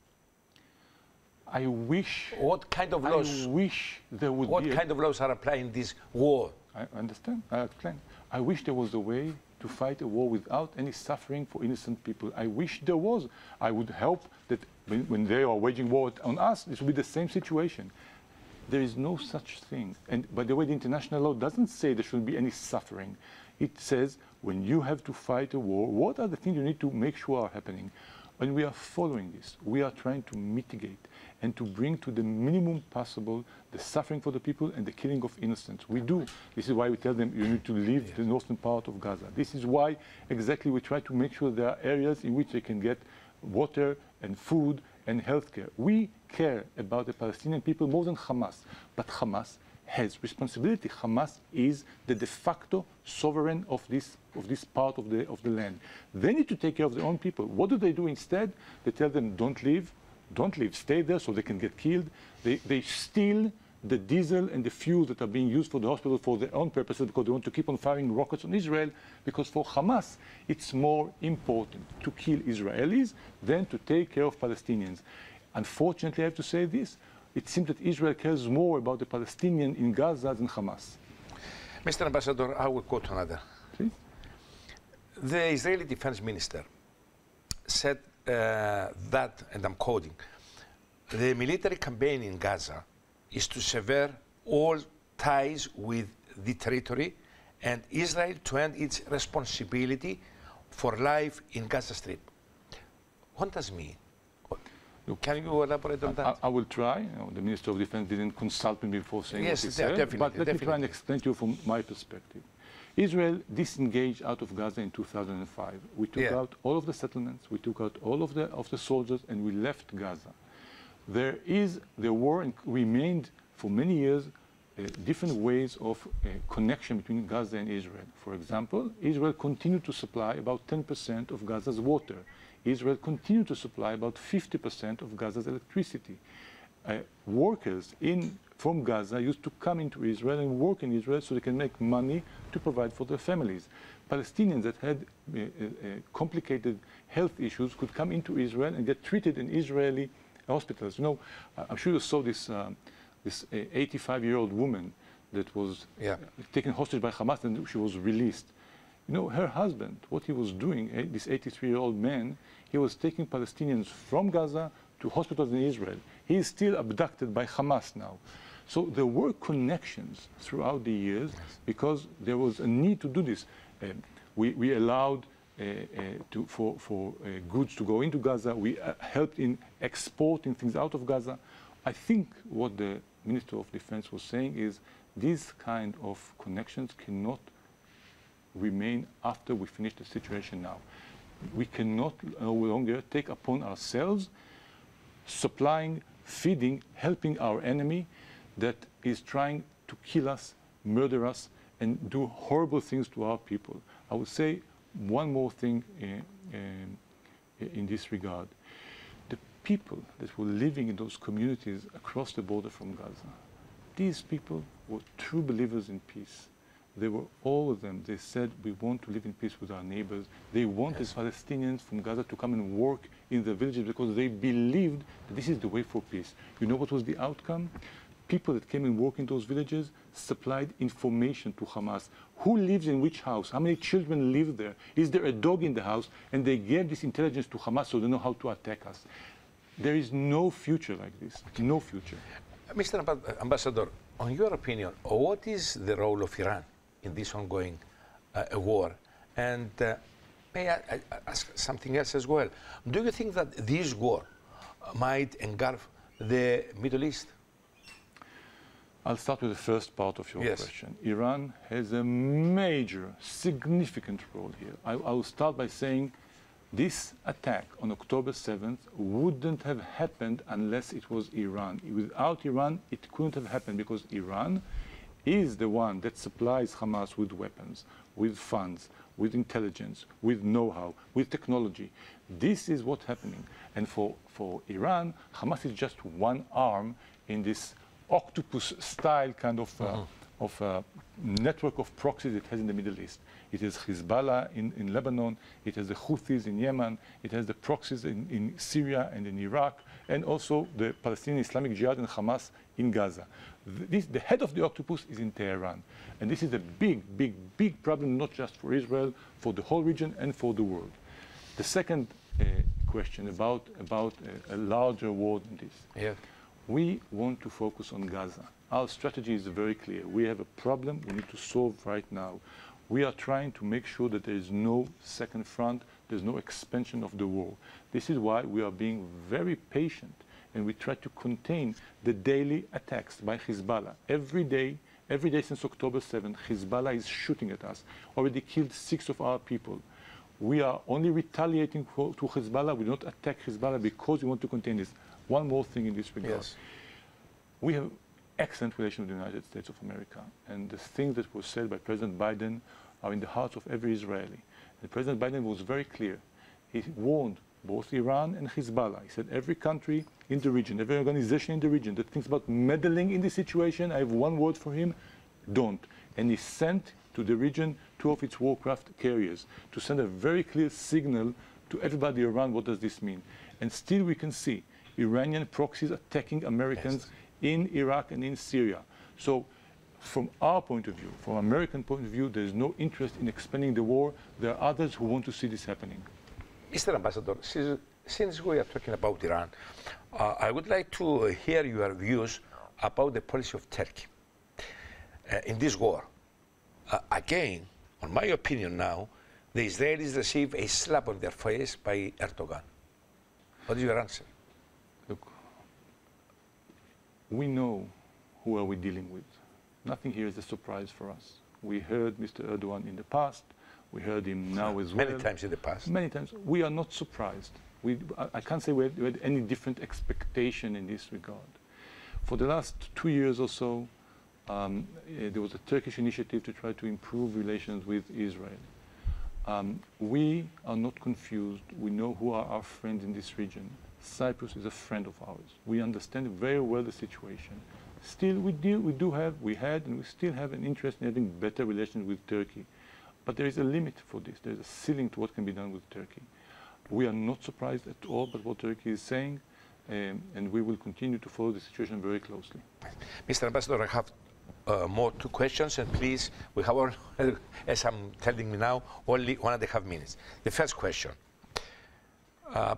I wish. What kind of laws? I wish there would what be. What kind of laws are applying this war? I understand. I explain. I wish there was a way to fight a war without any suffering for innocent people. I wish there was. I would help that when, when they are waging war on us, this would be the same situation. There is no such thing. And by the way, the international law doesn't say there shouldn't be any suffering. It says when you have to fight a war, what are the things you need to make sure are happening? And we are following this. We are trying to mitigate and to bring to the minimum possible the suffering for the people and the killing of innocents. We do. This is why we tell them you need to leave yes. the northern part of Gaza. This is why exactly we try to make sure there are areas in which they can get water and food and healthcare. We care about the Palestinian people more than Hamas, but Hamas has responsibility. Hamas is the de facto sovereign of this of this part of the of the land. They need to take care of their own people. What do they do instead? They tell them don't leave, don't leave, stay there so they can get killed. They they steal the diesel and the fuel that are being used for the hospital for their own purposes because they want to keep on firing rockets on Israel, because for Hamas it's more important to kill Israelis than to take care of Palestinians. Unfortunately, I have to say this, it seems that Israel cares more about the Palestinian in Gaza than Hamas. Mister Ambassador, I will quote another. Please? The Israeli defense minister said uh, that, and I'm quoting, the military campaign in Gaza is to sever all ties with the territory and Israel to end its responsibility for life in Gaza Strip. What does it mean? Look, Can you elaborate on I, that? I, I will try. You know, the Minister of Defense didn't consult me before saying yes, what he de said, definitely, but let definitely. me try and explain to you from my perspective. Israel disengaged out of Gaza in two thousand five. We took yeah. out all of the settlements, we took out all of the, of the soldiers, and we left Gaza. There is, the war remained for many years uh, different ways of uh, connection between Gaza and Israel. For example, Israel continued to supply about ten percent of Gaza's water. Israel continued to supply about fifty percent of Gaza's electricity. Uh, workers in, from Gaza used to come into Israel and work in Israel so they can make money to provide for their families. Palestinians that had uh, uh, complicated health issues could come into Israel and get treated in Israeli hospitals. You know, I'm sure you saw this um, this eighty-five-year-old woman that was yeah. taken hostage by Hamas and she was released. You know, her husband, what he was doing, eh, this eighty-three-year-old man, he was taking Palestinians from Gaza to hospitals in Israel. He is still abducted by Hamas now. So there were connections throughout the years because there was a need to do this. Uh, we, we allowed uh, uh, to, for, for uh, goods to go into Gaza. We uh, helped in exporting things out of Gaza. I think what the Minister of Defense was saying is these kind of connections cannot remain after we finish the situation now. We cannot no longer take upon ourselves supplying, feeding, helping our enemy that is trying to kill us, murder us, and do horrible things to our people. I would say one more thing uh, uh, in this regard. The people that were living in those communities across the border from Gaza, these people were true believers in peace. They were, all of them, they said, we want to live in peace with our neighbors. They wanted yes. Palestinians from Gaza to come and work in the villages because they believed that this is the way for peace. You know what was the outcome? People that came and worked in those villages supplied information to Hamas. Who lives in which house? How many children live there? Is there a dog in the house? And they gave this intelligence to Hamas so they know how to attack us. There is no future like this, no future. Mister Ambassador, on your opinion, what is the role of Iran in this ongoing uh, war? And uh, may I, I ask something else as well? Do you think that this war might engulf the Middle East? I'll start with the first part of your Yes. question. Iran has a major, significant role here. I, I will start by saying this attack on October seventh wouldn't have happened unless it was Iran. Without Iran, it couldn't have happened because Iran is the one that supplies Hamas with weapons, with funds, with intelligence, with know-how, with technology. This is what's happening. And for, for Iran, Hamas is just one arm in this octopus-style kind of, uh, Uh-huh. of uh, network of proxies it has in the Middle East. It has Hezbollah in, in Lebanon, it has the Houthis in Yemen, it has the proxies in, in Syria and in Iraq, and also the Palestinian Islamic Jihad and Hamas in Gaza. This, the head of the octopus is in Tehran. And this is a big, big, big problem, not just for Israel, for the whole region and for the world. The second uh, question about, about a, a larger war than this. Yeah. We want to focus on Gaza. Our strategy is very clear. We have a problem we need to solve right now. We are trying to make sure that there is no second front, there's no expansion of the war. This is why we are being very patient and we try to contain the daily attacks by Hezbollah. Every day, every day since October seventh, Hezbollah is shooting at us, already killed six of our people. We are only retaliating for, to Hezbollah. We do not attack Hezbollah because we want to contain this. One more thing in this regard. Yes. We have excellent relations with the United States of America. And the things that were said by President Biden are in the hearts of every Israeli. And President Biden was very clear. He warned both Iran and Hezbollah. He said every country in the region, every organization in the region that thinks about meddling in this situation, I have one word for him, don't. And he sent to the region two of its warcraft carriers to send a very clear signal to everybody around what does this mean. And still we can see Iranian proxies attacking Americans Yes. in Iraq and in Syria. So from our point of view, from American point of view, there is no interest in expanding the war. There are others who want to see this happening. Mister Ambassador, since, since we are talking about Iran, uh, I would like to uh, hear your views about the policy of Turkey uh, in this war. Uh, again, on my opinion now, the Israelis receive a slap on their face by Erdogan. What is your answer? Look, we know who are we dealing with. Nothing here is a surprise for us. We heard Mister Erdogan in the past. We heard him now as well. Many times in the past. Many times. We are not surprised. We, I, I can't say we had, we had any different expectation in this regard. For the last two years or so, um, eh, there was a Turkish initiative to try to improve relations with Israel. Um, we are not confused. We know who are our friends in this region. Cyprus is a friend of ours. We understand very well the situation. Still, we, deal, we do have, we had, and we still have an interest in having better relations with Turkey. But there is a limit for this. There is a ceiling to what can be done with Turkey. We are not surprised at all by what Turkey is saying, um, and we will continue to follow the situation very closely. Mister Ambassador, I have uh, more two questions, and please, we have, all, as I'm telling me now, only one and a half minutes. The first question. Uh,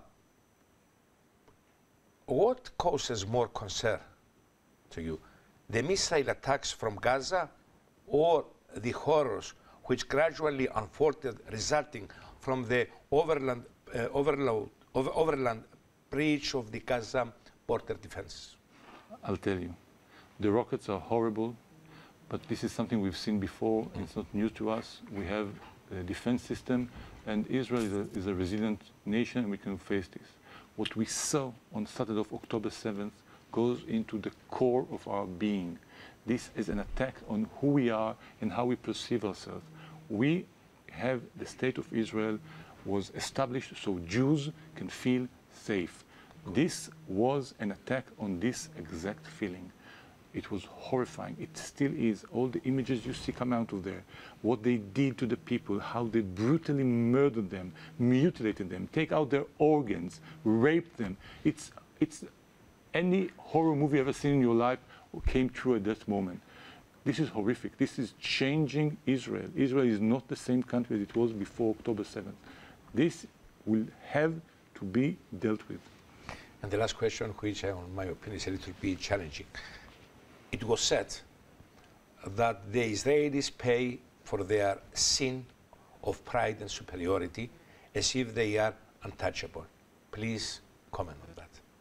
what causes more concern to you, the missile attacks from Gaza or the horrors which gradually unfolded resulting from the overland, uh, overload, over, overland breach of the Gaza border defense? I'll tell you, the rockets are horrible, but this is something we've seen before. Mm. It's not new to us. We have a defense system, and Israel is a, is a resilient nation, and we can face this. What we saw on Saturday of October seventh goes into the core of our being. This is an attack on who we are and how we perceive ourselves. We have the state of Israel was established so Jews can feel safe. This was an attack on this exact feeling. It was horrifying. It still is. All the images you see come out of there, what they did to the people, how they brutally murdered them, mutilated them, take out their organs, raped them. It's, it's any horror movie ever seen in your life came true at that moment. This is horrific. This is changing Israel. Israel is not the same country as it was before October seventh. This will have to be dealt with. And the last question, which in my opinion is a little bit challenging. It was said that the Israelis pay for their sin of pride and superiority as if they are untouchable. Please comment on that.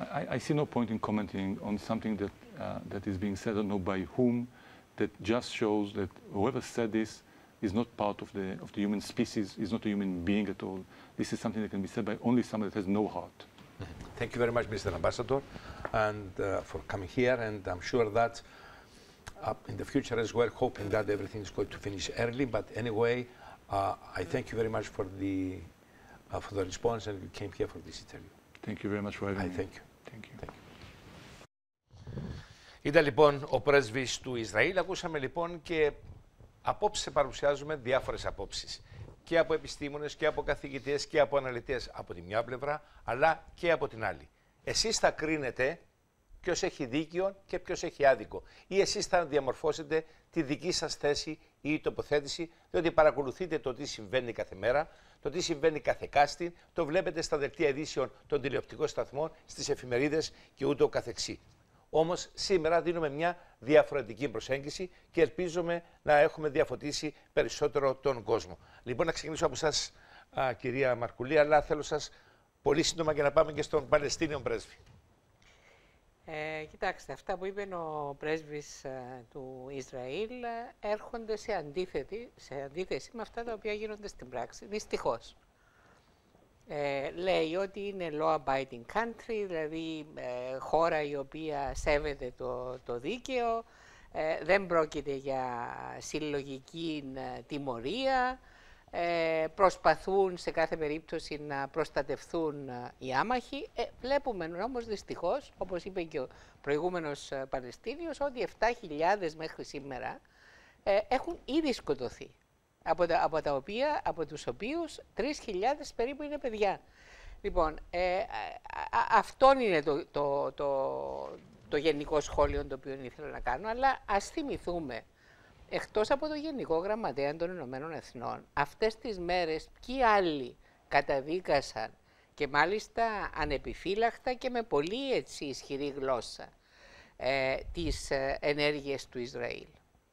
I, I see no point in commenting on something that, uh, that is being said, I don't know by whom, that just shows that whoever said this is not part of the, of the human species, is not a human being at all. This is something that can be said by only someone that has no heart. Mm-hmm. Thank you very much, Mister Ambassador, and uh, for coming here, and I'm sure that uh, in the future as well, hoping that everything is going to finish early, but anyway, uh, I thank you very much for the, uh, for the response, and you came here for this interview. Thank you very much for having I me. thank you. Thank you. Thank you. Ήταν λοιπόν ο πρέσβης του Ισραήλ. Ακούσαμε λοιπόν και απόψε παρουσιάζουμε διάφορες απόψεις. Και από επιστήμονες και από καθηγητές και από αναλυτές από τη μια πλευρά, αλλά και από την άλλη. Εσείς θα κρίνετε ποιος έχει δίκιο και ποιος έχει άδικο. Ή εσείς θα διαμορφώσετε τη δική σας θέση ή τοποθέτηση, διότι παρακολουθείτε το τι συμβαίνει κάθε μέρα, το τι συμβαίνει κάθε κάστη, το βλέπετε στα δελτία ειδήσεων των τηλεοπτικών σταθμών, στις εφημερίδες και ούτω καθεξή. Όμως σήμερα δίνουμε μια διαφορετική προσέγγιση και ελπίζουμε να έχουμε διαφωτίσει περισσότερο τον κόσμο. Λοιπόν, να ξεκινήσω από εσάς, κυρία Μαρκουλή, αλλά θέλω σας πολύ σύντομα για να πάμε και στον Παλαιστίνιο πρέσβη. Ε, κοιτάξτε, αυτά που είπε ο πρέσβης ε, του Ισραήλ ε, έρχονται σε, αντίθετη, σε αντίθεση με αυτά τα οποία γίνονται στην πράξη, δυστυχώς. Ε, λέει ότι είναι law-abiding country, δηλαδή ε, χώρα η οποία σέβεται το, το δίκαιο, ε, δεν πρόκειται για συλλογική ε, τιμωρία, ε, προσπαθούν σε κάθε περίπτωση να προστατευθούν ε, οι άμαχοι. Ε, βλέπουμε όμως δυστυχώς, όπως είπε και ο προηγούμενος ε, Παλαιστίνιος, ότι επτά χιλιάδες μέχρι σήμερα ε, έχουν ήδη σκοτωθεί. Από τα, από τα οποία, από τους οποίους τρεις χιλιάδες περίπου είναι παιδιά. Λοιπόν, ε, α, α, αυτόν είναι το, το, το, το γενικό σχόλιο το οποίο ήθελα να κάνω, αλλά ας θυμηθούμε, εκτός από το Γενικό Γραμματέα των Ηνωμένων Εθνών, αυτές τις μέρες ποιοι άλλοι καταδίκασαν και μάλιστα ανεπιφύλακτα και με πολύ έτσι ισχυρή γλώσσα ε, τις ε, ενέργειες του Ισραήλ.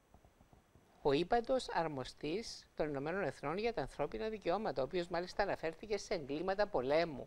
Ο ύπατος αρμοστής των Ηνωμένων Εθνών για τα ανθρώπινα δικαιώματα, ο οποίος μάλιστα αναφέρθηκε σε εγκλήματα πολέμου.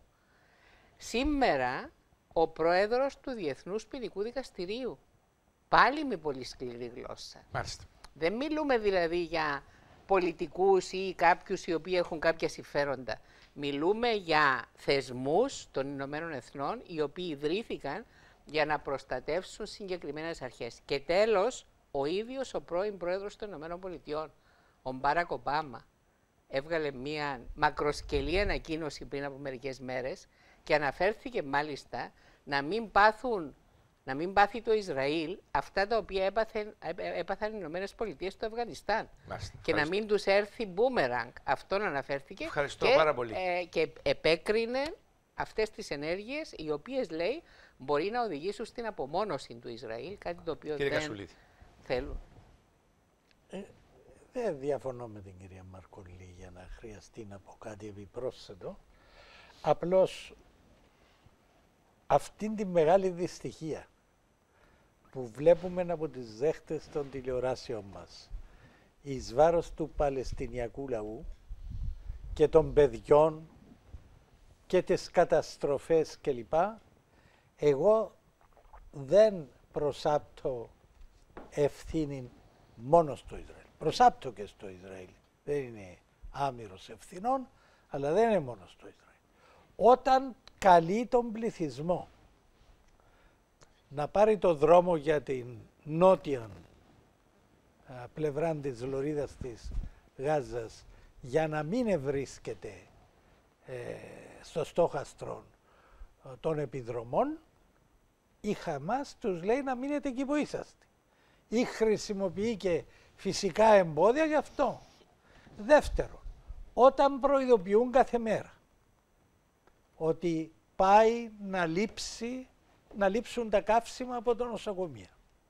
Σήμερα, ο πρόεδρος του Διεθνούς Ποινικού Δικαστηρίου, πάλι με πολύ σκληρή γλώσσα. Μάλιστα. Δεν μιλούμε δηλαδή για πολιτικούς ή κάποιους οι οποίοι έχουν κάποια συμφέροντα. Μιλούμε για θεσμούς των Ηνωμένων Εθνών, οι οποίοι ιδρύθηκαν για να προστατεύσουν συγκεκριμένες αρχές. Και τέλος, ο ίδιος ο πρώην πρόεδρος των Ηνωμένων Πολιτειών, ο Μπάρακ Ομπάμα, έβγαλε μία μακροσκελή ανακοίνωση πριν από μερικές μέρες και αναφέρθηκε μάλιστα να μην, πάθουν, να μην πάθει το Ισραήλ αυτά τα οποία έπαθεν, έπαθαν οι Ηνωμένες Πολιτείες στο Αφγανιστάν. Μάλιστα, και να μην τους έρθει μπούμεραγκ. Αυτόν αναφέρθηκε. Ευχαριστώ και, πάρα πολύ. Ε, και επέκρινε αυτές τις ενέργειες, οι οποίες, λέει, μπορεί να οδηγήσουν στην απομόνωση του Ισραήλ, κάτι το οποίο Κύριε δεν Κασουλίδη. θέλουν. Ε, δεν διαφωνώ με την κυρία Μαρκολή για να χρειαστεί να πω κάτι επιπρόσθετο. Απλώς αυτήν τη μεγάλη δυστυχία που βλέπουμε από τις δέχτες των τηλεοράσεων μας εις βάρος του Παλαιστινιακού λαού και των παιδιών και τις καταστροφές κλπ. Εγώ δεν προσάπτω ευθύνη μόνο στο Ισραήλ. Προσάπτω και στο Ισραήλ. Δεν είναι άμυρος ευθυνών, αλλά δεν είναι μόνο στο Ισραήλ. Όταν καλεί τον πληθυσμό να πάρει το δρόμο για την νότια α, πλευρά της λωρίδας της Γάζας για να μην βρίσκεται ε, στο στόχαστρο ε, των επιδρομών, η Χαμάς τους λέει να μείνετε εκεί που είσαστε. Ή χρησιμοποιεί και φυσικά εμπόδια γι' αυτό. Δεύτερον, όταν προειδοποιούν κάθε μέρα ότι πάει να λείψει, να λείψουν τα καύσιμα από τα νοσοκομεία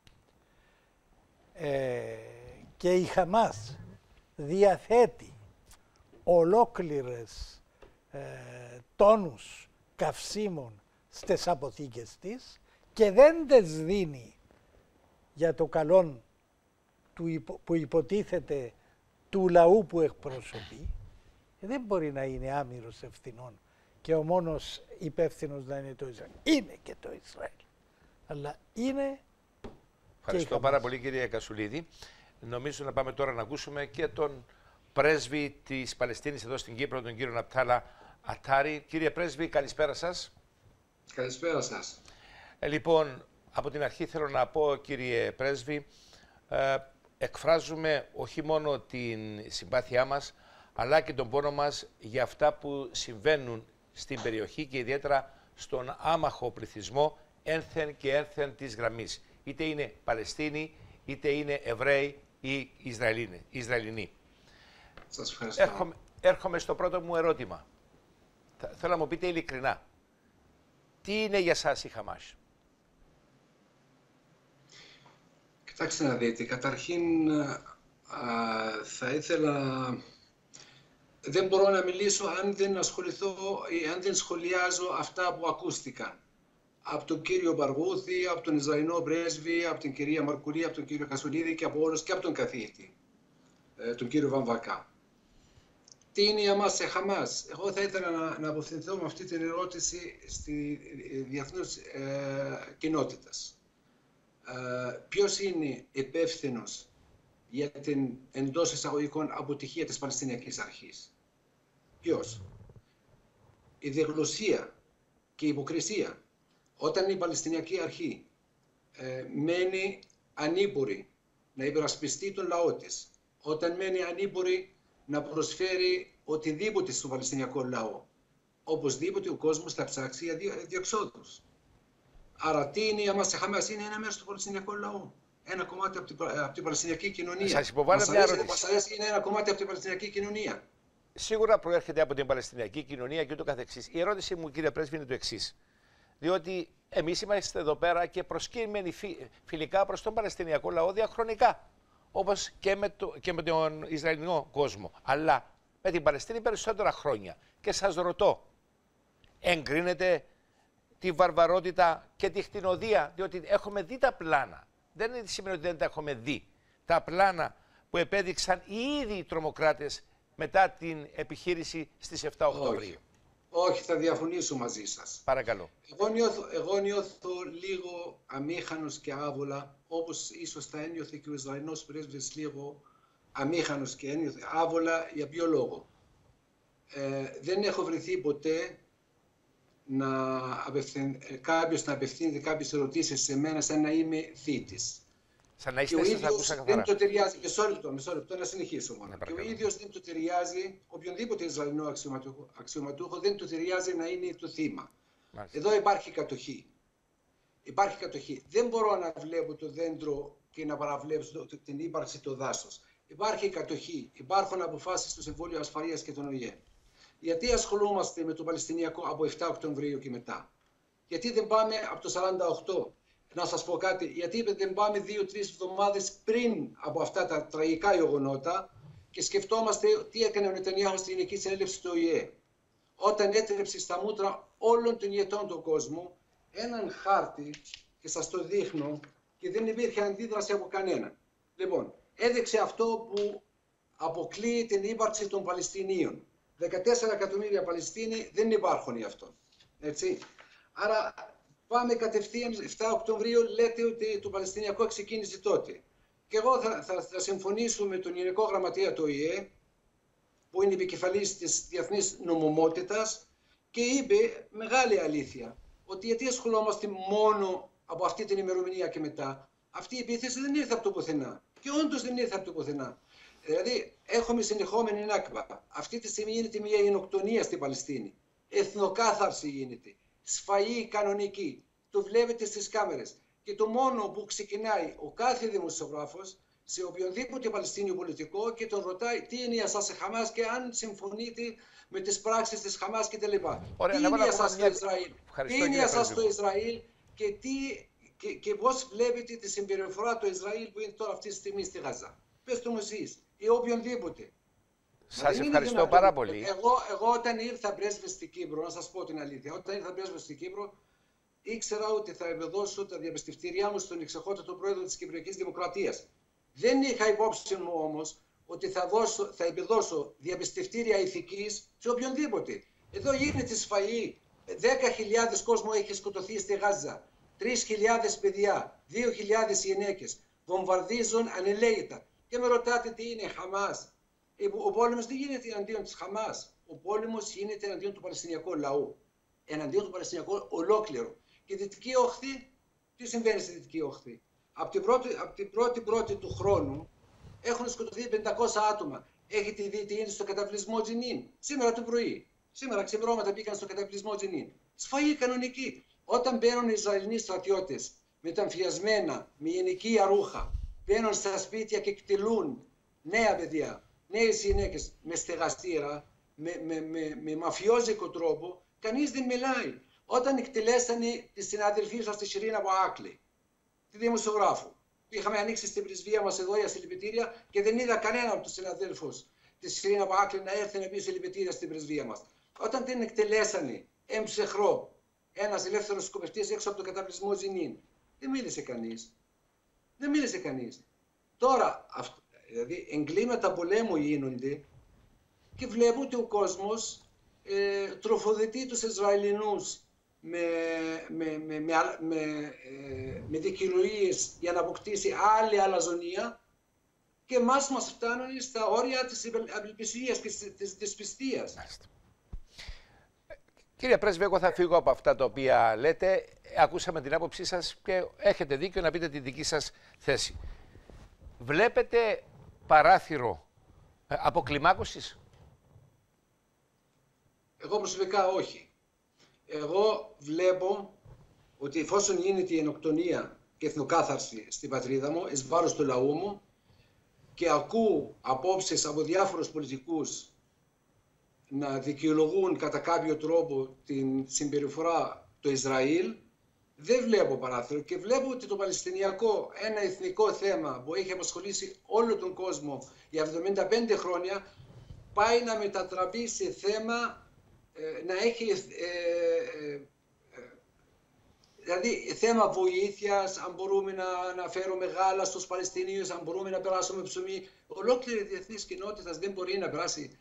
ε, και η Χαμάς διαθέτει ολόκληρες ε, τόνους καυσίμων στις αποθήκες της και δεν τις δίνει για το καλό του υπο, που υποτίθεται του λαού που εκπροσωπεί, δεν μπορεί να είναι άμυρος ευθυνών και ο μόνος υπεύθυνος να είναι το Ισραήλ. Είναι και το Ισραήλ. Αλλά είναι. Ευχαριστώ πάρα πολύ, κύριε Κασουλίδη. Νομίζω να πάμε τώρα να ακούσουμε και τον πρέσβη της Παλαιστίνης εδώ στην Κύπρο, τον κύριο Ναπτάλα Ατάρη. Κύριε πρέσβη, καλησπέρα σας. Καλησπέρα σας. Ε, λοιπόν, από την αρχή θέλω να πω, κύριε πρέσβη, ε, εκφράζουμε όχι μόνο την συμπάθειά μας, αλλά και τον πόνο μας για αυτά που συμβαίνουν στην περιοχή και ιδιαίτερα στον άμαχο πληθυσμό ένθεν και ένθεν της γραμμής. Είτε είναι Παλαιστίνοι, είτε είναι Εβραίοι ή Ισραηλινοί. Σας ευχαριστώ. Έρχομαι, έρχομαι στο πρώτο μου ερώτημα. Θέλω να μου πείτε ειλικρινά. Τι είναι για σας η Χαμάς? Κοιτάξτε να δείτε. Καταρχήν α, θα ήθελα... Δεν μπορώ να μιλήσω αν δεν ασχοληθώ ή αν δεν σχολιάζω αυτά που ακούστηκαν. Από τον κύριο Μπαργούθη, από τον Ισραηλινό πρέσβη, από την κυρία Μαρκουλή, από τον κύριο Κασουλίδη και από όλους και από τον καθηγητή, τον κύριο Βαμβακά. Τι είναι για μας η Χαμάς? Εγώ θα ήθελα να, να απευθυνθώ με αυτή την ερώτηση στη διεθνούς ε, κοινότητας. Ε, ποιος είναι υπεύθυνος για την εντός εισαγωγικών αποτυχία της Παλαιστινιακής Αρχής? Ποιος? Η διαγνωσία και η υποκρισία. Όταν η Παλαιστινιακή Αρχή ε, μένει ανήμπορη να υπερασπιστεί τον λαό της, όταν μένει ανήμπορη να προσφέρει οτιδήποτε στον Παλαιστινιακό λαό, οπωσδήποτε ο κόσμος θα ψάξει για διεξόδους. Άρα τι είναι για μας η Χαμάς? Είναι ένα μέρος του Παλαιστινιακού λαού. Ένα κομμάτι από την, από την Παλαιστινιακή κοινωνία. Σας υποβάλλω μια ερώτηση. Μας αρέσει, είναι ένα κομμάτι από την Παλαιστινιακή κοινωνία. Σίγουρα προέρχεται από την Παλαιστινιακή κοινωνία και ούτω καθεξής. Η ερώτηση μου, κύριε πρέσβη, είναι το εξής. Διότι εμείς είμαστε εδώ πέρα και προσκύμενοι φιλικά προς τον Παλαιστινιακό λαό διαχρονικά. Όπως και με, το, και με τον Ισραηλινό κόσμο. Αλλά με την Παλαιστίνη περισσότερα χρόνια. Και σας ρωτώ, εγκρίνεται τη βαρβαρότητα και τη χτηνοδία? Διότι έχουμε δει τα πλάνα. Δεν σημαίνει ότι δεν τα έχουμε δει. Τα πλάνα που επέδειξαν οι ίδιοι οι τρομοκράτες μετά την επιχείρηση στις επτά Οκτωβρίου. Όχι, θα διαφωνήσω μαζί σας. Παρακαλώ. Εγώ νιώθω, εγώ νιώθω λίγο αμήχανος και άβολα, όπως ίσως θα ένιωθε και ο Ισραηλινός πρέσβης λίγο αμήχανος και ένιωθε άβολα. Για ποιο λόγο? Ε, δεν έχω βρεθεί ποτέ να απευθυν, κάποιος να απευθύνεται κάποιες ερωτήσεις σε μένα σαν να είμαι θήτης. Σαν να είστε εσείς να ακούσα καθαρά. Δεν το ταιριάζει. Μισό λεπτό, μισό λεπτό, να συνεχίσω μόνο. Και ο ίδιος δεν του ταιριάζει, οποιονδήποτε Ισραηλινό αξιωματούχο, αξιωματούχο δεν του ταιριάζει να είναι το θύμα. Μάλιστα. Εδώ υπάρχει κατοχή. Υπάρχει κατοχή. Δεν μπορώ να βλέπω το δέντρο και να παραβλέψω την ύπαρξη του δάσους. Υπάρχει κατοχή. Υπάρχουν αποφάσεις στο Συμβούλιο Ασφαλείας και τον Ο Ε Ε. Γιατί ασχολούμαστε με το Παλαιστινιακό από επτά Οκτωβρίου και μετά? Γιατί δεν πάμε από το σαράντα οκτώ? Να σας πω κάτι, γιατί δεν πάμε δύο-τρεις εβδομάδες πριν από αυτά τα τραγικά γεγονότα και σκεφτόμαστε τι έκανε ο Νετανιάχου στην Γενική Συνέλευση του Ο Ε Ε. Όταν έτρεψε στα μούτρα όλων των ηγετών του κόσμου έναν χάρτη, και σας το δείχνω, και δεν υπήρχε αντίδραση από κανέναν. Λοιπόν, έδειξε αυτό που αποκλείει την ύπαρξη των Παλαιστινίων. δεκατέσσερα εκατομμύρια Παλαιστίνοι δεν υπάρχουν γι' αυτό. Έτσι. Άρα πάμε κατευθείαν επτά Οκτωβρίου, λέτε ότι το Παλαιστινιακό ξεκίνησε τότε. Και εγώ θα, θα, θα συμφωνήσω με τον Γενικό Γραμματεία του Ο Ε Ε, που είναι επικεφαλής της διεθνής νομιμότητας, και είπε μεγάλη αλήθεια, ότι γιατί ασχολούμαστε μόνο από αυτή την ημερομηνία και μετά? Αυτή η επίθεση δεν ήρθε από το πουθενά. Και όντως δεν ήρθε από το πουθενά. Δηλαδή, έχουμε συνεχόμενη νάκπα. Αυτή τη στιγμή γίνεται μια γενοκτονία στην Παλαιστίνη. Εθνοκάθαρση γίνεται. Σφαγή κανονική. Το βλέπετε στις κάμερες. Και το μόνο που ξεκινάει ο κάθε δημοσιογράφος σε οποιονδήποτε Παλαιστίνιο πολιτικό και τον ρωτάει τι είναι για σας η Χαμάς και αν συμφωνείτε με τις πράξεις της Χαμάς κτλ. Τι είναι για σας το Ισραήλ, τι είναι για σας το Ισραήλ και, τι, και, και πώς βλέπετε τη συμπεριφορά του Ισραήλ που είναι τώρα αυτή τη στιγμή στη Γάζα? Πες το μου εσείς ή οποιονδήποτε. Σας ευχαριστώ πάρα πολύ. Εγώ, εγώ όταν ήρθα πρέσβη στην Κύπρο, να σας πω την αλήθεια, όταν ήρθα πρέσβη στην Κύπρο, ήξερα ότι θα επιδώσω τα διαπιστευτήριά μου στον εξοχότατο πρόεδρο της Κυπριακής Δημοκρατίας. Δεν είχα υπόψη μου όμως ότι θα, δώσω, θα επιδώσω διαπιστευτήρια ηθικής σε οποιονδήποτε. Εδώ γίνεται σφαγή. δέκα χιλιάδες κόσμο έχει σκοτωθεί στη Γάζα. τρεις χιλιάδες παιδιά, δύο χιλιάδες γυναίκες. Βομβαρδίζουν ανελέγητα. Και με ρωτάτε τι είναι Χαμάς. Ο πόλεμος δεν γίνεται εναντίον της Χαμάς. Ο πόλεμος γίνεται εναντίον του Παλαιστινιακού λαού. Εναντίον του Παλαιστινιακού ολόκληρου. Και η Δυτική Όχθη, τι συμβαίνει στη Δυτική Όχθη. Από την πρώτη, από την πρώτη, πρώτη του χρόνου έχουν σκοτωθεί πεντακόσια άτομα. Έχετε δει τι είναι στο καταβλισμό Τζινίν. Σήμερα το πρωί. Σήμερα ξημερώματα μπήκαν στο καταβλισμό Τζινίν. Σφαγή κανονική. Όταν μπαίνουν οι Ισραηλοί στρατιώτες μεταμφιασμένα, με γενικεία ρούχα, μπαίνουν στα σπίτια και κτελούν νέα παιδιά, νέες γυναίκες με στεγαστήρα, με, με, με, με μαφιόζικο τρόπο, κανείς δεν μιλάει. Όταν εκτελέσανε τη συναδελφή σας τη Σιρίνα Βαάκλη, τη δημοσιογράφου, είχαμε ανοίξει στην πρεσβεία μας εδώ για συλληπιτήρια και δεν είδα κανένα από τους συναδέλφους της Σιρίνα Βαάκλη να έρθει να πει συλληπιτήρια στην πρεσβεία μας. Όταν την εκτελέσανε έμψεχρό ένας ελεύθερος σκοπευτής έξω από το καταβλισμό Τζινίν, δεν μίλησε κανείς. Δεν μίλησε κανείς. Τώρα, αυτό, δηλαδή εγκλήματα πολέμου γίνονται και βλέπουν ότι ο κόσμος ε, τροφοδοτεί τους Ισραηλινούς με, με, με, με, με, ε, με δικαιολογίες για να αποκτήσει άλλη αλαζονία και εμάς μας φτάνουν στα όρια της απελπισίας και της δυσπιστίας. Κύριε Πρέσβη, εγώ θα φύγω από αυτά τα οποία λέτε. Ακούσαμε την άποψή σας και έχετε δίκιο να πείτε τη δική σας θέση. Βλέπετε παράθυρο αποκλιμάκωσης? Εγώ προσωπικά όχι. Εγώ βλέπω ότι εφόσον γίνεται η ενοκτονία και εθνοκάθαρση στην πατρίδα μου, εις βάρος του λαού μου, και ακούω απόψεις από διάφορους πολιτικούς να δικαιολογούν κατά κάποιο τρόπο την συμπεριφορά του Ισραήλ, δεν βλέπω παράθυρο και βλέπω ότι το Παλαιστινιακό, ένα εθνικό θέμα που έχει απασχολήσει όλο τον κόσμο για εβδομήντα πέντε χρόνια, πάει να μετατραπεί σε θέμα, ε, να έχει ε, ε, ε, δηλαδή θέμα βοήθειας, αν μπορούμε να, να φέρουμε γάλα στους Παλαιστινίους, αν μπορούμε να περάσουμε ψωμί. Ολόκληρη η διεθνής κοινότητα δεν μπορεί να περάσει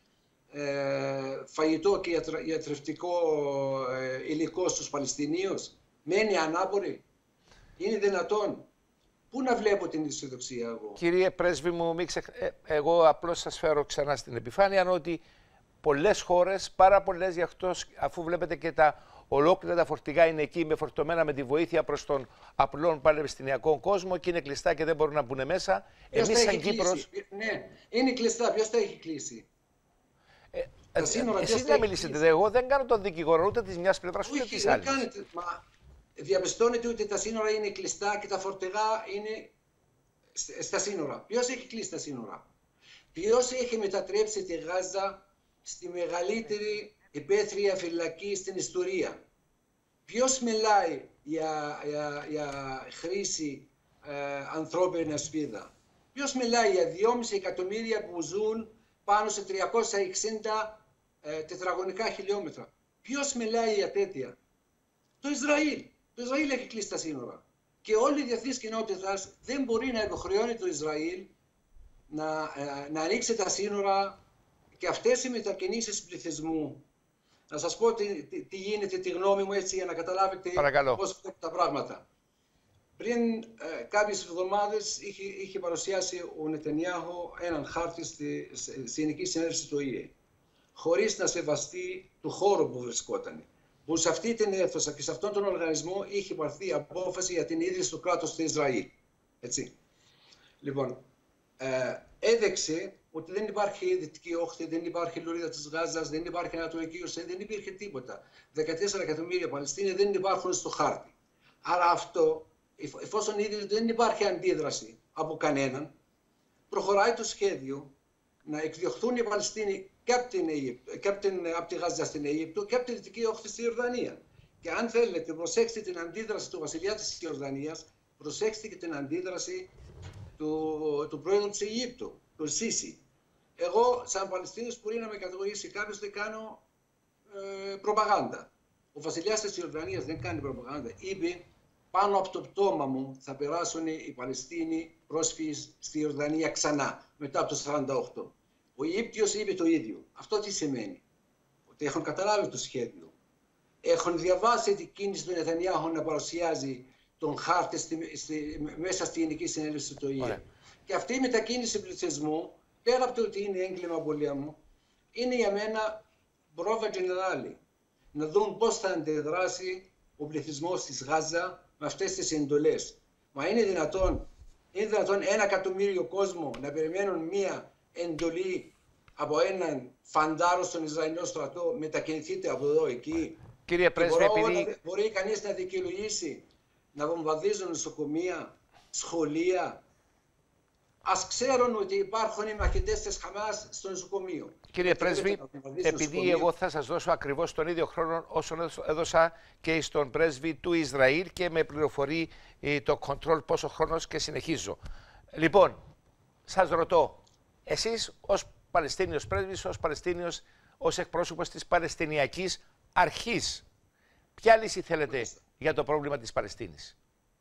ε, φαγητό και ιατρευτικό ε, υλικό στους Παλαιστινίους. Μένει ανάποροι. Είναι δυνατόν? Πού να βλέπω την αισιοδοξία εγώ? Κύριε Πρέσβη μου, μη ξεχ... ε, εγώ απλώς σας φέρω ξανά στην επιφάνεια ότι πολλές χώρες, πάρα πολλές, γι' αυτό αφού βλέπετε και τα ολόκληρα τα φορτηγά είναι εκεί με φορτωμένα με τη βοήθεια προς τον απλόν παλαιστινιακό κόσμο και είναι κλειστά και δεν μπορούν να μπουν μέσα. Εμείς σαν Κύπρος... Ναι, είναι κλειστά. Ποιος τα έχει κλείσει? Ε, ε, σύνορα, εσείς να μιλήσετε, κλείσει. Εγώ δεν κάνω τον δικηγόρο ούτε της μιας πλευράς ούτε της άλλης. Κάνετε, μα διαπιστώνετε ότι τα σύνορα είναι κλειστά και τα φορτηγά είναι στα σύνορα. Ποιος έχει κλείσει τα σύνορα? Ποιος έχει μετατρέψει τη Γάζα στη μεγαλύτερη υπαίθρια φυλακή στην ιστορία? Ποιος μιλάει για, για, για χρήση ε, ανθρώπινη ασπίδα? Ποιος μιλάει για δυόμισι εκατομμύρια που ζουν πάνω σε τριακόσια εξήντα ε, τετραγωνικά χιλιόμετρα? Ποιος μιλάει για τέτοια? Το Ισραήλ. Το Ισραήλ έχει κλείσει τα σύνορα. Και όλη η διεθνής κοινότητα δεν μπορεί να υποχρεώνει το Ισραήλ να, ε, να ανοίξει τα σύνορα και αυτές οι μετακινήσεις πληθυσμού. Να σας πω τι, τι, τι γίνεται, τη γνώμη μου έτσι για να καταλάβετε πώς βλέπουν τα πράγματα. Πριν ε, κάποιες εβδομάδες είχε, είχε παρουσιάσει ο Νετανιάχου έναν χάρτη στη, στη Γενική Συνέλευση του Ο Η Ε, χωρίς να σεβαστεί του χώρου που βρισκόταν. Που σε αυτή την αίθουσα και σε αυτόν τον οργανισμό είχε πάρθει απόφαση για την ίδρυση του κράτους του Ισραήλ. Έτσι. Λοιπόν, ε, έδειξε ότι δεν υπάρχει Δυτική Όχθη, δεν υπάρχει Λωρίδα της Γάζας, δεν υπάρχει Ανατολική Ιερουσαλήμ, δεν υπήρχε τίποτα. δεκατέσσερα εκατομμύρια Παλαιστίνοι δεν υπάρχουν στο χάρτη. Άρα αυτό, εφόσον είδε ότι δεν υπάρχει αντίδραση από κανέναν, προχωράει το σχέδιο να εκδιωχθούν οι Παλαιστίνοι και από, την Αίγυπτο, και από, την, από τη Γάζα στην Αίγυπτο και από τη Δυτική Όχθη στη Ιορδανία. Και αν θέλετε, προσέξτε την αντίδραση του βασιλιά της Ιορδανίας, προσέξτε και την αντίδραση του, του πρόεδρου της Αιγύπτου, του Σίση. Εγώ, σαν Παλαιστίνιος, μπορεί να με κατηγορήσει κάποιος ότι κάνω ε, προπαγάνδα. Ο βασιλιάς της Ιορδανίας δεν κάνει προπαγάνδα. Είπε, πάνω από το πτώμα μου θα περάσουν οι Παλαιστίνοι πρόσφυγες στη Ιορδανία ξανά, μετά από το χίλια εννιακόσια σαράντα οκτώ. Ο Αιγύπτιος είπε το ίδιο. Αυτό τι σημαίνει? ότι έχουν καταλάβει το σχέδιο. Έχουν διαβάσει την κίνηση του Νετανιάχου να παρουσιάζει τον χάρτη στη, στη, μέσα στη Γενική Συνέλευση του ΟΗΕ. Ωραία. Και αυτή η μετακίνηση πληθυσμού, πέρα από το ότι είναι έγκλημα πολέμου, είναι για μένα πρόβα γενεράλη. Να δουν πώς θα αντιδράσει ο πληθυσμός της Γάζα με αυτές τις εντολές. Μα είναι δυνατόν, είναι δυνατόν ένα εκατομμύριο κόσμο να περιμένουν μία εντολή από έναν φαντάρο στον Ισραηλινό στρατό, μετακινηθείτε από εδώ εκεί. Κύριε Πρέσβη, επειδή... να, μπορεί κανείς να δικαιολογήσει να βομβαρδίζουν νοσοκομεία, σχολεία. Ας ξέρουν ότι υπάρχουν οι μαχητές της Χαμάς στο νοσοκομείο. Κύριε Πρέσβη, επειδή εγώ θα σας δώσω ακριβώς τον ίδιο χρόνο όσο έδωσα και στον πρέσβη του Ισραήλ και με πληροφορεί το control πόσο χρόνος και συνεχίζω. Λοιπόν, σας ρωτώ, εσείς ως Παλαιστίνιος πρέσβης, ως Παλαιστίνιος, ως εκπρόσωπος της Παλαιστινιακής Αρχής, ποια λύση θέλετε Μάλιστα. για το πρόβλημα της Παλαιστίνης?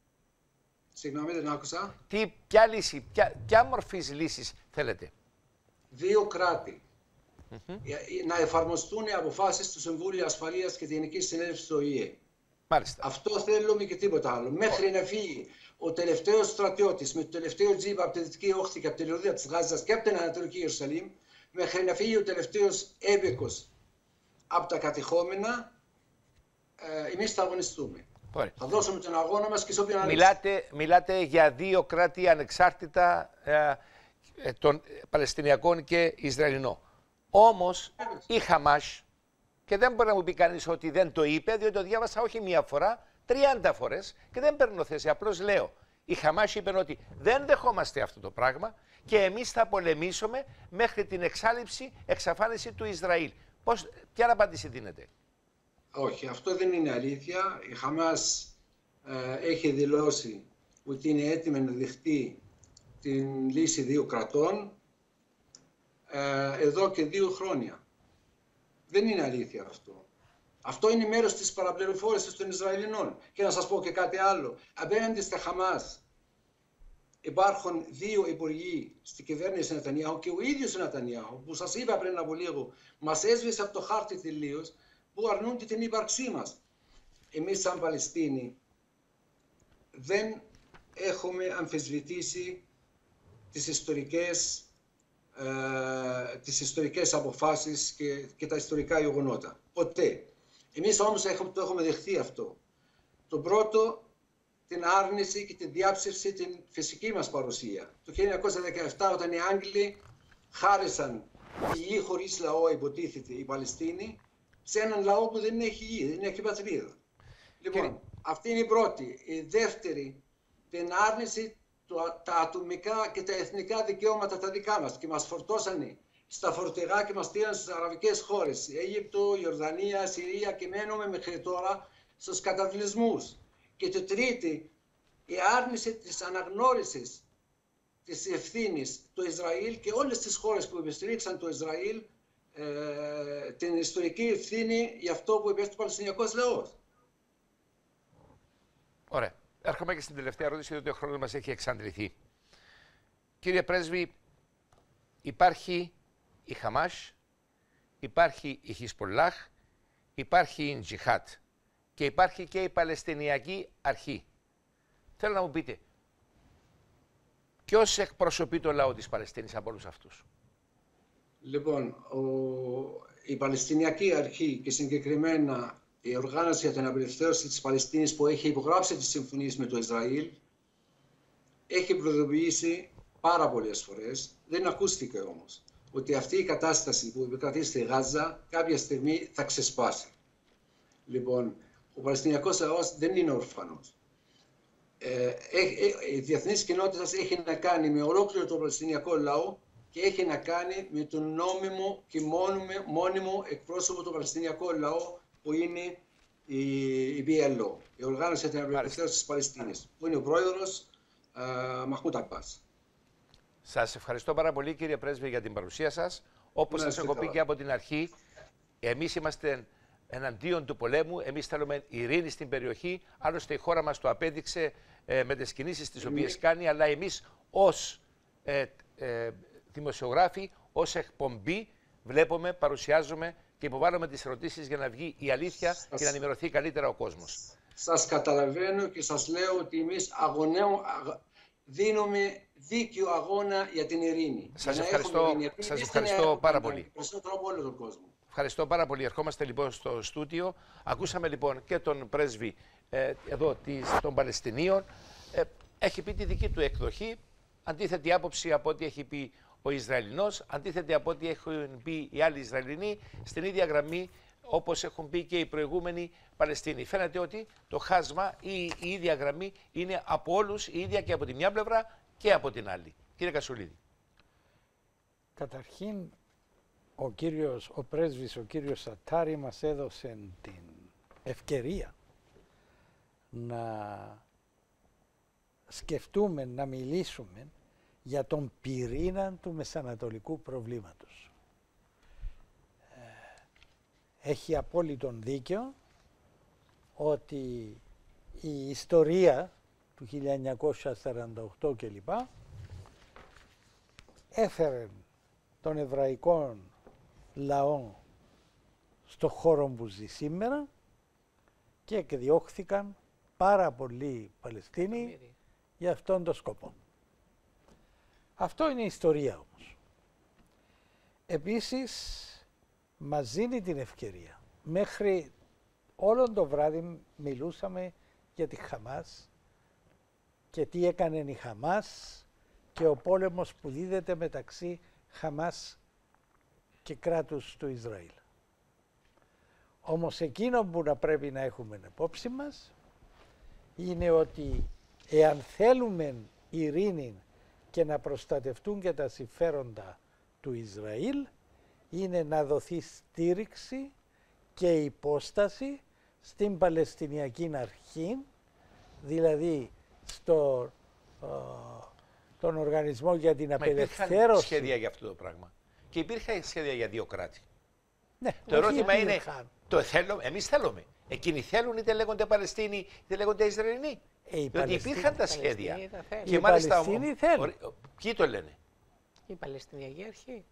Συγγνώμη, δεν άκουσα. Τι, ποια λύση, ποια, ποια μορφής λύσης θέλετε? Δύο κράτη. Mm-hmm. Να εφαρμοστούν οι αποφάσεις του Συμβούλου Ασφαλείας και τη Γενική Συνέλευση του ΟΗΕ. Μάλιστα. Αυτό θέλουμε και τίποτα άλλο. Μέχρι oh. να φύγει ο τελευταίος στρατιώτης με το τελευταίο τζιπ από τη Δυτική Όχθη και από τη λωρίδα της Γάζας και από την Ανατολική Ιερουσαλήμ, μέχρι να φύγει ο τελευταίος έπικος από τα κατεχόμενα, ε, εμείς θα αγωνιστούμε. Ωραία. Θα δώσουμε τον αγώνα μας και σε όποιον μιλάτε, μιλάτε για δύο κράτη ανεξάρτητα ε, ε, των Παλαιστινιακών και Ισραηλινών. Όμως η Χαμάς, και δεν μπορεί να μου πει κανείς ότι δεν το είπε, διότι το διάβασα όχι μία φορά, τριάντα φορές και δεν παίρνω θέση. Απλώς λέω, η Χαμάς είπε ότι δεν δεχόμαστε αυτό το πράγμα και εμείς θα πολεμήσουμε μέχρι την εξάλειψη, εξαφάνιση του Ισραήλ. Πώς, ποια απάντηση δίνετε? Όχι, αυτό δεν είναι αλήθεια. Η Χαμάς ε, έχει δηλώσει ότι είναι έτοιμη να δεχτεί την λύση δύο κρατών ε, εδώ και δύο χρόνια. Δεν είναι αλήθεια αυτό. Αυτό είναι μέρος της παραπληροφόρησης των Ισραηλινών. Και να σας πω και κάτι άλλο. Απέναντι στα Χαμάς υπάρχουν δύο υπουργοί στην κυβέρνηση Νετανιάχου και ο ίδιος ο Νετανιάχου, που σας είπα πριν από λίγο, μας έσβησε από το χάρτη τελείως, που αρνούνται την ύπαρξή μας. Εμείς σαν Παλαιστίνοι δεν έχουμε αμφισβητήσει τις ιστορικές, ε, τις ιστορικές αποφάσεις και, και τα ιστορικά γεγονότα. Ποτέ. Εμείς όμως έχουμε, το έχουμε δεχθεί αυτό. Το πρώτο, την άρνηση και την διάψευση την φυσική μας παρουσία. Το χίλια εννιακόσια δεκαεπτά, όταν οι Άγγλοι χάρισαν τη γη χωρίς λαό, υποτίθεται η Παλαιστίνη, σε έναν λαό που δεν έχει γη, δεν έχει πατρίδα. Λοιπόν, Κύριε. αυτή είναι η πρώτη. Η δεύτερη, την άρνηση το, τα ατομικά και τα εθνικά δικαιώματα τα δικά μας και μας φορτώσανε στα φορτηγά και μας στείλαν στις αραβικές χώρες, Αίγυπτο, Ιορδανία, Συρία, και μένουμε μέχρι τώρα στους καταβλισμούς. Και το τρίτη, η άρνηση της αναγνώρισης της ευθύνης του Ισραήλ και όλες τις χώρες που υποστηρίξαν το Ισραήλ ε, την ιστορική ευθύνη για αυτό που υπέστη ο Παλαιστινιακός λαός. Ωραία. Έρχομαι και στην τελευταία ερώτηση, διότι ο χρόνος μας έχει εξαντληθεί. Κύριε Πρέσβη, υπάρχει η Χαμάς, υπάρχει η Χισπολάχ, υπάρχει η Τζιχάτ και υπάρχει και η Παλαιστινιακή Αρχή. Θέλω να μου πείτε, ποιος εκπροσωπεί το λαό της Παλαιστίνης από όλους αυτούς? Λοιπόν, ο, η Παλαιστινιακή Αρχή και συγκεκριμένα η Οργάνωση για την Απελευθέρωση της Παλαιστίνης, που έχει υπογράψει τις συμφωνίες με το Ισραήλ, έχει προειδοποιήσει πάρα πολλές φορές, δεν ακούστηκε όμως, ότι αυτή η κατάσταση που επικρατεί στη Γάζα κάποια στιγμή θα ξεσπάσει. Λοιπόν, ο Παλαιστινιακός λαός δεν είναι ορφανός. Ε, ε, ε, η διεθνής κοινότητα έχει να κάνει με ολόκληρο τον Παλαιστινιακό λαό και έχει να κάνει με τον νόμιμο και μόνιμο, μόνιμο εκπρόσωπο του Παλαιστινιακού λαού, που είναι η, η πι ελ ο, η Οργάνωση για την Απελευθέρωση της Παλαιστίνης, που είναι ο πρόεδρος Μαχμούντ Αμπάς. Σας ευχαριστώ πάρα πολύ, κύριε Πρέσβη, για την παρουσία σας. Όπως σας έχω πει και από την αρχή, εμείς είμαστε εναντίον του πολέμου, εμείς θέλουμε ειρήνη στην περιοχή. Άλλωστε η χώρα μας το απέδειξε ε, με τις κινήσεις τις οποίες κάνει, αλλά εμείς ως ε, ε, δημοσιογράφοι, ως εκπομπή, βλέπουμε, παρουσιάζουμε και υποβάλλουμε τις ερωτήσεις για να βγει η αλήθεια σας... και να ενημερωθεί καλύτερα ο κόσμος. Σας καταλαβαίνω και σας λέω ότι εμείς αγωνέω, δίνουμε δίκαιο αγώνα για την ειρήνη. Σας για ευχαριστώ, ειρήνη. σας ευχαριστώ πάρα πολύ. Περισσότερο από όλο τον κόσμο. Ευχαριστώ πάρα πολύ. Ερχόμαστε λοιπόν στο στούντιο. Ακούσαμε λοιπόν και τον πρέσβη ε, εδώ της, των Παλαιστινίων. Ε, έχει πει τη δική του εκδοχή, αντίθετη άποψη από ό,τι έχει πει ο Ισραηλινός, αντίθετη από ό,τι έχουν πει οι άλλοι Ισραηλινοί, στην ίδια γραμμή όπως έχουν πει και οι προηγούμενοι Παλαιστίνοι. Φαίνεται ότι το χάσμα ή η ίδια γραμμή είναι από όλους, η ίδια και από τη μια πλευρά και από την άλλη. Κύριε Κασουλίδη. Καταρχήν, ο κύριος, ο πρέσβης, ο κύριος Σατάρη μας έδωσε την ευκαιρία να σκεφτούμε, να μιλήσουμε για τον πυρήνα του μεσανατολικού προβλήματος. Έχει απόλυτον δίκιο ότι η ιστορία του χίλια εννιακόσια σαράντα οκτώ κλπ. Έφερε τον εβραϊκό λαό στο χώρο που ζει σήμερα και εκδιώχθηκαν πάρα πολλοί Παλαιστίνοι για αυτόν τον σκοπό. Αυτό είναι η ιστορία όμως. Επίσης, μας δίνει την ευκαιρία. Μέχρι όλο το βράδυ μιλούσαμε για τη Χαμάς και τι έκανε η Χαμάς και ο πόλεμος που δίδεται μεταξύ Χαμάς και κράτους του Ισραήλ. Όμως εκείνο που να πρέπει να έχουμε υπόψη μας είναι ότι εάν θέλουμε ειρήνη και να προστατευτούν και τα συμφέροντα του Ισραήλ, είναι να δοθεί στήριξη και υπόσταση στην Παλαιστινιακή Αρχή, δηλαδή στο, ε, τον Οργανισμό για την Απελευθέρωση. Υπήρχαν σχέδια για αυτό το πράγμα. Και υπήρχαν σχέδια για δύο κράτη. Ναι, το ερώτημα είναι, το θέλω, εμείς θέλουμε. Εκείνοι θέλουν, είτε λέγονται Παλαιστίνοι, είτε λέγονται Ισραηλινοί. Ε, Διότι υπήρχαν τα σχέδια. Και οι Παλαιστίνοι θέλουν. Ποιοι το λένε? Η Παλαιστινιακή Αρχή.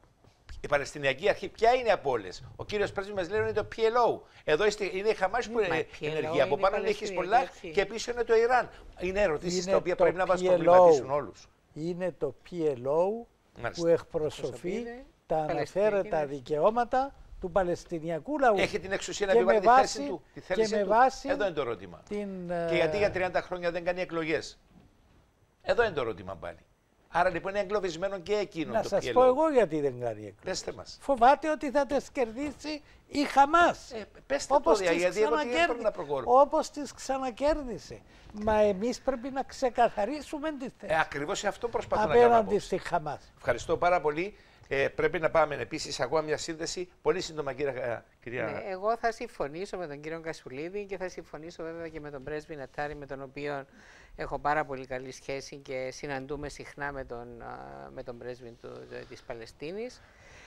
Η Παλαιστινιακή Αρχή, ποια είναι από όλες? Ο κύριος πρέσβης μας λέει είναι το πι ελ ο. Εδώ είναι η Χαμάς που είναι ενεργή. Από πάνω είναι η Χεσμολάχ και πίσω είναι το Ιράν. Είναι ερωτήσεις τα οποία πρέπει να μας προβληματίσουν όλους. Είναι το πι ελ ο που εκπροσωπεί τα αναφέρετα δικαιώματα του Παλαιστινιακού λαού. Έχει την εξουσία να επιβάλλει τη θέση του. Τη θέλησή του. Βάση Εδώ είναι το ερώτημα. Την, και γιατί για τριάντα χρόνια δεν κάνει εκλογές? Εδώ είναι το ερώτημα πάλι. Άρα λοιπόν είναι εγκλωβισμένο και εκείνο να το σας πι ελ ο. πω εγώ γιατί δεν κάνει εκλογές. Πέστε μας. Φοβάται ότι θα τις κερδίσει η Χαμάς. Ε, πέστε όπως το, γιατί εγώ τι έπρεπε να προχωρώ. Όπως τις ξανακέρδισε. Μα εμείς πρέπει να ξεκαθαρίσουμε τις θέσεις. Ε, ακριβώς σε αυτό προσπαθώ να κάνω. Απέναντι στη Χαμάς. Ευχαριστώ πάρα πολύ. Ε, πρέπει να πάμε επίσης ακόμα μια σύνδεση. Πολύ σύντομα, κυρία. κυρία... Ναι, εγώ θα συμφωνήσω με τον κύριο Κασουλίδη και θα συμφωνήσω βέβαια και με τον πρέσβη Νατάρη, με τον οποίο έχω πάρα πολύ καλή σχέση και συναντούμε συχνά με τον, με τον πρέσβη του, της Παλαιστίνης,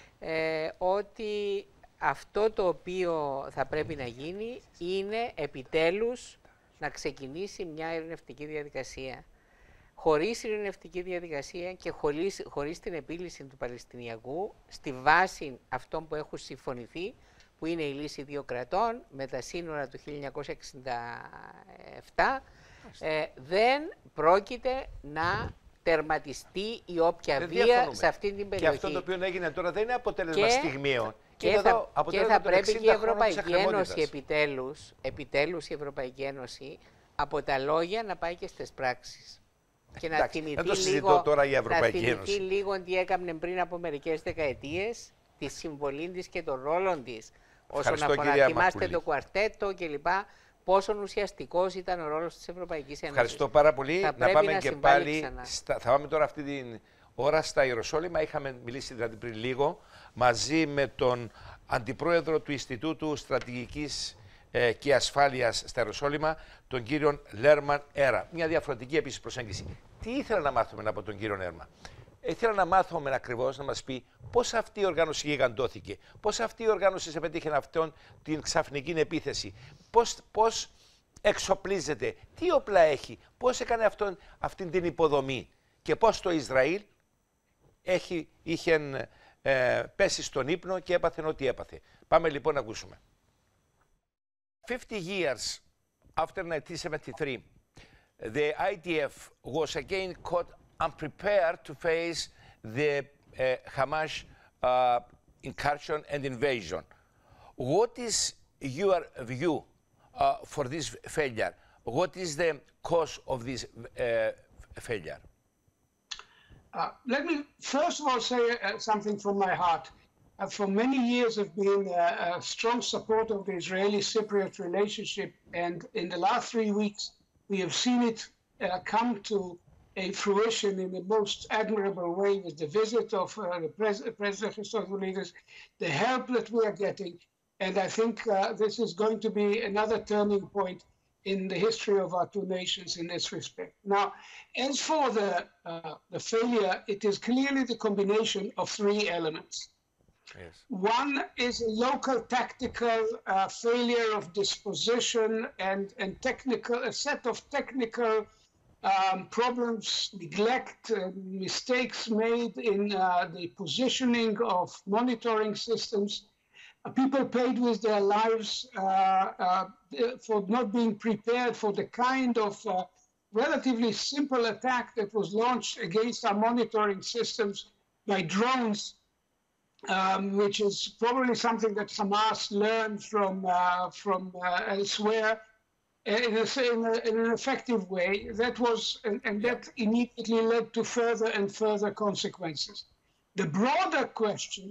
ε, ότι αυτό το οποίο θα πρέπει να γίνει είναι επιτέλους να ξεκινήσει μια ειρηνευτική διαδικασία. Χωρίς ειρηνευτική διαδικασία και χωρίς, χωρίς την επίλυση του Παλαιστινιακού, στη βάση αυτών που έχουν συμφωνηθεί, που είναι η λύση δύο κρατών με τα σύνορα του χίλια εννιακόσια εξήντα επτά, ε, δεν πρόκειται να τερματιστεί η όποια δεν βία διαφωνούμε. Σε αυτή την περιοχή. Και αυτό το οποίο έγινε τώρα δεν είναι αποτέλεσμα και, στιγμίων. Και, και, θα, και θα πρέπει και η Ευρωπαϊκή Ένωση επιτέλους, επιτέλους η Ευρωπαϊκή Ένωση από τα λόγια να πάει και στις πράξεις. Και να θυμηθεί λίγο, τώρα η Ευρωπαϊκή να θυμηθεί Ένωση. λίγο τι έκανε πριν από μερικές δεκαετίες, τη συμβολή της και τον ρόλο της όσον αφορά. Θυμάστε το κουαρτέτο κλπ. Πόσο ουσιαστικός ήταν ο ρόλος της Ευρωπαϊκής Ένωσης. Ευχαριστώ πάρα πολύ. Θα να πάμε να και πάλι. Στα, θα πάμε τώρα αυτή την ώρα στα Ιεροσόλυμα. Είχαμε μιλήσει δηλαδή πριν λίγο μαζί με τον Αντιπρόεδρο του Ινστιτούτου Στρατηγικής ε, και Ασφάλειας στα Ιεροσόλυμα, τον κύριο Λέρμαν Έρα. Μια διαφορετική επίσης προσέγγιση. Τι ήθελα να μάθουμε από τον κύριο Έρμα? Ήθελα να μάθουμε ακριβώς να μας πει πώς αυτή η οργάνωση γιγαντώθηκε, πώς αυτή η οργάνωση σε πετύχε αυτόν την ξαφνική επίθεση, πώς, πώς εξοπλίζεται, τι όπλα έχει, πώς έκανε αυτόν, αυτήν την υποδομή και πώς το Ισραήλ έχει, είχε ε, πέσει στον ύπνο και έπαθε ό,τι έπαθε. Πάμε λοιπόν να ακούσουμε. fifty years after nineteen seventy-three, the I D F was again caught unprepared to face the uh, Hamas uh, incursion and invasion. What is your view uh, for this failure? What is the cause of this uh, failure? Uh, let me first of all say uh, something from my heart. Uh, for many years I've been uh, a strong supporter of the Israeli-Cypriot relationship, and in the last three weeks we have seen it uh, come to a fruition in the most admirable way with the visit of uh, the pres President Christopoulos, the help that we are getting, and I think uh, this is going to be another turning point in the history of our two nations in this respect. Now, as for the, uh, the failure, it is clearly the combination of three elements. Yes. One is a local tactical uh, failure of disposition and, and technical, a set of technical um, problems, neglect, uh, mistakes made in uh, the positioning of monitoring systems. Uh, people paid with their lives uh, uh, for not being prepared for the kind of uh, relatively simple attack that was launched against our monitoring systems by drones. Um, which is probably something that Hamas learned from uh, from uh, elsewhere in, a, in, a, in an effective way. That was, and, and that immediately led to further and further consequences. The broader question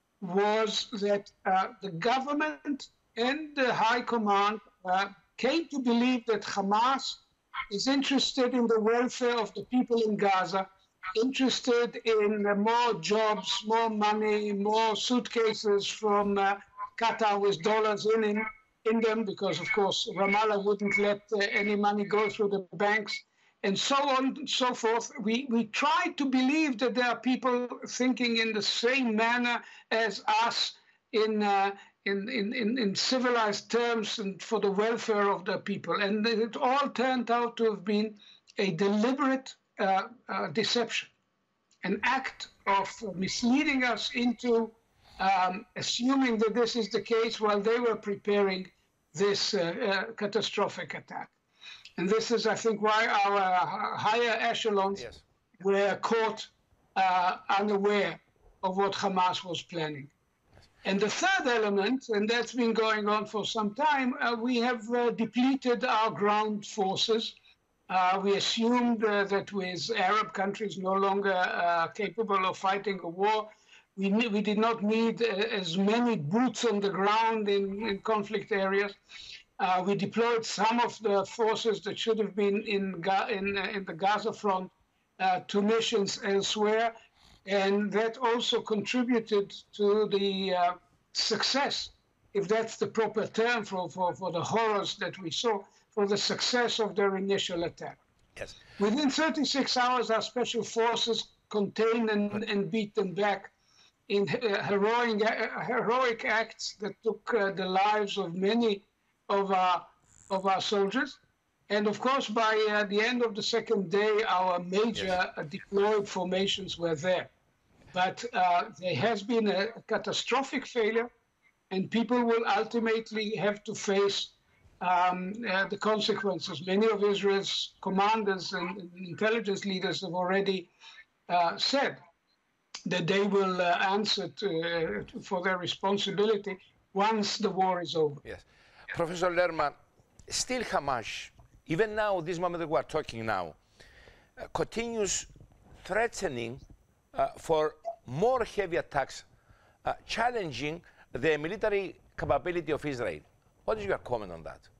was that uh, the government and the High Command uh, came to believe that Hamas is interested in the welfare of the people in Gaza, interested in uh, more jobs, more money, more suitcases from uh, Qatar with dollars in, in, in them, because of course Ramallah wouldn't let uh, any money go through the banks, and so on and so forth. We, we try to believe that there are people thinking in the same manner as us in, uh, in, in, in, in civilized terms and for the welfare of the people. And it all turned out to have been a deliberate Uh, uh, deception, an act of uh, misleading us into um, assuming that this is the case while they were preparing this uh, uh, catastrophic attack. And this is, I think, why our uh, higher echelons yes. were caught uh, unaware of what Hamas was planning. And the third element, and that's been going on for some time, uh, we have uh, depleted our ground forces. Uh, we assumed uh, that with Arab countries no longer uh, capable of fighting a war, we, we did not need uh, as many boots on the ground in, in conflict areas. Uh, we deployed some of the forces that should have been in, Ga in, uh, in the Gaza front uh, to missions elsewhere, and that also contributed to the uh, success, if that's the proper term for, for, for the horrors that we saw, for the success of their initial attack. Yes. Within thirty-six hours, our special forces contained and, and beat them back in uh, heroic, uh, heroic acts that took uh, the lives of many of our, of our soldiers. And of course, by uh, the end of the second day, our major yes. uh, deployed formations were there. But uh, there has been a, a catastrophic failure, and people will ultimately have to face Um, uh, the consequences. Many of Israel's commanders and intelligence leaders have already uh, said that they will uh, answer to, uh, for their responsibility once the war is over. Yes. Professor Lerman, still Hamas, even now, this moment that we are talking now, uh, continues threatening uh, for more heavy attacks, uh, challenging the military capability of Israel. What is your comment on that?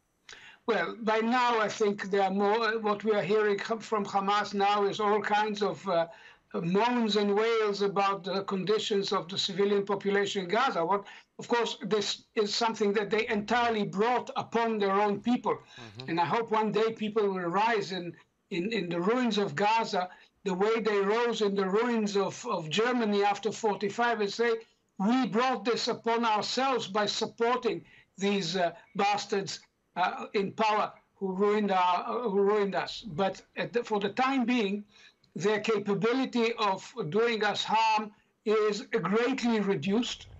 Well, by now, I think there are more, what we are hearing from Hamas now is all kinds of uh, moans and wails about the conditions of the civilian population in Gaza. What, of course, this is something that they entirely brought upon their own people. Mm-hmm. And I hope one day people will rise in, in, in the ruins of Gaza the way they rose in the ruins of, of Germany after forty-five and say, we brought this upon ourselves by supporting these uh, bastards uh, in power who ruined, our, uh, who ruined us. But at the, for the time being, their capability of doing us harm is greatly reduced.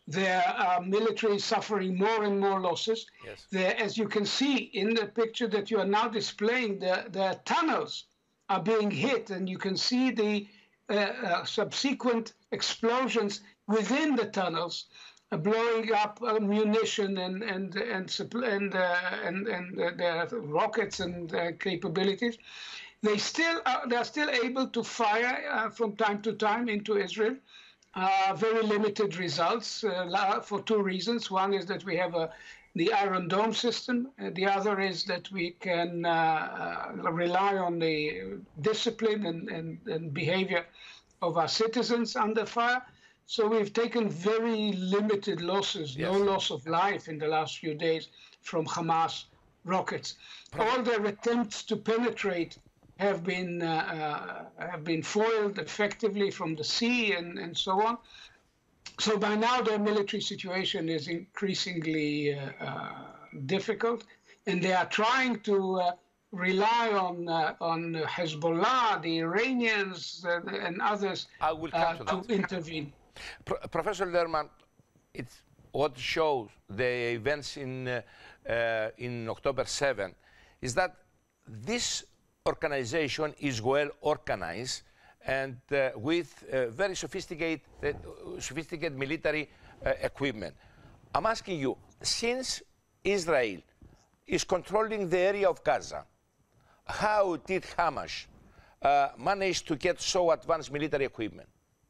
Their uh, military is suffering more and more losses. Yes. There, as you can see in the picture that you are now displaying, the, the tunnels are being hit, and you can see the uh, uh, subsequent explosions within the tunnels, uh, blowing up uh, munition and and and and uh, and, and uh, their rockets and uh, capabilities. They still are, they are still able to fire uh, from time to time into Israel. Uh, very limited results uh, for two reasons. One is that we have a, the Iron Dome system. Uh, the other is that we can uh, uh, rely on the discipline and, and, and behavior of our citizens under fire. So we've taken very limited losses, yes. no loss of life in the last few days from Hamas rockets. All their attempts to penetrate have been uh, uh, have been foiled effectively from the sea and, and so on. So by now their military situation is increasingly uh, uh, difficult, and they are trying to uh, rely on uh, on Hezbollah, the Iranians, uh, and others I will come uh, to, to intervene. Pro Professor Lerman, it's what shows the events in uh, uh, in October seventh is that this organization is well organized and uh, with uh, very sophisticated, uh, sophisticated military uh, equipment. I'm asking you, since Israel is controlling the area of Gaza, how did Hamas uh, manage to get so advanced military equipment?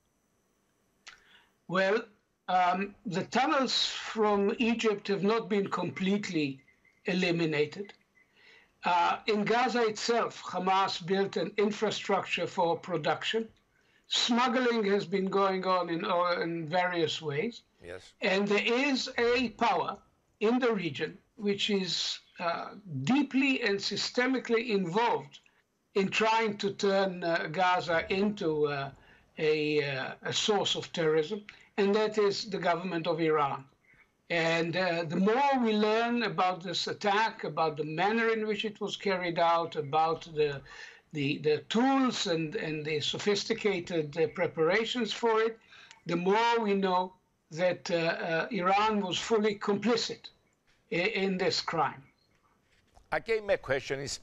Well, um, the tunnels from Egypt have not been completely eliminated. Uh, in Gaza itself, Hamas built an infrastructure for production. Smuggling has been going on in, uh, in various ways. Yes. And there is a power in the region which is uh, deeply and systemically involved in trying to turn uh, Gaza into uh, a, uh, a source of terrorism, and that is the government of Iran. And uh, the more we learn about this attack, about the manner in which it was carried out, about the, the, the tools and, and the sophisticated uh, preparations for it, the more we know that uh, uh, Iran was fully complicit in, in this crime. Again, my question is,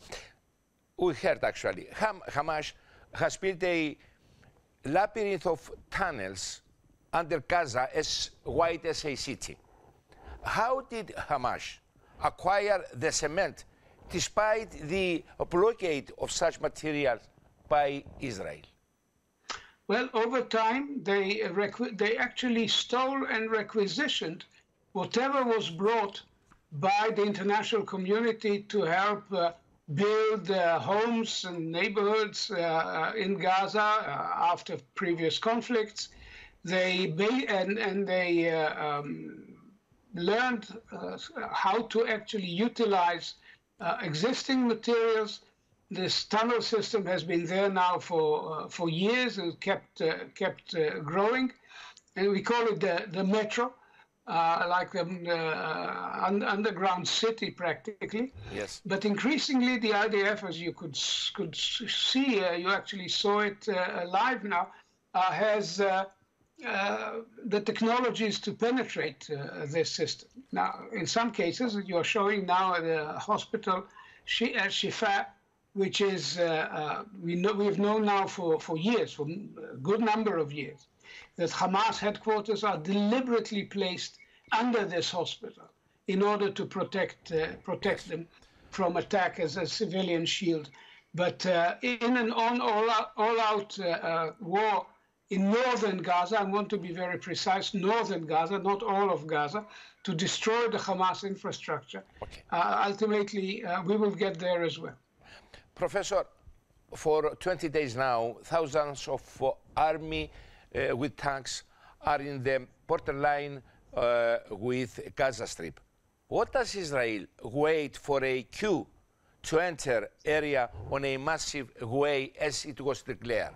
we heard actually, Ham Hamas has built a labyrinth of tunnels under Gaza as wide as a city. How did Hamas acquire the cement despite the blockade of such materials by Israel? Well, over time, they, they actually stole and requisitioned whatever was brought by the international community to help uh, build uh, homes and neighborhoods uh, in Gaza uh, after previous conflicts. They and, and they uh, um, learned uh, how to actually utilize uh, existing materials. This tunnel system has been there now for uh, for years and kept uh, kept uh, growing, and we call it the the metro, uh, like the uh, un underground city practically. Yes. But increasingly, the I D F, as you could could see, uh, you actually saw it uh, live now, uh, has. Uh, Uh, the technologies to penetrate uh, this system. Now, in some cases, you are showing now at the hospital at Shifa, which is, uh, uh, we know, we've known now for, for years, for a good number of years, that Hamas headquarters are deliberately placed under this hospital in order to protect, uh, protect them from attack as a civilian shield. But uh, in an on all-out all out, uh, uh, war, in northern Gaza, I want to be very precise, northern Gaza, not all of Gaza, to destroy the Hamas infrastructure. Okay. Uh, ultimately, uh, we will get there as well. Professor, for twenty days now, thousands of uh, army uh, with tanks are in the borderline uh, with Gaza Strip. What does Israel wait for a queue to enter area on a massive way as it was declared?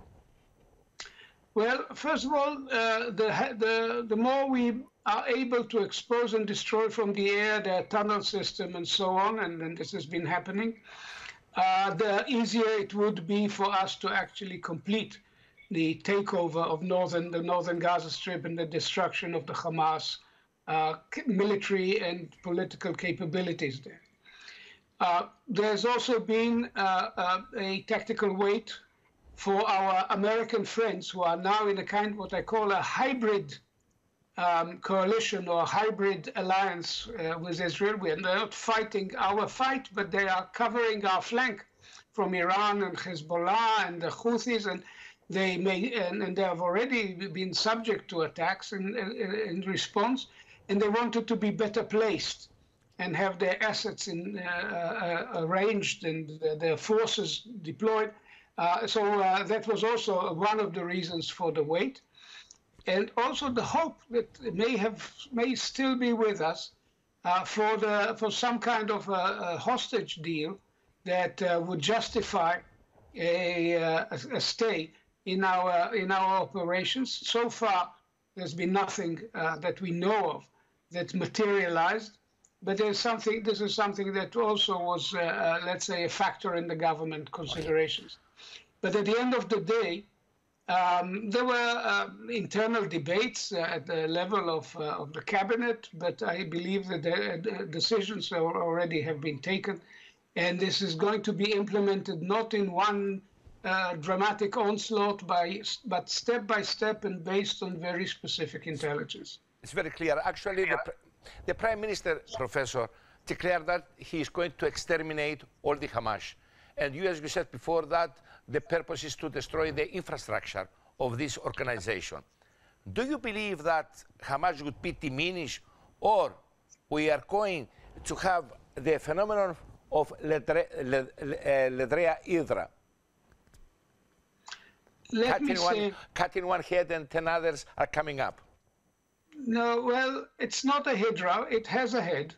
Well, first of all, uh, the, the, the more we are able to expose and destroy from the air their tunnel system and so on, and, and this has been happening, uh, the easier it would be for us to actually complete the takeover of northern, the northern Gaza Strip and the destruction of the Hamas uh, military and political capabilities there. Uh, there's also been uh, uh, a tactical wait for our American friends who are now in a kind, what I call a hybrid um, coalition or hybrid alliance uh, with Israel. We're not fighting our fight, but they are covering our flank from Iran and Hezbollah and the Houthis, and they may and, and they have already been subject to attacks in, in, in response, and they wanted to be better placed and have their assets in, uh, uh, arranged and uh, their forces deployed. Uh, so uh, that was also one of the reasons for the wait, and also the hope that may have may still be with us uh, for the for some kind of a, a hostage deal that uh, would justify a, a, a stay in our in our operations. So far, there's been nothing uh, that we know of that materialized. But there's something. This is something that also was, uh, uh, let's say, a factor in the government considerations. But at the end of the day, um, there were uh, internal debates uh, at the level of uh, of the cabinet. But I believe that the, the decisions are already have been taken, and this is going to be implemented not in one uh, dramatic onslaught, by but step by step and based on very specific intelligence. It's very clear. Actually, the. The Prime Minister, Professor, declared that he is going to exterminate all the Hamas. And you, as you said before, that the purpose is to destroy the infrastructure of this organization. Do you believe that Hamas would be diminished, or we are going to have the phenomenon of Ledrea Hydra? Cutting one, cutting one head and ten others are coming up. No, well, it's not a hydra. It has a head.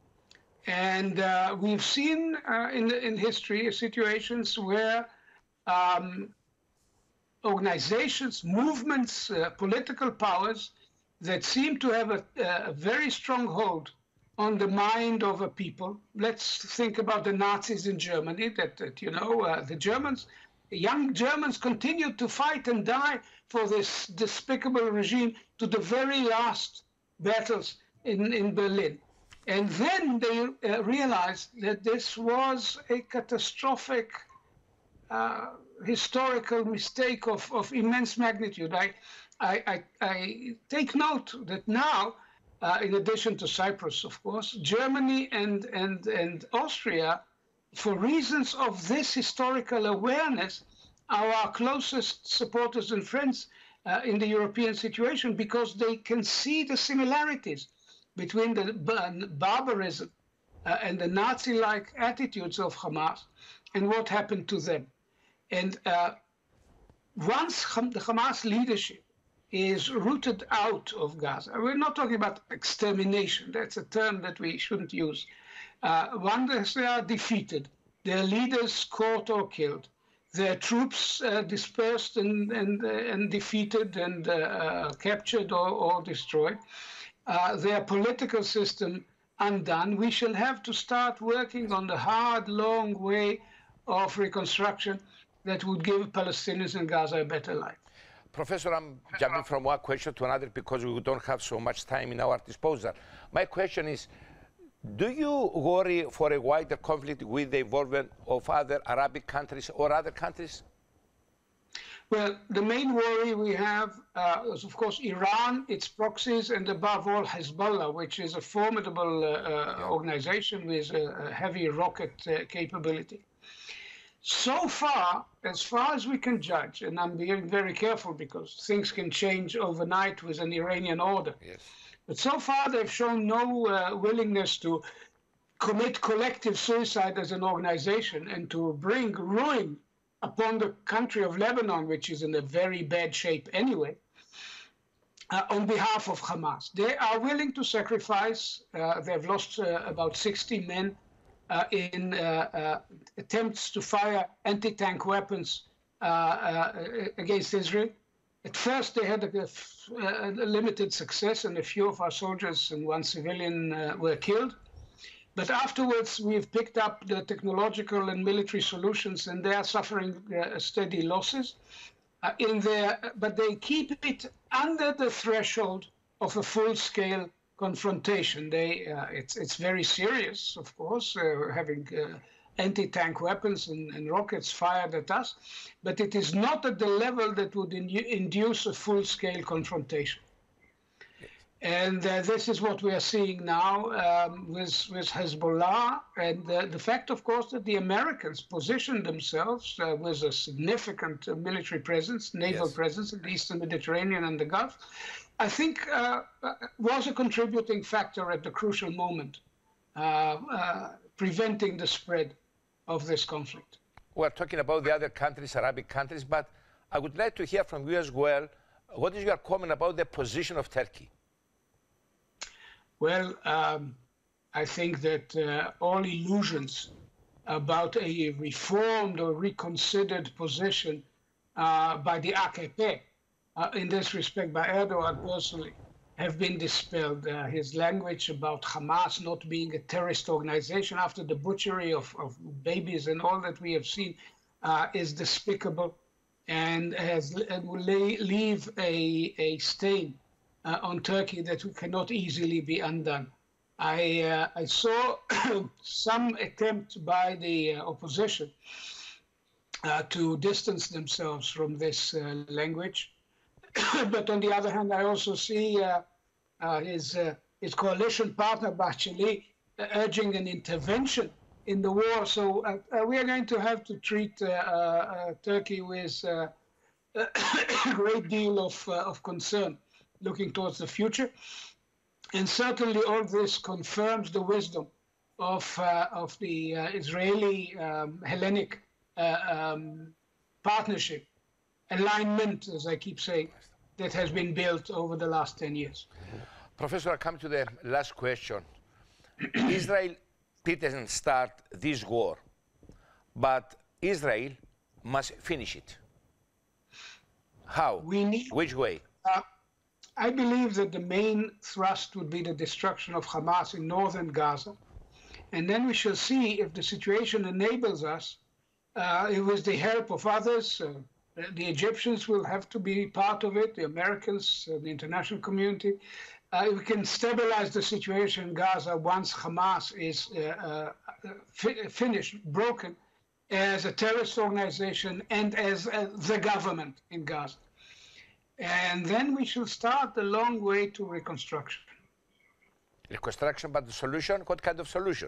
And uh, we've seen uh, in, in history situations where um, organizations, movements, uh, political powers that seem to have a, a very strong hold on the mind of a people. Let's think about the Nazis in Germany, that, that you know, uh, the Germans, young Germans continued to fight and die for this despicable regime to the very last battles in, in Berlin. And then they uh, realized that this was a catastrophic uh, historical mistake of, of immense magnitude. I, I, I, I take note that now, uh, in addition to Cyprus, of course, Germany and, and, and Austria, for reasons of this historical awareness, are our closest supporters and friends uh, in the European situation, because they can see the similarities between the barbarism uh, and the Nazi-like attitudes of Hamas and what happened to them. And uh, once the Hamas leadership is rooted out of Gaza, we're not talking about extermination, that's a term that we shouldn't use. Uh, once they are defeated, their leaders caught or killed, their troops uh, dispersed and, and, uh, and defeated and uh, uh, captured or, or destroyed, uh, their political system undone, we shall have to start working on the hard, long way of reconstruction that would give Palestinians in Gaza a better life. Professor, I'm jumping from one question to another because we don't have so much time in our disposal. My question is, do you worry for a wider conflict with the involvement of other Arabic countries or other countries? Well, the main worry we have uh, is, of course, Iran, its proxies, and above all, Hezbollah, which is a formidable uh, uh, organization with a, a heavy rocket uh, capability. So far, as far as we can judge, and I'm being very careful because things can change overnight with an Iranian order. Yes. But so far, they've shown no uh, willingness to commit collective suicide as an organization and to bring ruin upon the country of Lebanon, which is in a very bad shape anyway, uh, on behalf of Hamas. They are willing to sacrifice. Uh, they've lost uh, about sixty men uh, in uh, uh, attempts to fire anti-tank weapons uh, uh, against Israel. At first, they had a, a, a limited success, and a few of our soldiers and one civilian uh, were killed. But afterwards, we've picked up the technological and military solutions, and they are suffering uh, steady losses. Uh, in their, but they keep it under the threshold of a full-scale confrontation. They, uh, it's, it's very serious, of course, uh, having uh, anti-tank weapons and, and rockets fired at us, but it is not at the level that would in induce a full-scale confrontation. And uh, this is what we are seeing now um, with, with Hezbollah. And uh, the fact, of course, that the Americans positioned themselves uh, with a significant uh, military presence, naval yes. presence in the Eastern Mediterranean and the Gulf, I think uh, was a contributing factor at the crucial moment, uh, uh, preventing the spread of this conflict. We're talking about the other countries, Arabic countries, but I would like to hear from you as well. What is your comment about the position of Turkey? Well, um, I think that uh, all illusions about a reformed or reconsidered position uh, by the A K P, uh, in this respect by Erdogan personally, have been dispelled. Uh, his language about Hamas not being a terrorist organization after the butchery of, of babies and all that we have seen uh, is despicable and has, and will lay, leave a, a stain Uh, on Turkey that cannot easily be undone. I, uh, I saw some attempt by the uh, opposition uh, to distance themselves from this uh, language. But on the other hand, I also see uh, uh, his, uh, his coalition partner, Bahçeli, uh, urging an intervention in the war. So uh, uh, we are going to have to treat uh, uh, Turkey with uh, a great deal of, uh, of concern, looking towards the future. And certainly all this confirms the wisdom of, uh, of the uh, Israeli um, Hellenic uh, um, partnership, alignment, as I keep saying, that has been built over the last ten years. Professor, I come to the last question. Israel didn't start this war, but Israel must finish it. How? We need, Which way? Uh, I believe that the main thrust would be the destruction of Hamas in northern Gaza. And then we shall see if the situation enables us, uh, with the help of others. Uh, the Egyptians will have to be part of it, the Americans, uh, the international community. Uh, we can stabilize the situation in Gaza once Hamas is uh, uh, fi finished, broken, as a terrorist organization and as uh, the government in Gaza. And then we shall start a long way to reconstruction. Reconstruction, but the solution? What kind of solution?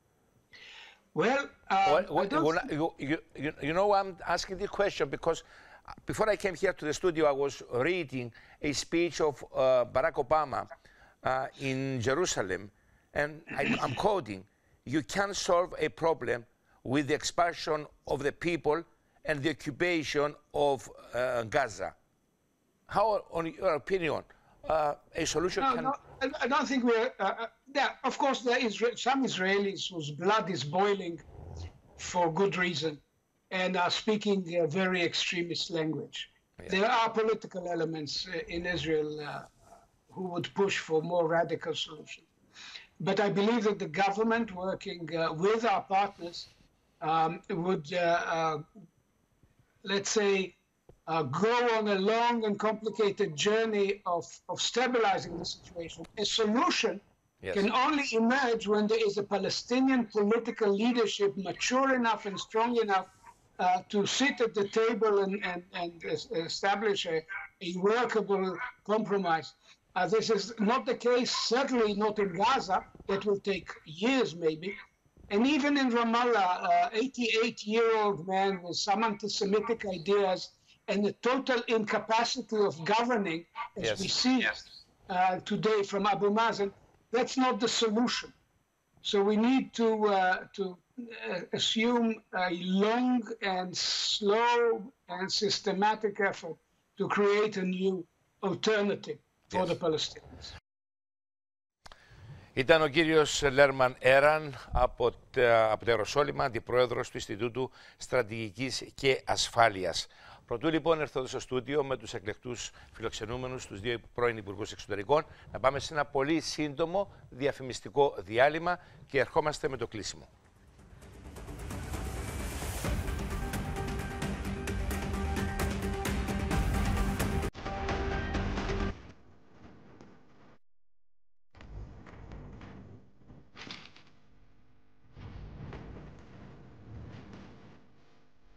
Well, uh, what, what, you, you, you, you know, I'm asking the question because before I came here to the studio, I was reading a speech of uh, Barack Obama uh, in Jerusalem, and I, I'm quoting, "You can't solve a problem with the expulsion of the people and the occupation of uh, Gaza." How, on your opinion, uh, a solution no, can... No, I don't think we're... Uh, there, of course, there is some Israelis whose blood is boiling for good reason and are speaking a very extremist language. Yeah. There are political elements uh, in Israel uh, who would push for more radical solutions. But I believe that the government, working uh, with our partners, um, would, uh, uh, let's say, Uh, go on a long and complicated journey of, of stabilizing the situation. A solution yes. can only emerge when there is a Palestinian political leadership mature enough and strong enough uh, to sit at the table and, and, and establish a, a workable compromise. Uh, this is not the case, certainly not in Gaza. That will take years maybe. And even in Ramallah, an eighty-eight-year-old man with some anti-Semitic ideas and the total incapacity of governing, as yes. we see yes. uh, today from Abu Mazen, that's not the solution. So we need to, uh, to uh, assume a long and slow and systematic effort to create a new alternative for yes. the Palestinians. Ήταν ο κύριος Λέρμαν Έραν από τα, από τα Ιεροσόλυμα, αντιπρόεδρος του Ινστιτούτου Στρατηγικής και Ασφάλειας. Πρωτού λοιπόν έρθω εδώ στο στούντιο με τους εκλεκτούς φιλοξενούμενους, τους δύο πρώην Υπουργούς Εξωτερικών, να πάμε σε ένα πολύ σύντομο διαφημιστικό διάλειμμα και ερχόμαστε με το κλείσιμο.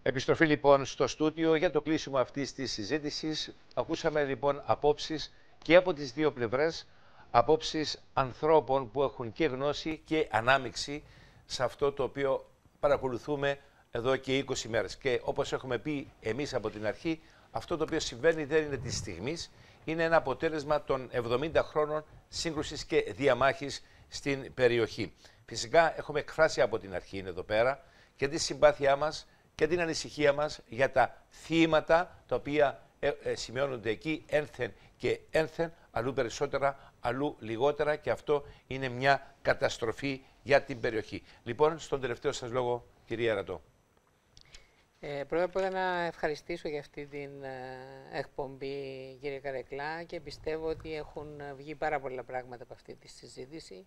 Επιστροφή λοιπόν στο στούντιο για το κλείσιμο αυτής της συζήτησης. Ακούσαμε λοιπόν απόψεις και από τις δύο πλευρές, απόψεις ανθρώπων που έχουν και γνώση και ανάμειξη σε αυτό το οποίο παρακολουθούμε εδώ και είκοσι μέρες. Και όπως έχουμε πει εμείς από την αρχή, αυτό το οποίο συμβαίνει δεν είναι της στιγμής, είναι ένα αποτέλεσμα των εβδομήντα χρόνων σύγκρουσης και διαμάχης στην περιοχή. Φυσικά έχουμε εκφράσει από την αρχή εδώ πέρα και τη συμπάθειά μας και την ανησυχία μας για τα θύματα τα οποία ε, ε, σημειώνονται εκεί ένθεν και ένθεν, αλλού περισσότερα, αλλού λιγότερα, και αυτό είναι μια καταστροφή για την περιοχή. Λοιπόν, στον τελευταίο σας λόγο, κυρία Ρατώ. Ε, πρώτα απ' όλα να ευχαριστήσω για αυτή την ε, εκπομπή, κύριε Καρεκλά, και πιστεύω ότι έχουν βγει πάρα πολλά πράγματα από αυτή τη συζήτηση.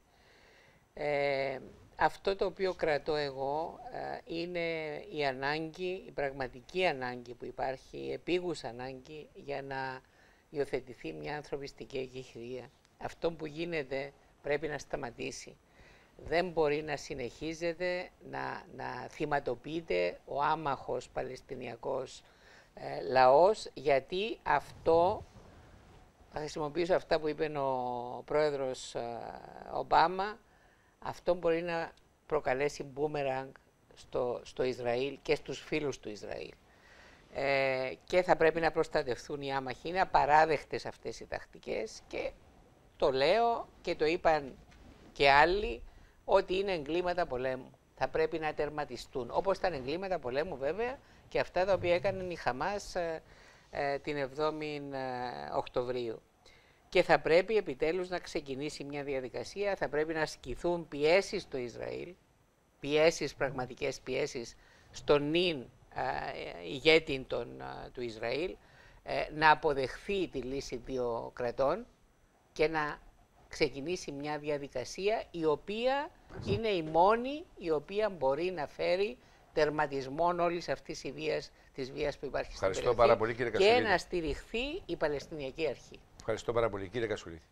Ε, αυτό το οποίο κρατώ εγώ ε, είναι η ανάγκη, η πραγματική ανάγκη που υπάρχει, η επίγουσα ανάγκη για να υιοθετηθεί μια ανθρωπιστική εκεχηρία. Αυτό που γίνεται πρέπει να σταματήσει. Δεν μπορεί να συνεχίζεται να, να θυματοποιείται ο άμαχος Παλαιστινιακός ε, λαός, γιατί αυτό, θα χρησιμοποιήσω αυτά που είπε ο πρόεδρος ε, Ομπάμα, αυτό μπορεί να προκαλέσει μπούμεραγκ στο, στο Ισραήλ και στους φίλους του Ισραήλ. Ε, και θα πρέπει να προστατευτούν οι άμαχοι. Είναι απαράδεκτες αυτές οι τακτικές και το λέω και το είπαν και άλλοι, ότι είναι εγκλήματα πολέμου. Θα πρέπει να τερματιστούν. Όπως ήταν εγκλήματα πολέμου βέβαια και αυτά τα οποία έκαναν οι Χαμάς ε, ε, την εβδόμη Οκτωβρίου. Και θα πρέπει επιτέλους να ξεκινήσει μια διαδικασία, θα πρέπει να ασκηθούν πιέσεις στο Ισραήλ, πιέσεις, πραγματικές πιέσεις, στον νυν ε, ηγέτη των, ε, του Ισραήλ, ε, να αποδεχθεί τη λύση δύο κρατών και να ξεκινήσει μια διαδικασία η οποία είναι η μόνη η οποία μπορεί να φέρει τερματισμό όλης αυτής της βίας, της βίας που υπάρχει στην περιοχή πάρα πολύ, κύριε και να στηριχθεί η Παλαιστινιακή Αρχή. Ευχαριστώ πάρα πολύ, κύριε Κασουλίδη.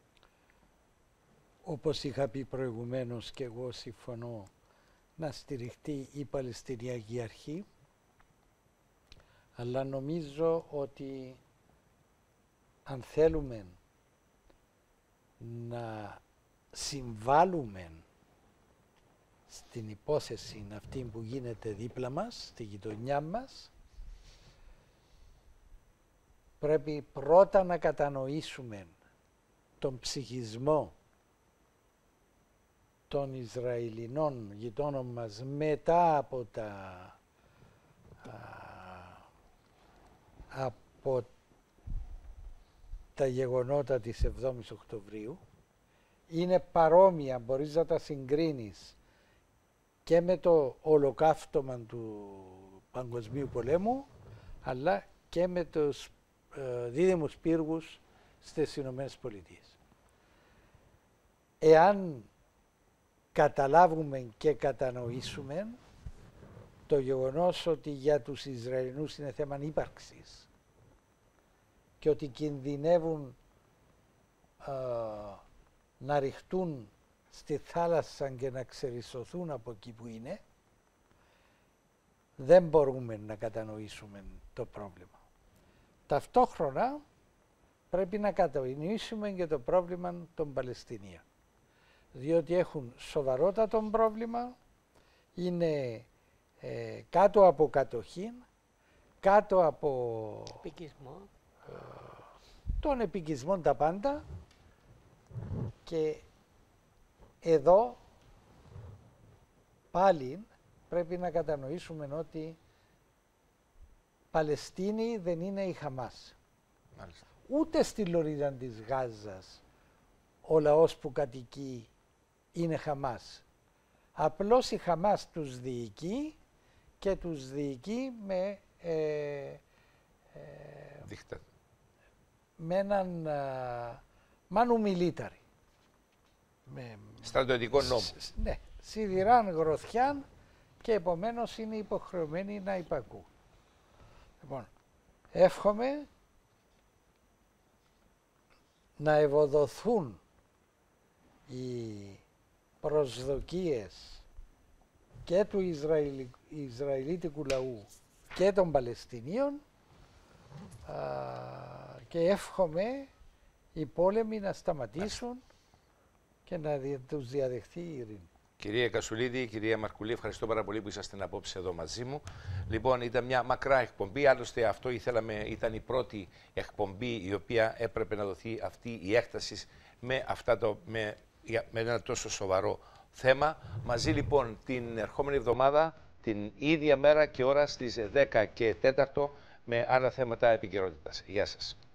Όπως είχα πει προηγουμένως και εγώ συμφωνώ να στηριχτεί η Παλαιστινιακή Αρχή, αλλά νομίζω ότι αν θέλουμε να συμβάλλουμε στην υπόθεση αυτή που γίνεται δίπλα μας, στη γειτονιά μας, πρέπει πρώτα να κατανοήσουμε τον ψυχισμό των Ισραηλινών γειτόνων μας μετά από τα, α, από τα γεγονότα της εβδόμης Οκτωβρίου. Είναι παρόμοια, μπορείς να τα συγκρίνεις και με το ολοκαύτωμα του Παγκοσμίου Πολέμου, αλλά και με τους ε, δίδυμους πύργους στις Ηνωμένες Πολιτείες. Εάν καταλάβουμε και κατανοήσουμε το γεγονός ότι για τους Ισραηλινούς είναι θέμα ύπαρξης και ότι κινδυνεύουν α, να ρηχτούν στη θάλασσα και να ξερισωθούν από εκεί που είναι, δεν μπορούμε να κατανοήσουμε το πρόβλημα. Ταυτόχρονα πρέπει να κατανοήσουμε και το πρόβλημα των Παλαιστινίων, διότι έχουν σοβαρότατο πρόβλημα, είναι ε, κάτω από κατοχή, κάτω από επικισμό. Ε, τον επικισμό τα πάντα, και εδώ πάλι πρέπει να κατανοήσουμε ότι Παλαιστίνη δεν είναι η Χαμάς. Μάλιστα. Ούτε στη λωρίδα της Γάζας ο λαός που κατοικεί είναι Χαμάς. Απλώς η Χαμάς τους διοικεί και τους διοικεί με, ε, ε, με έναν μάνου μιλίταρι. Με στρατιωτικό νόμο. Σ, ναι, σιδηράν γροθιάν, και επομένως είναι υποχρεωμένοι να υπακούν. Λοιπόν, εύχομαι να ευοδοθούν οι προσδοκίες και του Ισραηλι, Ισραηλίτικου λαού και των Παλαιστινίων α, και εύχομαι οι πόλεμοι να σταματήσουν και να δι, τους διαδεχθεί η ειρήνη. Κυρία Κασουλίδη, κυρία Μαρκουλή, ευχαριστώ πάρα πολύ που ήσασταν απόψε εδώ μαζί μου. Λοιπόν, ήταν μια μακρά εκπομπή, άλλωστε αυτό ήθελαμε, ήταν η πρώτη εκπομπή η οποία έπρεπε να δοθεί αυτή η έκταση με, αυτά το, με, με ένα τόσο σοβαρό θέμα. Μαζί λοιπόν την ερχόμενη εβδομάδα, την ίδια μέρα και ώρα στις δέκα και τέσσερα με άλλα θέματα επικαιρότητας. Γεια σας.